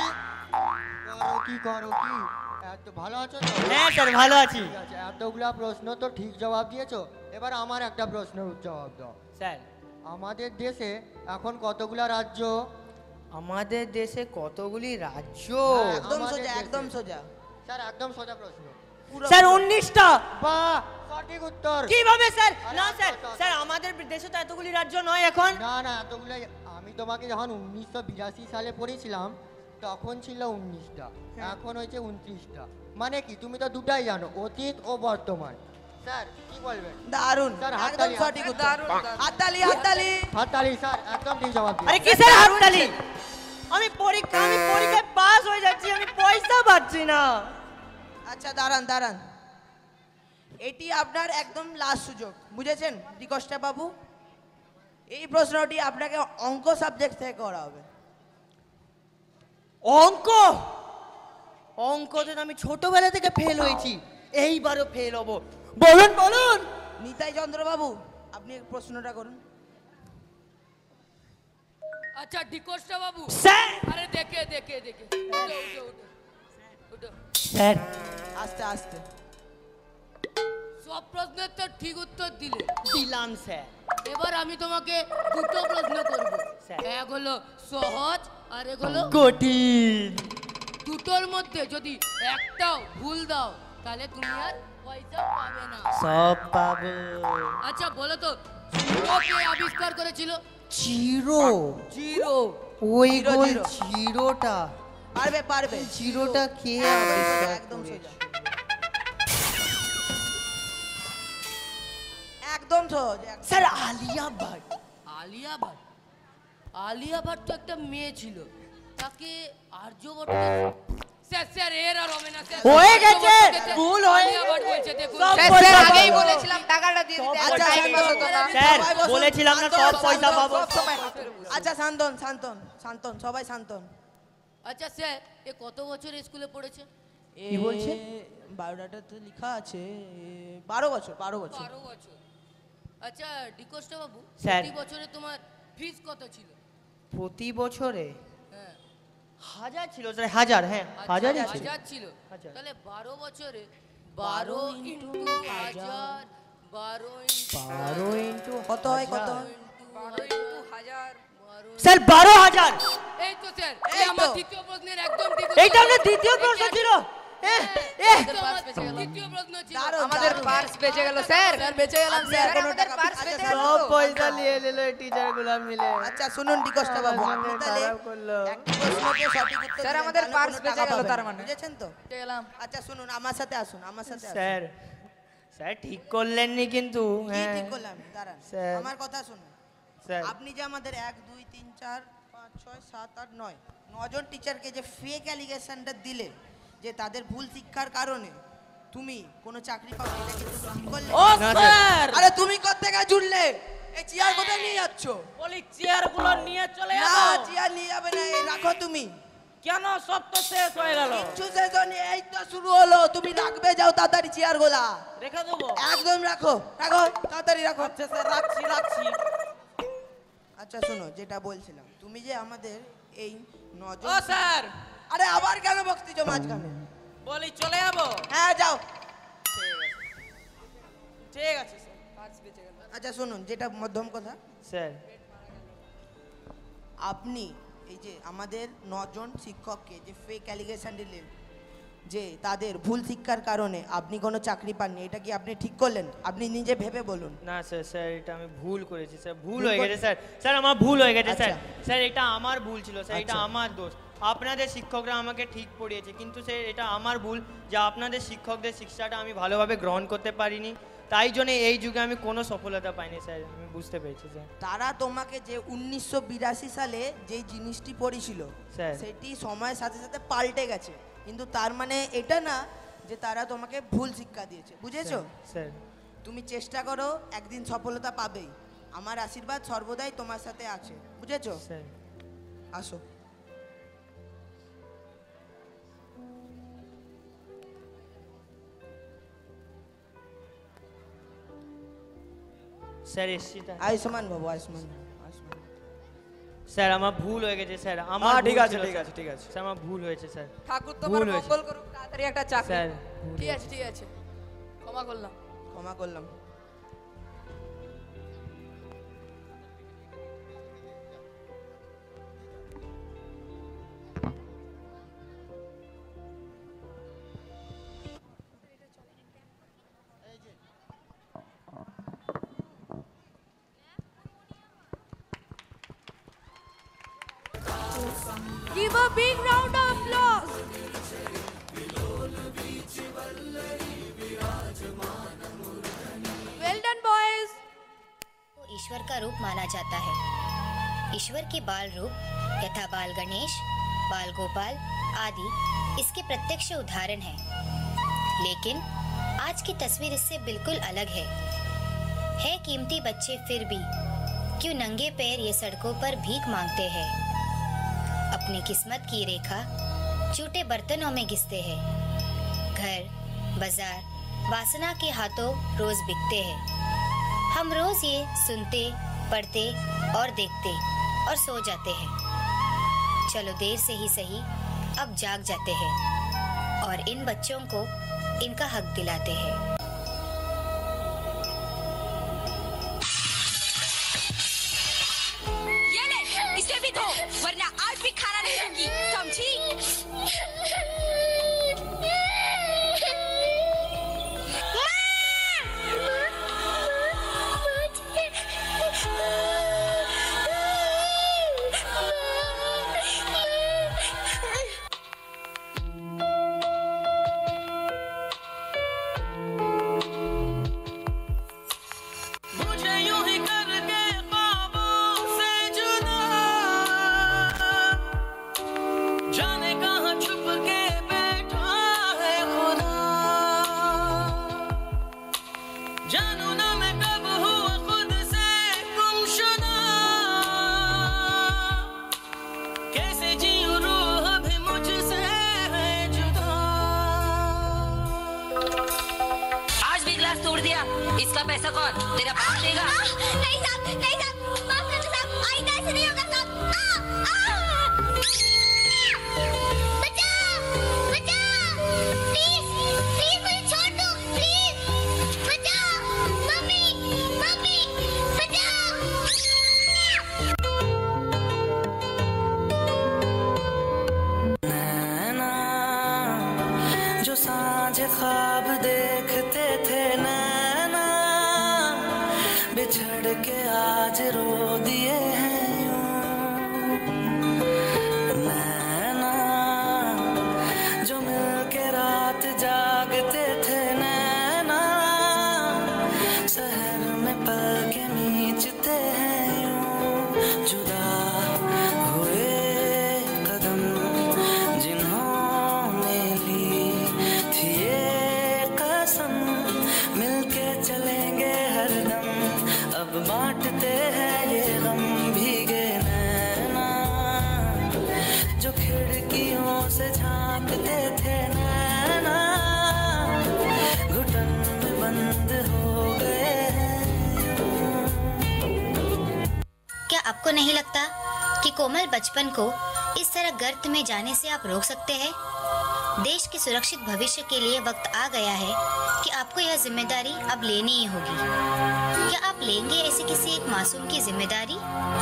করো কি করো কি? এত ভালো আছো তো? হ্যাঁ স্যার ভালো আছি। ঠিক আছে, এতগুলা প্রশ্ন তো ঠিক জবাব দিয়েছো। এবার আমার একটা প্রশ্নের জবাব দাও। স্যার আমাদের দেশে এখন কতগুলা রাজ্য? আমাদের দেশে কতগুলি রাজ্য? হ্যাঁ, একদম আমাদের সোজা, দেশে। একদম সোজা। স্যার একদম সোজা প্রশ্ন। স্যার উনিশটা। বাহ, সঠিক উত্তর। কিভাবে স্যার? আরে, না আচ্ছা, স্যার, আচ্ছা, স্যার আমাদের দেশে তো এতগুলি রাজ্য নয় এখন। না না, এতগুলো আমি তোমাকে যখন উনিশশো বিরাশি সালে পড়েছিলাম তখন ছিল উনিশটা, এখন হয়েছে উনত্রিশটা। মানে কি, তুমি তো দুটাই জানো, অতীত ও বর্তমান। স্যার কি বলবেন? দারুণ, স্যার একদম হাততালি, সঠিক উত্তর। হাততালি, হাততালি। হাততালি স্যার, একদম ঠিক জবাব দিয়েছেন। আরে কিসের হাততালি? আমি পরীক্ষা আমি পরীক্ষায় পাস হয়ে যাচ্ছি, আমি পয়সা পাচ্ছি না। আচ্ছা দাঁড়ান দাঁড়ান, এটি আপনার একদম লাস্ট সুযোগ, বুঝেছেন ডিকস্টা বাবু? এই প্রশ্নটি আপনাকে অঙ্ক সাবজেক্ট থেকে করা হবে। অঙ্ক? অঙ্কতে তো আমি ছোটবেলা থেকে ফেল হয়েছি, এইবারও ফেল হব। বলুন বলুন। নিতাই চন্দ্র বাবু, আপনি প্রশ্নটা করুন। আচ্ছা ডিকোস্টা বাবু। স্যার। আরে দেখে দেখে দেখে উঠো উঠো উঠো উঠো। স্যার আস্তে আস্তে। সব প্রশ্নের তো ঠিক উত্তর দিলে। দিলাম স্যার। এবার আমি তোমাকে দুটো প্রশ্ন করব। স্যার। এক হলো সহজ আর এক হলো কঠিন। দুটোর মধ্যে যদি একটাও ভুল দাও তাহলে তুমি আর পয়সা পাবে না। সব পাবো। আচ্ছা বলো তো, জিরো কে আবিষ্কার করেছিল? জিরো? জিরো। ওই জিরো, গোল জিরো। জিরোটা। পারবে পারবে। জিরোটা কে একদম সোজা, আবিষ্কার একদম সোজা, করেছে? একদম সহজ। একদম। স্যার আলিয়া ভাট। আলিয়া ভাট? আলিয়া ভাট তো একটা মেয়ে ছিল, তাকে আর্যভট্ট। স্যার স্যার এর আর হবে না স্যার। হয়ে গেছে, ভুল হয়ে আলিয়া ভাট বলছে দেখুন। সব স্যার, পয়সা স্যার, আগেই পাবো। বলেছিলাম টাকাটা দিয়ে দিতে। আচ্ছা, টাইম শান্ত পাবো। হন, স্যার, সবাই বসুন। বলেছিলাম না, শান্ত সব হন, পয়সা শান্ত হন, পাবো। সব সময়। আচ্ছা শান্তন শান্তন শান্তন, সবাই শান্তন। আচ্ছা স্যার, এ কত বছর স্কুলে পড়েছে? কি বলছে? বায়োডাটাতে লেখা আছে এ, বারো বছর, বারো বছর। বারো বছর। আচ্ছা ডিকোস্টা বাবু, স্যার। প্রতি বছরে তোমার ফিস কত ছিল? প্রতি বছরে হ্যাঁ হাজার ছিল স্যার, হাজার, হ্যাঁ হাজারই ছিল। হাজার ছিল। তাহলে বারো বছরে বারো ইন্টু হাজার, বারো বারো ইন্টু কত হয় কত হয়? স্যার বারো হাজার। এই তো স্যার, এই আমার দ্বিতীয় প্রশ্নের একদম ঠিক। এইটা আপনার দ্বিতীয় প্রশ্ন ছিল? দ্বিতীয় প্রশ্ন ছিল। আমাদের পার্স বেঁচে গেল স্যার। স্যার বেঁচে গেলাম স্যার। আমাদের পার্স বেঁচে গেল। সব পয়সা নিয়ে নিল টিচার গুলা মিলে। আচ্ছা শুনুন ডিকোস্টা বাবু, আপনি তাহলে একটা প্রশ্নকে সঠিক উত্তর স্যার, দিলেন, আমাদের তাহলে পার্স কোনো বেঁচে টাকা গেল পাবেন তার না। মানে। বুঝেছেন তো? বেঁচে গেলাম। আচ্ছা শুনুন, আমার সাথে আসুন, আমার সাথে আসুন। স্যার স্যার ঠিক করলেননি কিন্তু। কি হ্যাঁ ঠিক করলাম? দাঁড়ান, স্যার। আমার কথা শুনুন। স্যার আপনি যে আমাদের এক দুই তিন চার পাঁচ ছয় সাত আট নয় নজন টিচারকে যে ফেক অ্যালিগেশনটা দিলে যে তাদের ভুল শিক্ষার কারণে তুমি কোনো চাকরি পাবে, এটা কি তুমি ঠিক করলে? ও স্যার! আরে তুমি কোত্থেকে জুড়লে? এই চেয়ার কোথায় নিয়ে যাচ্ছ? বলি চেয়ার গুলো নিয়ে চলে না, যাও। চেয়ার নিয়ে যাবে না, এই রাখো তুমি। কেন? সব তো শেষ হয়ে গেল। কিচ্ছু শেষ হয়নি, এই তো শুরু হলো। তুমি রাখবে, যাও তাড়াতাড়ি চেয়ার গোলা রেখে দেবো। একদম রাখো, রাখো তাড়াতাড়ি রাখো। আচ্ছা স্যার, রাখছি রাখছি। আচ্ছা শোনো, যেটা বলছিলাম, তুমি যে আমাদের এই নজন। ও স্যার! আরে আবার কেন বকতিছো মাঝখানে? বলি চলে যাবো। হ্যাঁ যাও। ঠিক আছে স্যার। আচ্ছা শুনুন, যেটা মধ্যম কথা, স্যার আপনি এই যে আমাদের নজন শিক্ষককে যে ফেক অ্যালিগেশন দিলেন যে তাদের ভুল শিক্ষার কারণে আপনি কোনো চাকরি পাননি, এটা কি আপনি ঠিক করলেন? আপনি নিজে ভেবে বলুন। না স্যার, স্যার এটা আমি ভুল করেছি স্যার, ভুল ভুল হয়ে কর- গেছে স্যার। স্যার আমার ভুল হয়ে গেছে স্যার। আচ্ছা। স্যার এটা আমার ভুল ছিল স্যার, এটা আচ্ছা। আমার দোষ। আপনাদের শিক্ষকরা আমাকে ঠিক পড়িয়েছে, কিন্তু স্যার এটা আমার ভুল যে আপনাদের শিক্ষকদের শিক্ষাটা আমি ভালোভাবে গ্রহণ করতে পারিনি, তাই জন্য এই যুগে আমি কোনো সফলতা পাইনি স্যার, আমি বুঝতে পেরেছি স্যার। তারা তোমাকে যে উনিশশো বিরাশি সালে যেই জিনিসটি পড়েছিল স্যার। সেটি সময়ের সাথে সাথে পাল্টে গেছে, কিন্তু তার মানে এটা না যে তারা তোমাকে ভুল শিক্ষা দিয়েছে। বুঝেছো? স্যার তুমি চেষ্টা করো, একদিন সফলতা পাবেই। আমার আশীর্বাদ সর্বদাই তোমার সাথে আছে। বুঝেছো? স্যার আসো। স্যার এসছি স্যার। আয়ুষ্মান বাবু, আয়ুষ্মান আয়ুষ্মান। স্যার আমার ভুল হয়ে গেছে স্যার, আমার হ্যাঁ, ঠিক ভুল আছে, ছিল, ঠিক স্যার। আছে, ঠিক আছে। স্যার আমার ভুল হয়েছে স্যার। ঠাকুর ভুল তোমার হয়েছে। মঙ্গল করুক, তাড়াতাড়ি একটা চাকরি। স্যার ঠিক আছে ঠিক আছে, ক্ষমা করলাম। ক্ষমা করলাম। Give a big round of applause. Well done, boys. को ईश्वर का रूप माना जाता है। ईश्वर के बाल रूप यथा बाल गणेश, बाल गोपाल आदि इसके प्रत्यक्ष उदाहरण हैं। लेकिन आज की तस्वीर इससे बिल्कुल अलग है। है कीमती बच्चे फिर भी क्यों नंगे पैर ये सड़कों पर भीख मांगते हैं। अपनी किस्मत की रेखा चूटे बर्तनों में घिसते हैं। घर, बाजार, वासना के हाथों रोज बिकते हैं। हम रोज ये सुनते, पढ़ते और देखते और सो जाते हैं। चलो देर से ही सही अब जाग जाते हैं और इन बच्चों को इनका हक दिलाते हैं। ये ले, इसे भी दो, वरना आज भी खाना नहीं दूंगी, समझी? इसका पैसा कौन? तेरा बाप देगा? नहीं साहब, नहीं साहब, माफ कर दो साहब, आइंदा ऐसे नहीं होगा साहब। आ, आ! बचाओ, बचाओ, प्लीज, प्लीज मुझे छोड़ दो, प्लीज, बचाओ, मम्मी, मम्मी, बचाओ। नैना जो सांझ ख्वाब देखते थे, नैना बिछड़ के आज रो दिए हैं यूं। नैना जो मिलके रात जागते थे, नैना शहर में पल के नीचते हैं यूं। जुदा हुए कदम जिन्होंने ली थी ये कसम, मिलके चलेंगे हरदम, अब बांटते हैं ये गम। भीगे नैना जो खिड़कियों से झांकते थे, नैना घुटन में बंद हो गए हैं। क्या आपको नहीं लगता कि कोमल बचपन को इस तरह गर्त में जाने से आप रोक सकते हैं? देश के सुरक्षित भविष्य के लिए वक्त आ गया है कि आपको यह जिम्मेदारी अब लेनी ही होगी। क्या आप लेंगे ऐसे किसी एक मासूम की जिम्मेदारी?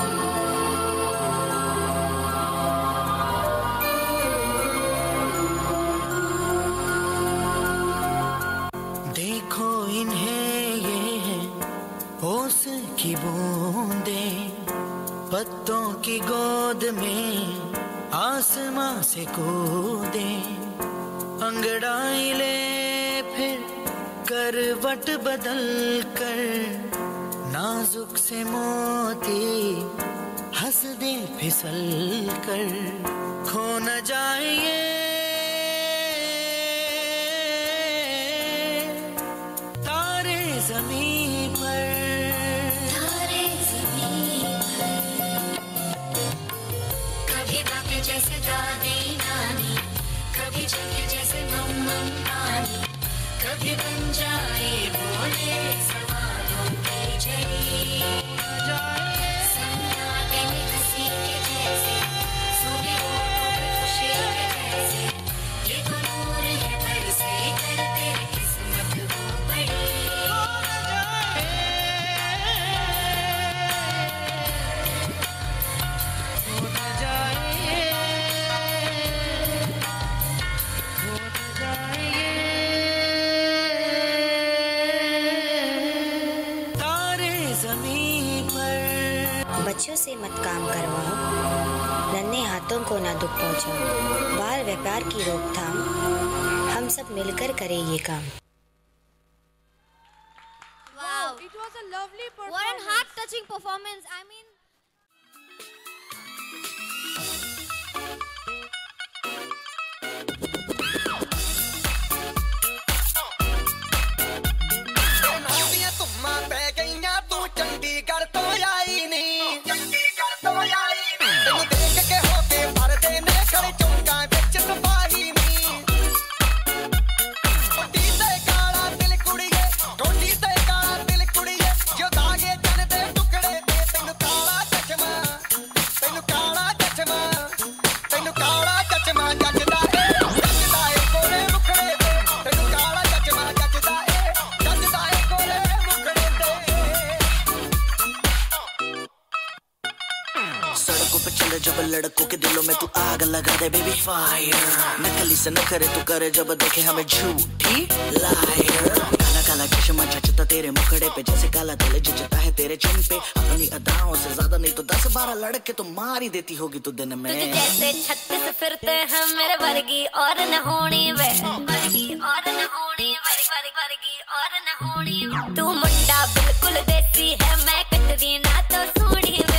देखो इन्हें ये है होश की बूंदे, पत्तों की गोद में आसमां से कूदे, अंगड़ाई ले फिर करवट बदल कर, नाजुक से मोती हंस दे फिसल कर, खो न जाए तारे ज़मीं पर, तारे ज़मीं पर। कभी बातें जैसे दादी नानी, कभी चलके जैसे मम्मा नानी, कभी बन जाए बोले सवालों की झड़ी, सन्नाटे में हंसी के जैसे, सुबह खुशी के जैसे, ये तो नूर है बरसे करके किस्मत हो बड़ी। बच्चों से मत काम करवाओ, नन्हे हाथों को ना दुख पहुंचाओ, बाल व्यापार की रोकथाम हम सब मिलकर करें ये काम। Wow, it was a lovely performance. What a heart-touching performance. I mean, Chandigarh तो आई नहीं, चंडीगढ़ तो आई नहीं, तेनू देख के होके भरदे ने खड़े चौंका विच सफाही नहीं। टोटी ते काला दिल कुड़िए, टोटी ते काला दिल कुड़िए, जो दागे जन दे टुकड़े ते, तेनू काला चश्मा, तेनू काला चश्मा, तेनू काला चश्मा जचदा ए, जचदा ए गोरे मुखड़े ते, तेनू काला चश्मा जचदा ए, जचदा ए गोरे मुखड़े ते। सड़कों पे चले जब लड़कों के दिलों में तू आग लगा दे बेबी फायर, नकली से न करे तू करे जब देखे हमें झूठी लायर। काला काला चश्मा जचता तेरे मुखड़े पे, जैसे काला दिल जचता है तेरे चिन पे, अपनी अदाओं से ज्यादा नहीं तो दस बारह लड़के तो मार ही देती होगी तू दिन में। तुझे जैसे छत्तीस फिरते हैं मेरे वर्गी और न होनी वे, वर्गी और न होनी, वर्गी वर्गी वर्गी और न होनी। तू मुंडा बिल्कुल देसी है, मैं कटरी ना तो सूढ़ी वे।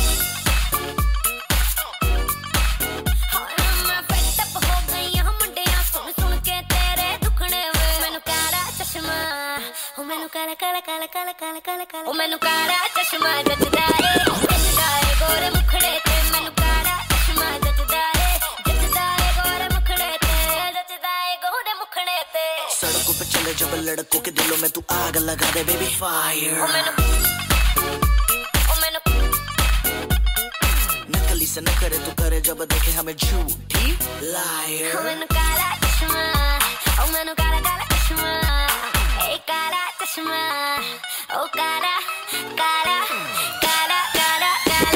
मैनू काला काला काला काला काला काला काला, ओ मैनू काला चश्मा जचदा ए, जचदा ए गोरे मुखड़े ते, मैनू काला चश्मा जचदा ए, जचदा ए गोरे मुखड़े ते, जचदा ए गोरे मुखड़े ते। सड़कों पे चले जब लड़कों के दिलों में तू आग लगा दे बेबी फायर नकली से न करे तू करे जब देखे हमें झूठी लायर मैंने काला चश्मा ओ मैंने काला काला चश्मा ए काला चश्मा ओ काला काला काला काला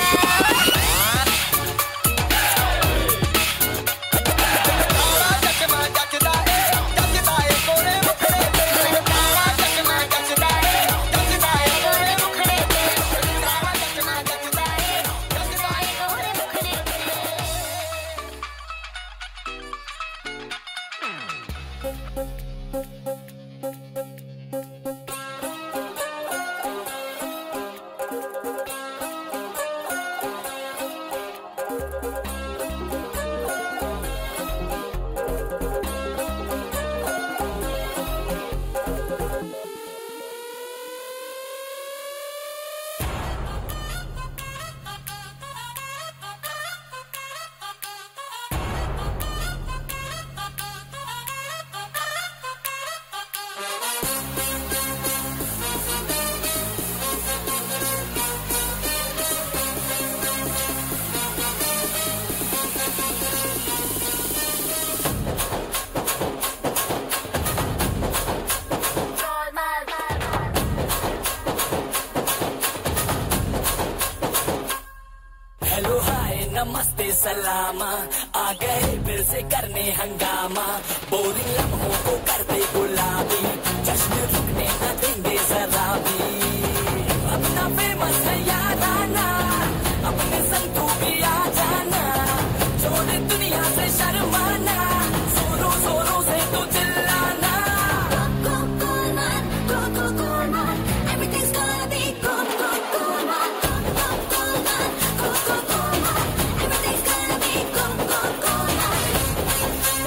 नमस्ते सलामा आ गए फिर से करने हंगामा बोरिंग लम्हों को करते गुलाबी जश्न रुकने न देंगे जरा भी अपना फेमस है याद आना अपने संग तू भी आ जाना छोड़ दुनिया से शर्माना जोरों जोरों से तू चिल्लाना Go, go, go, man, go, go, go, man. Everything's gonna be go, go, go, man. Go, go, go, man, go, go, go, man. Everything's gonna be go, go, go, man.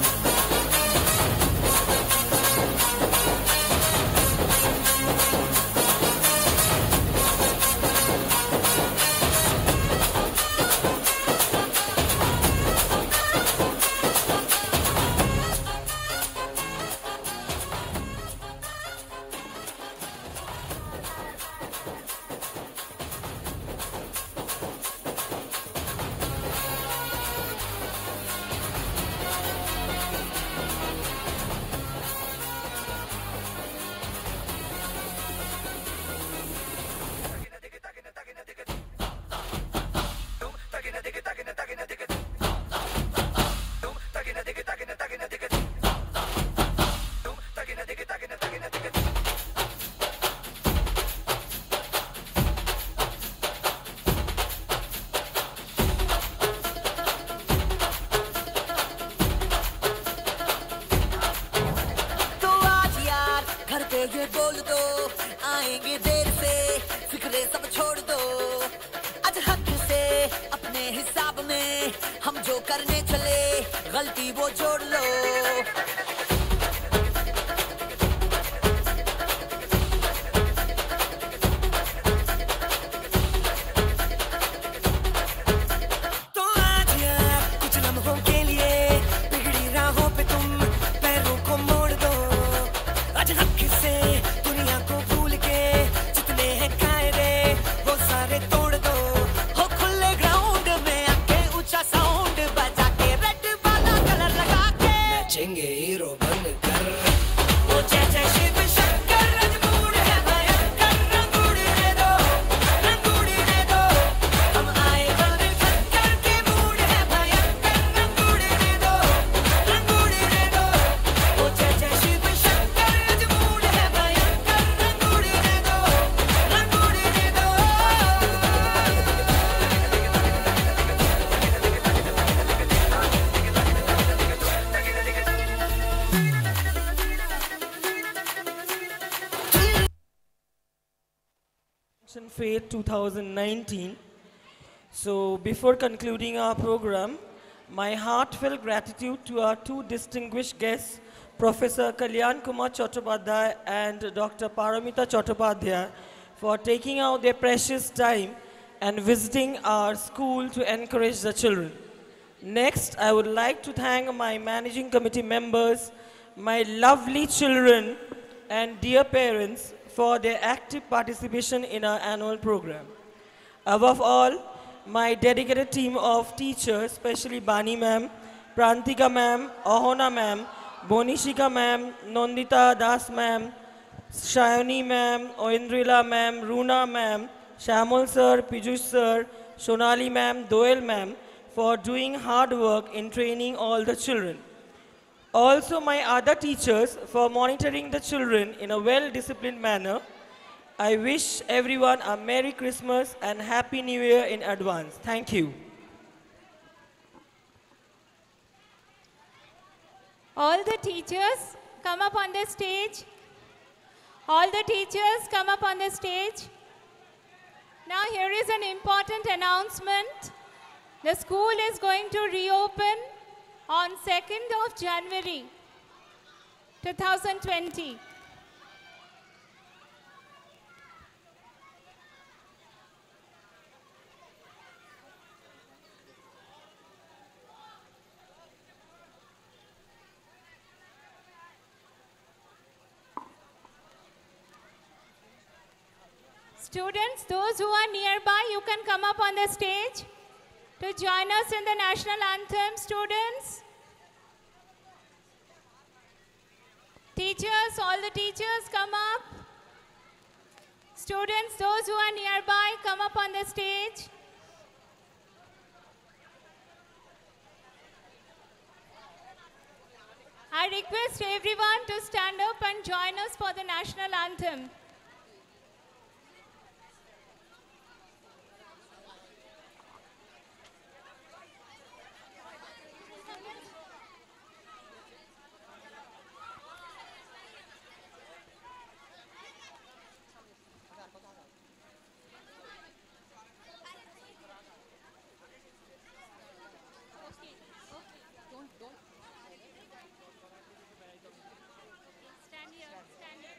ये बोल दो आएंगे देर से फिक्रे सब छोड़ दो आज हक से अपने हिसाब में हम जो करने चले गलती वो जोड़ लो तो आज यार कुछ लम्हों के लिए बिगड़ी राहों पे तुम पैरों को मोड़ दो आज हक से दुनिया को भूल के जितने हैं कायदे वो सारे तोड़ दो हो खुले ग्राउंड में आके ऊंचा साउंड बजा के रेड वाला कलर लगा के नाचेंगे हीरो बन कर वो जय जय शिव शंकर रंगूड़ है भयंकर रंगूड़ दे दो रंगूड़ दे दो हम आए बन शंकर के मूड है भयंकर रंगूड़ दे दो रंगूड़ दे दो वो जय जय शिव शंकर रंगूड़ है भयंकर रंगूड़ दे दो रंगूड़ दे दो Fate twenty nineteen. So before concluding our program, my heartfelt gratitude to our two distinguished guests, Professor Kalyan Kumar Chattopadhyay and Doctor Paramita Chattopadhyay, for taking out their precious time and visiting our school to encourage the children. Next, I would like to thank my managing committee members, my lovely children and dear parents for their active participation in our annual program. Above all, my dedicated team of teachers, especially Bani ma'am, Prantika ma'am, Ahona ma'am, Bonishika ma'am, Nondita Das ma'am, Shayoni ma'am, Oindrila ma'am, Runa ma'am, Shamol sir, Piyush sir, Sonali ma'am, Doel ma'am, for doing hard work in training all the children. Also my other teachers for monitoring the children in a well-disciplined manner. I wish everyone a Merry Christmas and Happy New Year in advance. Thank you. All the teachers come up on the stage. All the teachers come up on the stage. Now here is an important announcement. The school is going to reopen on second of January two thousand twenty. Students, those who are nearby, you can come up on the stage to join us in the national anthem. Students, teachers, all the teachers come up. Students, those who are nearby, come up on the stage. I request everyone to stand up and join us for the national anthem. Stand here, stand here.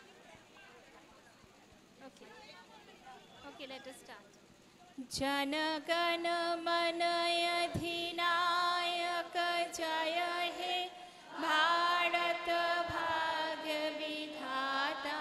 Okay. Okay, let us start. Jana Gana Mana Adhinayak Jaya He Bharat Bhagya Vidhata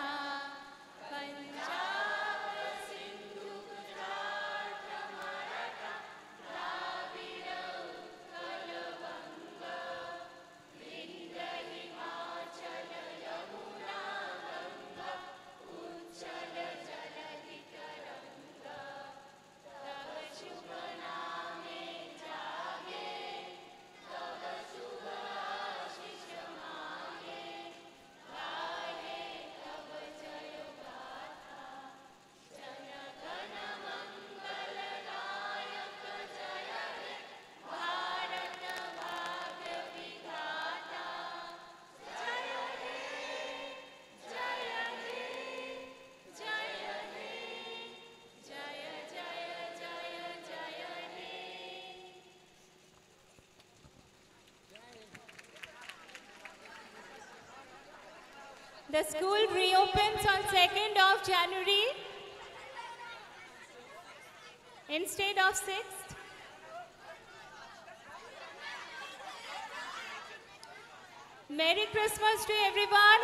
Punjab Sindhu Gujarat Maratha Dravida Utkal Vanga Vindhya Himachal Yamuna Ganga Uchal Jaladi Taranga Tava Shubha Name Jage Tava Shubha Ashish Mage Gaye Tava Jayo Gatha Jana Gana Mangal Dayak Jaya He Bharat Bhagya Vidhata Jaya He Jaya He Jaya He Jaya Jaya Jaya Jaya He. The school reopens on second of January instead of sixth. Merry Christmas to everyone.